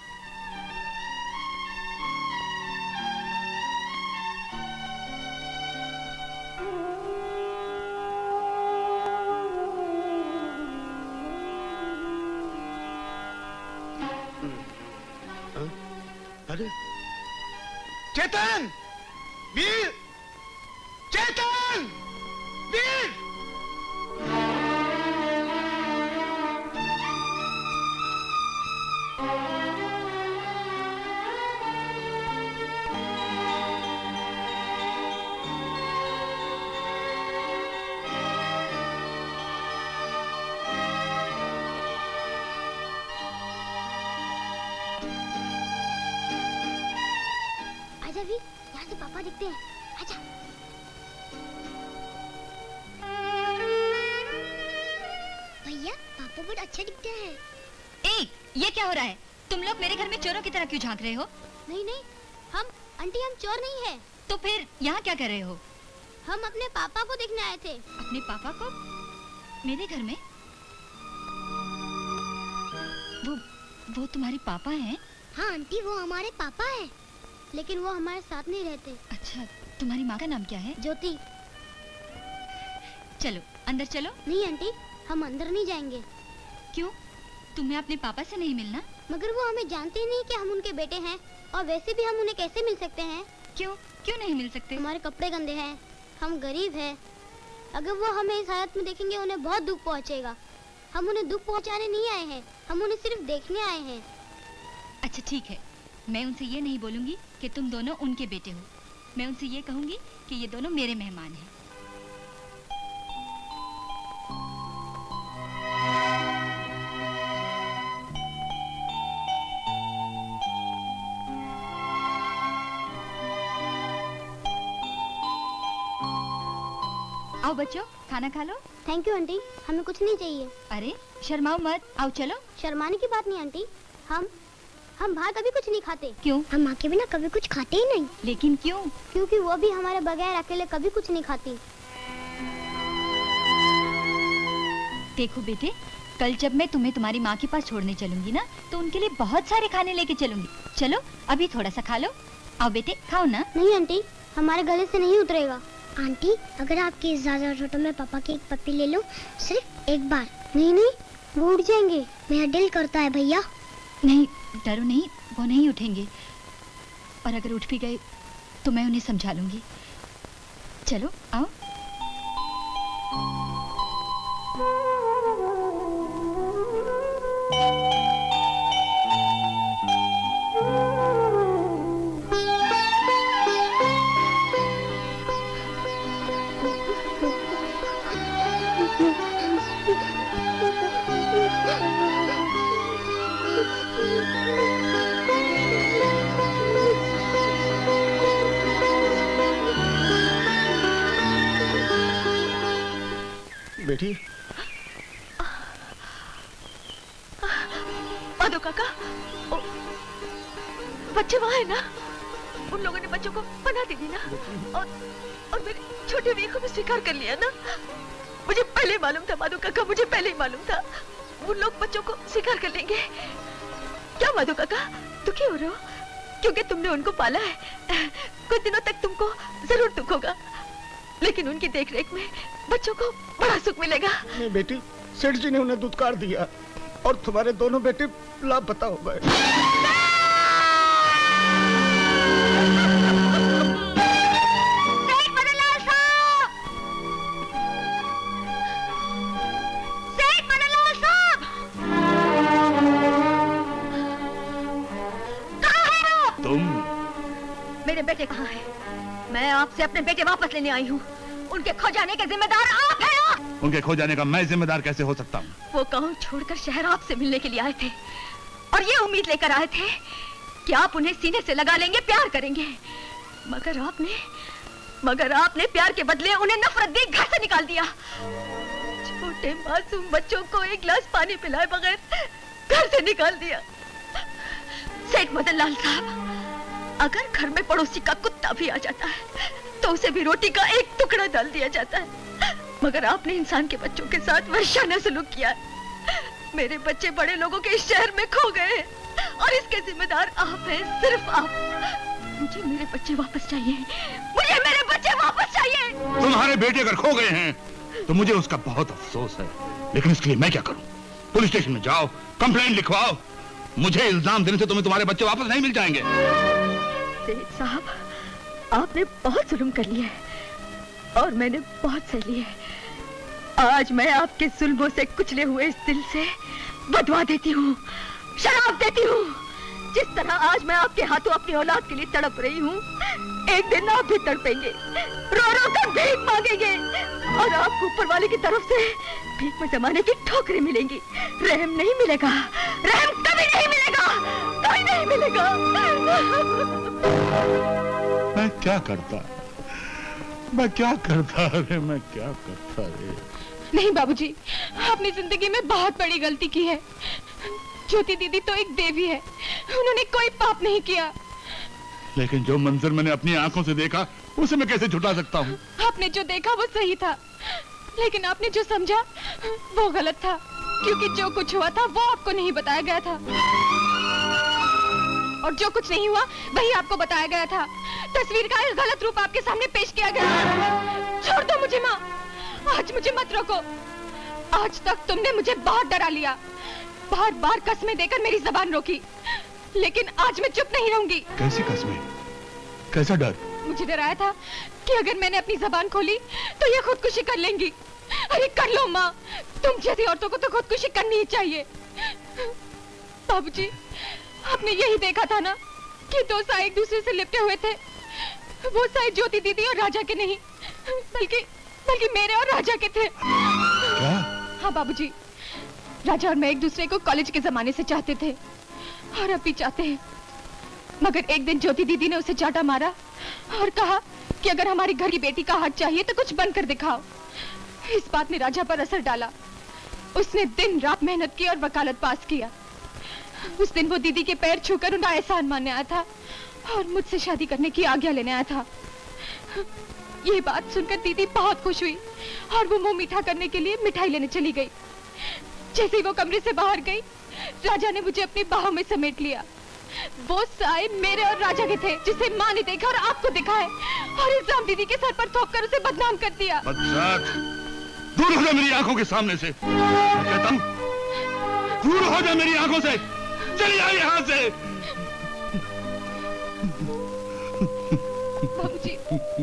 अरे चेतन! वीर! चेतन! वीर!
आजा वीर, यहाँ से पापा दिखते हैं। आजा। भैया, पापा बहुत अच्छे दिखते हैं।
ए, ये क्या हो रहा है? तुम लोग मेरे घर में चोरों की तरह क्यों झांक रहे हो?
नहीं नहीं, आंटी हम चोर नहीं है।
तो फिर यहाँ क्या कर रहे हो?
हम अपने पापा को देखने आए थे।
अपने पापा को? मेरे घर में? वो तुम्हारे पापा हैं?
हाँ आंटी, वो हमारे पापा हैं, लेकिन वो हमारे साथ नहीं रहते।
अच्छा, तुम्हारी माँ का नाम क्या है?
ज्योति।
चलो अंदर चलो।
नहीं आंटी, हम अंदर नहीं जाएंगे।
क्यों? तुम्हें अपने पापा से नहीं मिलना?
मगर वो हमें जानते ही नहीं कि हम उनके बेटे हैं, और वैसे भी हम उन्हें कैसे मिल सकते हैं?
क्यों नहीं मिल सकते?
हमारे कपड़े गंदे हैं, हम गरीब हैं। अगर वो हमें इस हालत में देखेंगे उन्हें बहुत दुख पहुंचेगा। हम उन्हें दुख पहुंचाने नहीं आए हैं, हम उन्हें सिर्फ देखने आए हैं।
अच्छा ठीक है, मैं उनसे ये नहीं बोलूंगी कि तुम दोनों उनके बेटे हो। मैं उनसे ये कहूंगी कि ये दोनों मेरे मेहमान हैं। आओ बच्चों, खाना खा लो।
थैंक यू आंटी, हमें कुछ नहीं चाहिए।
अरे शर्माओ मत, आओ चलो।
शर्माने की बात नहीं आंटी, हम बाहर कभी कुछ नहीं खाते।
क्यों?
हम माँ के बिना कभी कुछ खाते ही नहीं।
लेकिन क्यों?
क्योंकि वो भी हमारे बगैर अकेले कभी कुछ नहीं खाती।
देखो बेटे, कल जब मैं तुम्हें तुम्हारी माँ के पास छोड़ने चलूंगी ना, तो उनके लिए बहुत सारे खाने लेके चलूंगी। चलो अभी थोड़ा सा खा लो। आओ बेटे, खाओ ना।
नहीं आंटी, हमारे गले से नहीं उतरेगा। आंटी, अगर आपकी इजाजत हो तो मैं पापा की एक पप्पी ले लूं, सिर्फ एक बार। नहीं नहीं, वो उठ जाएंगे, मेरा दिल करता है भैया।
नहीं, डरो नहीं, वो नहीं उठेंगे। और अगर उठ भी गए तो मैं उन्हें समझा लूंगी। चलो आओ।
बेटी,
माधव काका, बच्चे वहाँ है ना? उन लोगों ने बच्चों को पनाह दे दी ना, और मेरे छोटे वीर को भी स्वीकार कर लिया ना। मुझे पहले ही मालूम था माधव काका, मुझे पहले ही मालूम था उन लोग बच्चों को स्वीकार कर लेंगे। क्या माधव काका, दुखी हो रहे हो? क्योंकि तुमने उनको पाला है। कुछ दिनों तक तुमको जरूर दुख होगा, लेकिन उनकी देखरेख में बच्चों को बड़ा सुख मिलेगा।
नहीं बेटी, सेठ जी ने उन्हें दुत्कार दिया और तुम्हारे दोनों बेटे लापता हो गए।
मेरे बेटे कहाँ हैं? मैं आपसे अपने बेटे वापस लेने आई हूँ। उनके खो जाने के जिम्मेदार आप हैं।
उनके खो जाने का मैं जिम्मेदार कैसे हो सकता हूँ?
वो गांव छोड़कर शहर आपसे मिलने के लिए आए थे और ये उम्मीद लेकर आए थे कि आप उन्हें सीने से लगा लेंगे, प्यार करेंगे। मगर आपने प्यार के बदले उन्हें नफरत दी, घर से निकाल दिया। छोटे मासूम बच्चों को एक गिलास पानी पिलाए बगैर घर से निकाल दिया। सेठ मदन लाल साहब, अगर घर में पड़ोसी का कुत्ता भी आ जाता है तो उसे भी रोटी का एक टुकड़ा डाल दिया जाता है। मगर आपने इंसान के बच्चों के साथ वहशाना सलूक किया। मेरे बच्चे बड़े लोगों के इस शहर में खो गए और इसके जिम्मेदार आप हैं, सिर्फ आप। मुझे मेरे बच्चे वापस चाहिए, मुझे मेरे बच्चे वापस चाहिए।
तुम्हारे बेटे अगर खो गए हैं तो मुझे उसका बहुत अफसोस है, लेकिन इसके लिए मैं क्या करूं? पुलिस स्टेशन में जाओ, कंप्लेंट लिखवाओ। मुझे इल्जाम देने से तुम्हें तुम्हारे बच्चे वापस नहीं मिल जाएंगे।
सेठ साहब, आपने बहुत जुल्म कर लिया है और मैंने बहुत सह लिया है। आज मैं आपके जुल्मों से कुचले हुए इस दिल से बदवा देती हूँ, शराब देती हूँ। जिस तरह आज मैं आपके हाथों अपनी औलाद के लिए तड़प रही हूँ, एक दिन आप भी तड़पेंगे, रो रो कर भीख मांगेंगे और आपको ऊपर वाले की तरफ से भीख में जमाने की ठोकरें मिलेंगी। रहम नहीं मिलेगा, रहम कभी नहीं मिलेगा, कभी नहीं मिलेगा।
मैं क्या करता, मैं क्या करता रे, मैं क्या करता रे।
नहीं बाबूजी, आपने जिंदगी में बहुत बड़ी गलती की है। ज्योति दीदी तो एक देवी है, उन्होंने कोई पाप नहीं किया।
लेकिन जो मंजर मैंने अपनी आंखों से देखा उसे मैं कैसे छुटा सकता हूँ?
आपने जो देखा वो सही था, लेकिन आपने जो समझा वो गलत था, क्योंकि जो कुछ हुआ था वो आपको नहीं बताया गया था और जो कुछ नहीं हुआ वही आपको बताया गया था। तस्वीर का एक गलत रूप आपके सामने पेश किया गया। छोड़ दो मुझे माँ, आज मुझे मत रोको। आज तक तुमने मुझे बहुत डरा लिया, बार बार कसमें देकर मेरी जबान रोकी, लेकिन आज मैं चुप नहीं रहूंगी।
कैसी कसमें? कैसा डर?
मुझे डराया था कि अगर मैंने अपनी जबान खोली तो ये खुदकुशी कर लेंगी। अरे कर लो माँ, तुम जैसी औरतों को तो खुदकुशी करनी ही चाहिए। बाबूजी, आपने यही देखा था ना कि दो साए एक दूसरे से लिपटे हुए थे। वो साए ज्योति दीदी और राजा के नहीं, बल्कि मेरे और राजा के थे।
क्या?
हाँ बाबूजी, राजा और मैं एक दूसरे को कॉलेज के जमाने से चाहते थे और अब भी चाहते हैं, मगर एक दिन ज्योति दीदी ने उसे चाटा मारा और कहा कि अगर हमारी घर की बेटी का हाथ चाहिए तो कुछ बनकर दिखाओ। इस बात ने राजा पर असर डाला। उसने दिन रात मेहनत की और वकालत पास किया। उस दिन वो दीदी के पैर छूकर उनका एहसान मानने आया था और मुझसे शादी करने की आज्ञा लेने आया था। ये बात सुनकर दीदी बहुत खुश हुई और वो मुंह मीठा करने के लिए मिठाई लेने चली गई। जैसे ही वो कमरे से बाहर गई, राजा ने मुझे अपनी बाहों में समेट लिया। वो साए मेरे और राजा के थे, जिसे माँ ने देखा और आपको दिखा है और इल्जाम दीदी के सर पर थोपकर उसे बदनाम कर दिया।
दूर हो जा मेरी आंखों के सामने से। मैं कहता हूँ, दूर हो जा मेरी आंखों से, चली जाओ यहाँ से।
बाबूजी।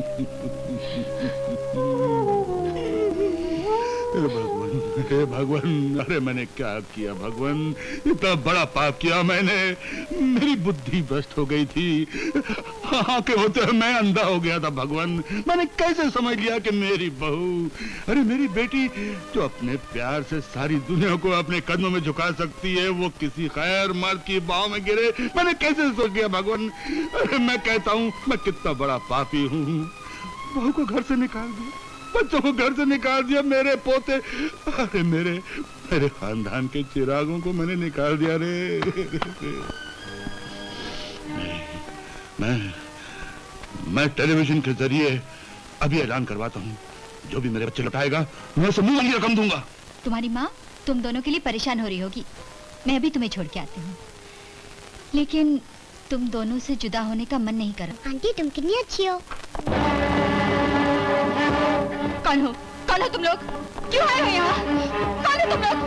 हे भगवान, अरे मैंने क्या किया भगवान? इतना बड़ा पाप किया मैंने। मेरी बुद्धि भ्रष्ट हो गई थी, आंखें होते हुए मैं अंधा हो गया था भगवान। मैंने कैसे समझ लिया कि मेरी बहू, अरे मेरी बेटी जो अपने प्यार से सारी दुनिया को अपने कदमों में झुका सकती है, वो किसी खैर मर्द की बाहों में गिरे। मैंने कैसे सोच लिया भगवान? अरे मैं कहता हूँ, मैं कितना बड़ा पापी हूँ। बहू को घर से निकाल दिया, बच्चों को घर से निकाल दिया, मेरे पोते, अरे मेरे खानदान के चिरागों को मैंने निकाल दिया रे। मैं टेलीविजन के जरिए अभी ऐलान करवाता हूँ, जो भी मेरे बच्चे लौटाएगा मैं उसे मुंह वाली रकम दूंगा।
तुम्हारी माँ तुम दोनों के लिए परेशान हो रही होगी, मैं अभी तुम्हें छोड़ के आती हूँ, लेकिन तुम दोनों से जुदा होने का मन नहीं कर।
आंटी तुम कितनी अच्छी हो।
कौन हो तुम लोग? क्यों आए हो यहाँ? कौन हो तुम लोग?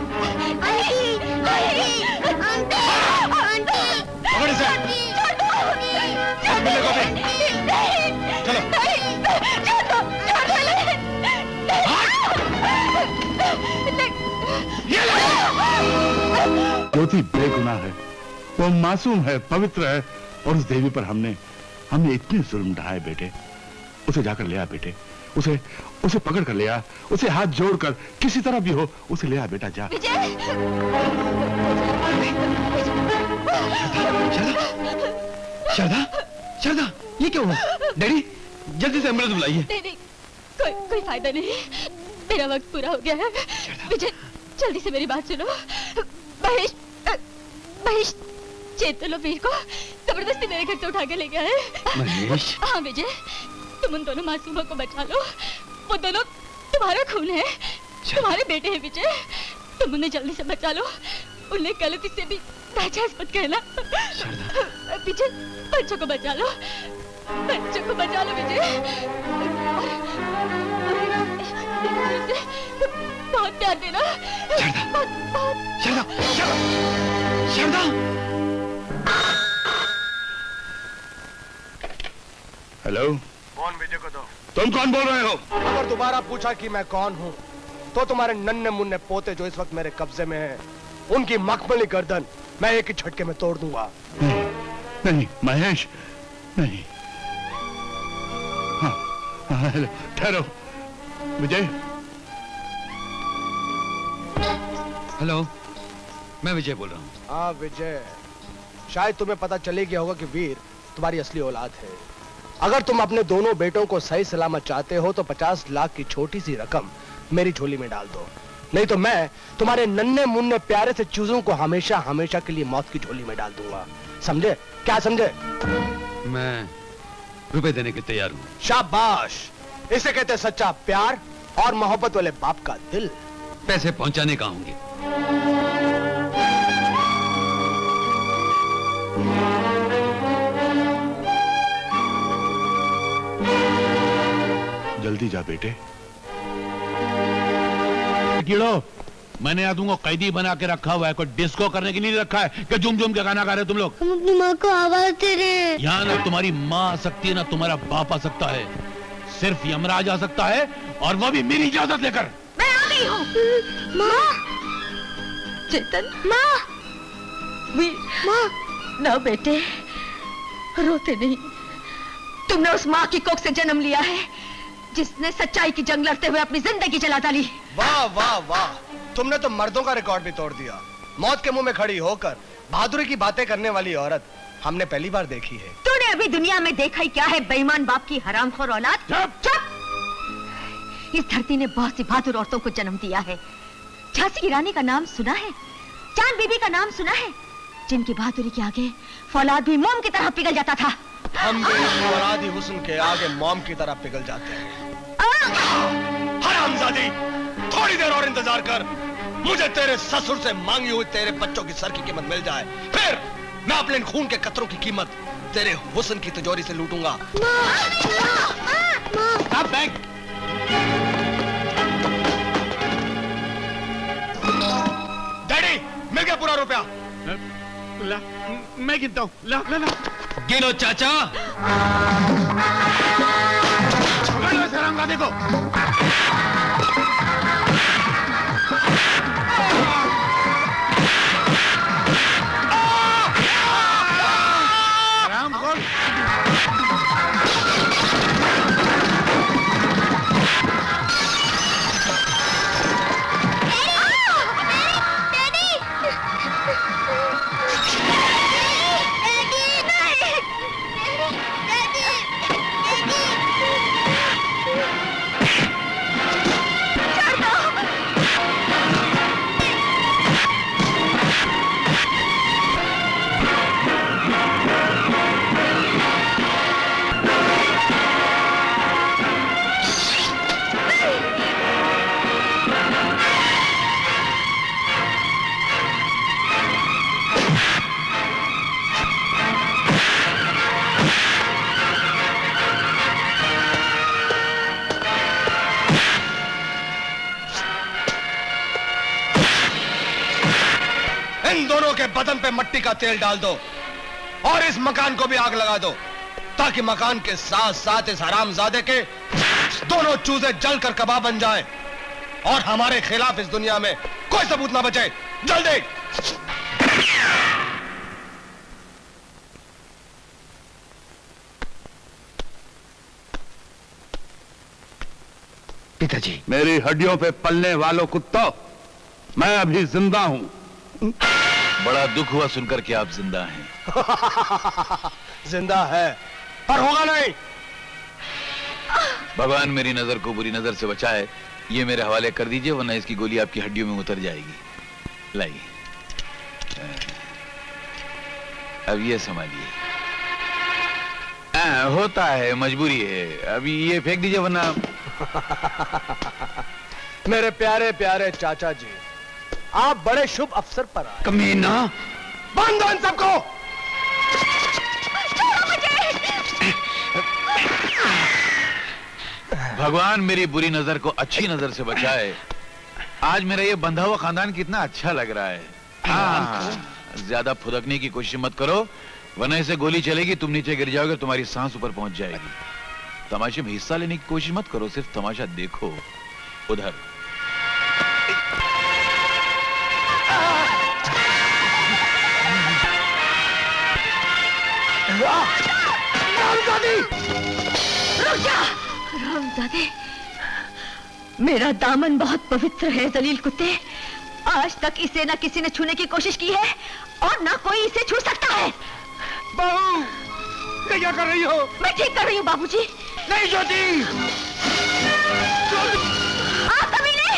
ज्योति बेगुनाह है, वो मासूम है, पवित्र है, और उस देवी पर हमने इतने जुल्म ढाए बेटे। उसे जाकर ले आ बेटे, उसे पकड़ कर ले आ, उसे हाथ जोड़कर किसी तरह भी हो उसे ले आ बेटा, जा।
शारदा, ये क्या हुआ? डैडी, जल्दी से एम्बुलेंस बुलाइए।
नहीं, कोई फायदा नहीं, मेरा वक्त पूरा हो गया है। विजय, जल्दी से मेरी बात सुनो। महेश, चेतन लो वीर को जबरदस्ती मेरे घर से उठा के ले गया है।
महेश?
हाँ विजय, तुम उन दोनों मासूमों को बचा लो, वो दोनों तुम्हारा खून है, तुम्हारे बेटे हैं विजय। तुम उन्हें जल्दी से बचा लो, उन्हें गलती से भी नाजायज मत कहना। विजय, बच्चों को बचा लो, बच्चों को बचा लो विजय। बहुत प्यार देना।
हेलो,
फोन विजय को दो।
तुम कौन बोल रहे हो?
अगर दोबारा पूछा कि मैं कौन हूँ तो तुम्हारे नन्हे मुन्ने पोते जो इस वक्त मेरे कब्जे में हैं, उनकी मखमली गर्दन मैं एक ही झटके में तोड़ दूंगा।
नहीं महेश, नहीं। हाँ, ठहरो विजय।
हेलो, मैं विजय बोल रहा हूँ।
हाँ विजय, शायद तुम्हें पता चले गया होगा कि वीर तुम्हारी असली औलाद है। अगर तुम अपने दोनों बेटों को सही सलामत चाहते हो तो 50 लाख की छोटी सी रकम मेरी झोली में डाल दो, नहीं तो मैं तुम्हारे नन्हे मुन्ने प्यारे से चूजों को हमेशा हमेशा के लिए मौत की झोली में डाल दूंगा। समझे? क्या समझे?
मैं रुपए देने के तैयार हूँ।
शाबाश, इसे कहते हैं सच्चा प्यार और मोहब्बत वाले बाप का दिल।
पैसे पहुंचाने कहाँ होंगे?
जल्दी जा बेटे।
कीड़ो, मैंने यहाँ तुमको कैदी बना के रखा हुआ है, कोई डिस्को करने के लिए नहीं रखा है कि झूम झूम के गाना गा रहे हो तुम लोग।
हम अपनी माँ को आवाज दे रहे हैं।
यहाँ ना तुम्हारी माँ आ सकती है ना तुम्हारा बाप आ सकता है, सिर्फ यमराज आ सकता है, और वो भी मेरी इजाजत लेकर।
मैं आ गई हूँ।
माँ,
चेतन,
माँ,
माँ, ना बेटे, रोते नहीं। तुमने उस माँ की कोख से जन्म लिया है जिसने सच्चाई की जंग लड़ते हुए अपनी जिंदगी जला डाली।
वाह वाह वाह, तुमने तो मर्दों का रिकॉर्ड भी तोड़ दिया। मौत के मुंह में खड़ी होकर बहादुरी की बातें करने वाली औरत हमने पहली बार देखी है।
तूने अभी दुनिया में देखा ही क्या है बेईमान बाप की हरामखोर औलाद। चुप! इस धरती ने बहुत सी बहादुर औरतों को जन्म दिया है। झांसी की रानी का नाम सुना है, चांद बीबी का नाम सुना है, जिनकी बहादुरी के आगे फौलाद भी मोम की तरह पिघल जाता था।
हम भी फौलादी हुस्न के आगे मोम की तरह पिघल जाते हैं। हरामजादी, थोड़ी देर और इंतजार कर, मुझे तेरे ससुर से मांगी हुई तेरे बच्चों की सर की कीमत मिल जाए, फिर मैं अपने खून के कतरों की कीमत तेरे हुस्न की तिजोरी से लूटूंगा। डैडी, मिल गया पूरा रुपया।
ला, मैं गिनता हूँ। ला ला ला,
गिनो चाचा।
देखो,
इन दोनों के बदन पे मट्टी का तेल डाल दो और इस मकान को भी आग लगा दो, ताकि मकान के साथ साथ इस हरामजादे के दोनों चूजे जलकर कबाब बन जाएं और हमारे खिलाफ इस दुनिया में कोई सबूत ना बचे। जल्दी!
पिताजी,
मेरी हड्डियों पे पलने वालों कुत्तों, मैं अभी जिंदा हूं।
बड़ा दुख हुआ सुनकर कि आप जिंदा हैं।
जिंदा है पर होगा नहीं।
भगवान मेरी नजर को बुरी नजर से बचाए, ये मेरे हवाले कर दीजिए, वरना इसकी गोली आपकी हड्डियों में उतर जाएगी। लाइए, अब ये संभालिए। होता है, मजबूरी है। अभी ये फेंक दीजिए, वरना
मेरे प्यारे प्यारे चाचा जी, आप बड़े शुभ अवसर पर आए।
कमीना,
बंद दो इन सबको।
भगवान मेरी बुरी नजर को अच्छी नजर से बचाए। आज मेरा ये बंधा हुआ खानदान कितना अच्छा लग रहा है। हाँ, ज्यादा फुदकने की कोशिश मत करो, वरना इसे गोली चलेगी, तुम नीचे गिर जाओगे, तुम्हारी सांस ऊपर पहुंच जाएगी। तमाशे में हिस्सा लेने की कोशिश मत करो, सिर्फ तमाशा देखो। उधर
रामजादे, मेरा दामन बहुत पवित्र है जलील कुत्ते। आज तक इसे ना किसी ने छूने की कोशिश की है और ना कोई इसे छू सकता है।
बहू, क्या कर रही हो?
मैं ठीक कर रही हूँ बाबूजी।
नहीं ज्योति,
आप कमीने!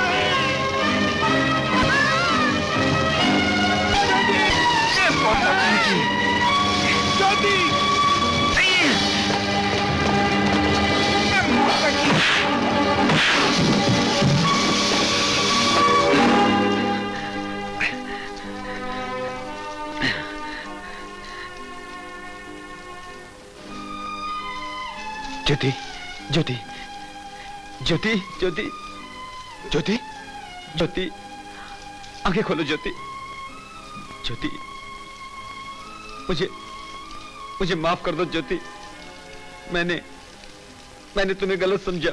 ज्योति,
ज्योति, ज्योति, ज्योति, ज्योति, ज्योति, ज्योति, आंखें खोलो ज्योति। ज्योति, मुझे माफ कर दो ज्योति। मैंने तुम्हें गलत समझा।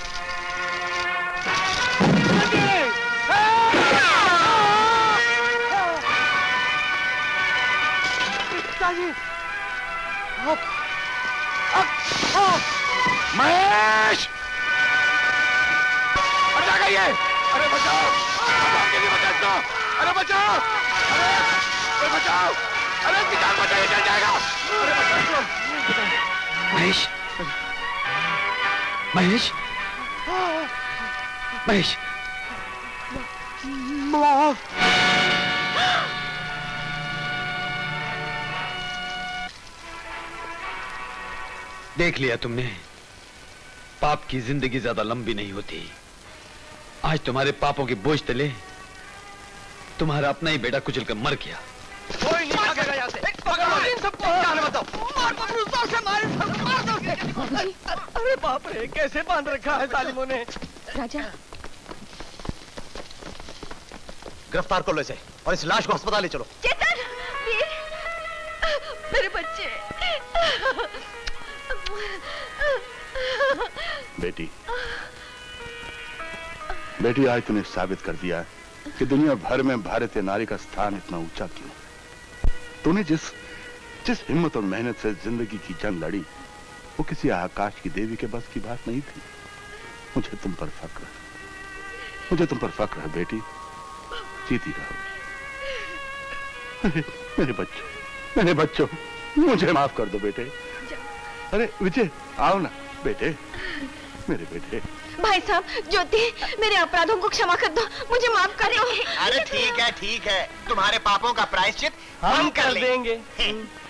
महेश! अरे क्या गई है? अरे बचाओ! अरे बचाओ! अरे बचाओ! अरे इसकी जान बचाइए, चल जाएगा। अरे बचाओ!
महेश, महेश, महेश, देख लिया तुमने, पाप की जिंदगी ज्यादा लंबी नहीं होती। आज तुम्हारे पापों के बोझ तले तुम्हारा अपना ही बेटा कुचल कर मर गया।
कोई नहीं भागेगा यहाँ से। इन सबको जाने मत दो। मार दो, जोर से मार, मार दो। अरे बाप रे, कैसे बांध रखा है जालिमों ने।
राजा,
गिरफ्तार कर लो इसे और इस लाश को अस्पताल ले चलो।
चेतन, वीर, मेरे बच्चे।
बेटी, बेटी, आज तूने साबित कर दिया कि दुनिया भर में भारतीय नारी का स्थान इतना ऊंचा क्यों। तूने जिस हिम्मत और मेहनत से जिंदगी की जंग लड़ी, वो किसी आकाश की देवी के बस की बात नहीं थी। मुझे तुम पर फक्र है, मुझे तुम पर फक्र है बेटी। जीती रहो। मेरे बच्चों, मुझे माफ कर दो बेटे। अरे विजय, आओ ना बेटे, मेरे बेटे।
भाई साहब, ज्योति, मेरे अपराधों को क्षमा कर दो, मुझे माफ कर दो।
अरे ठीक है, तुम्हारे पापों का प्रायश्चित हम कर लेंगे।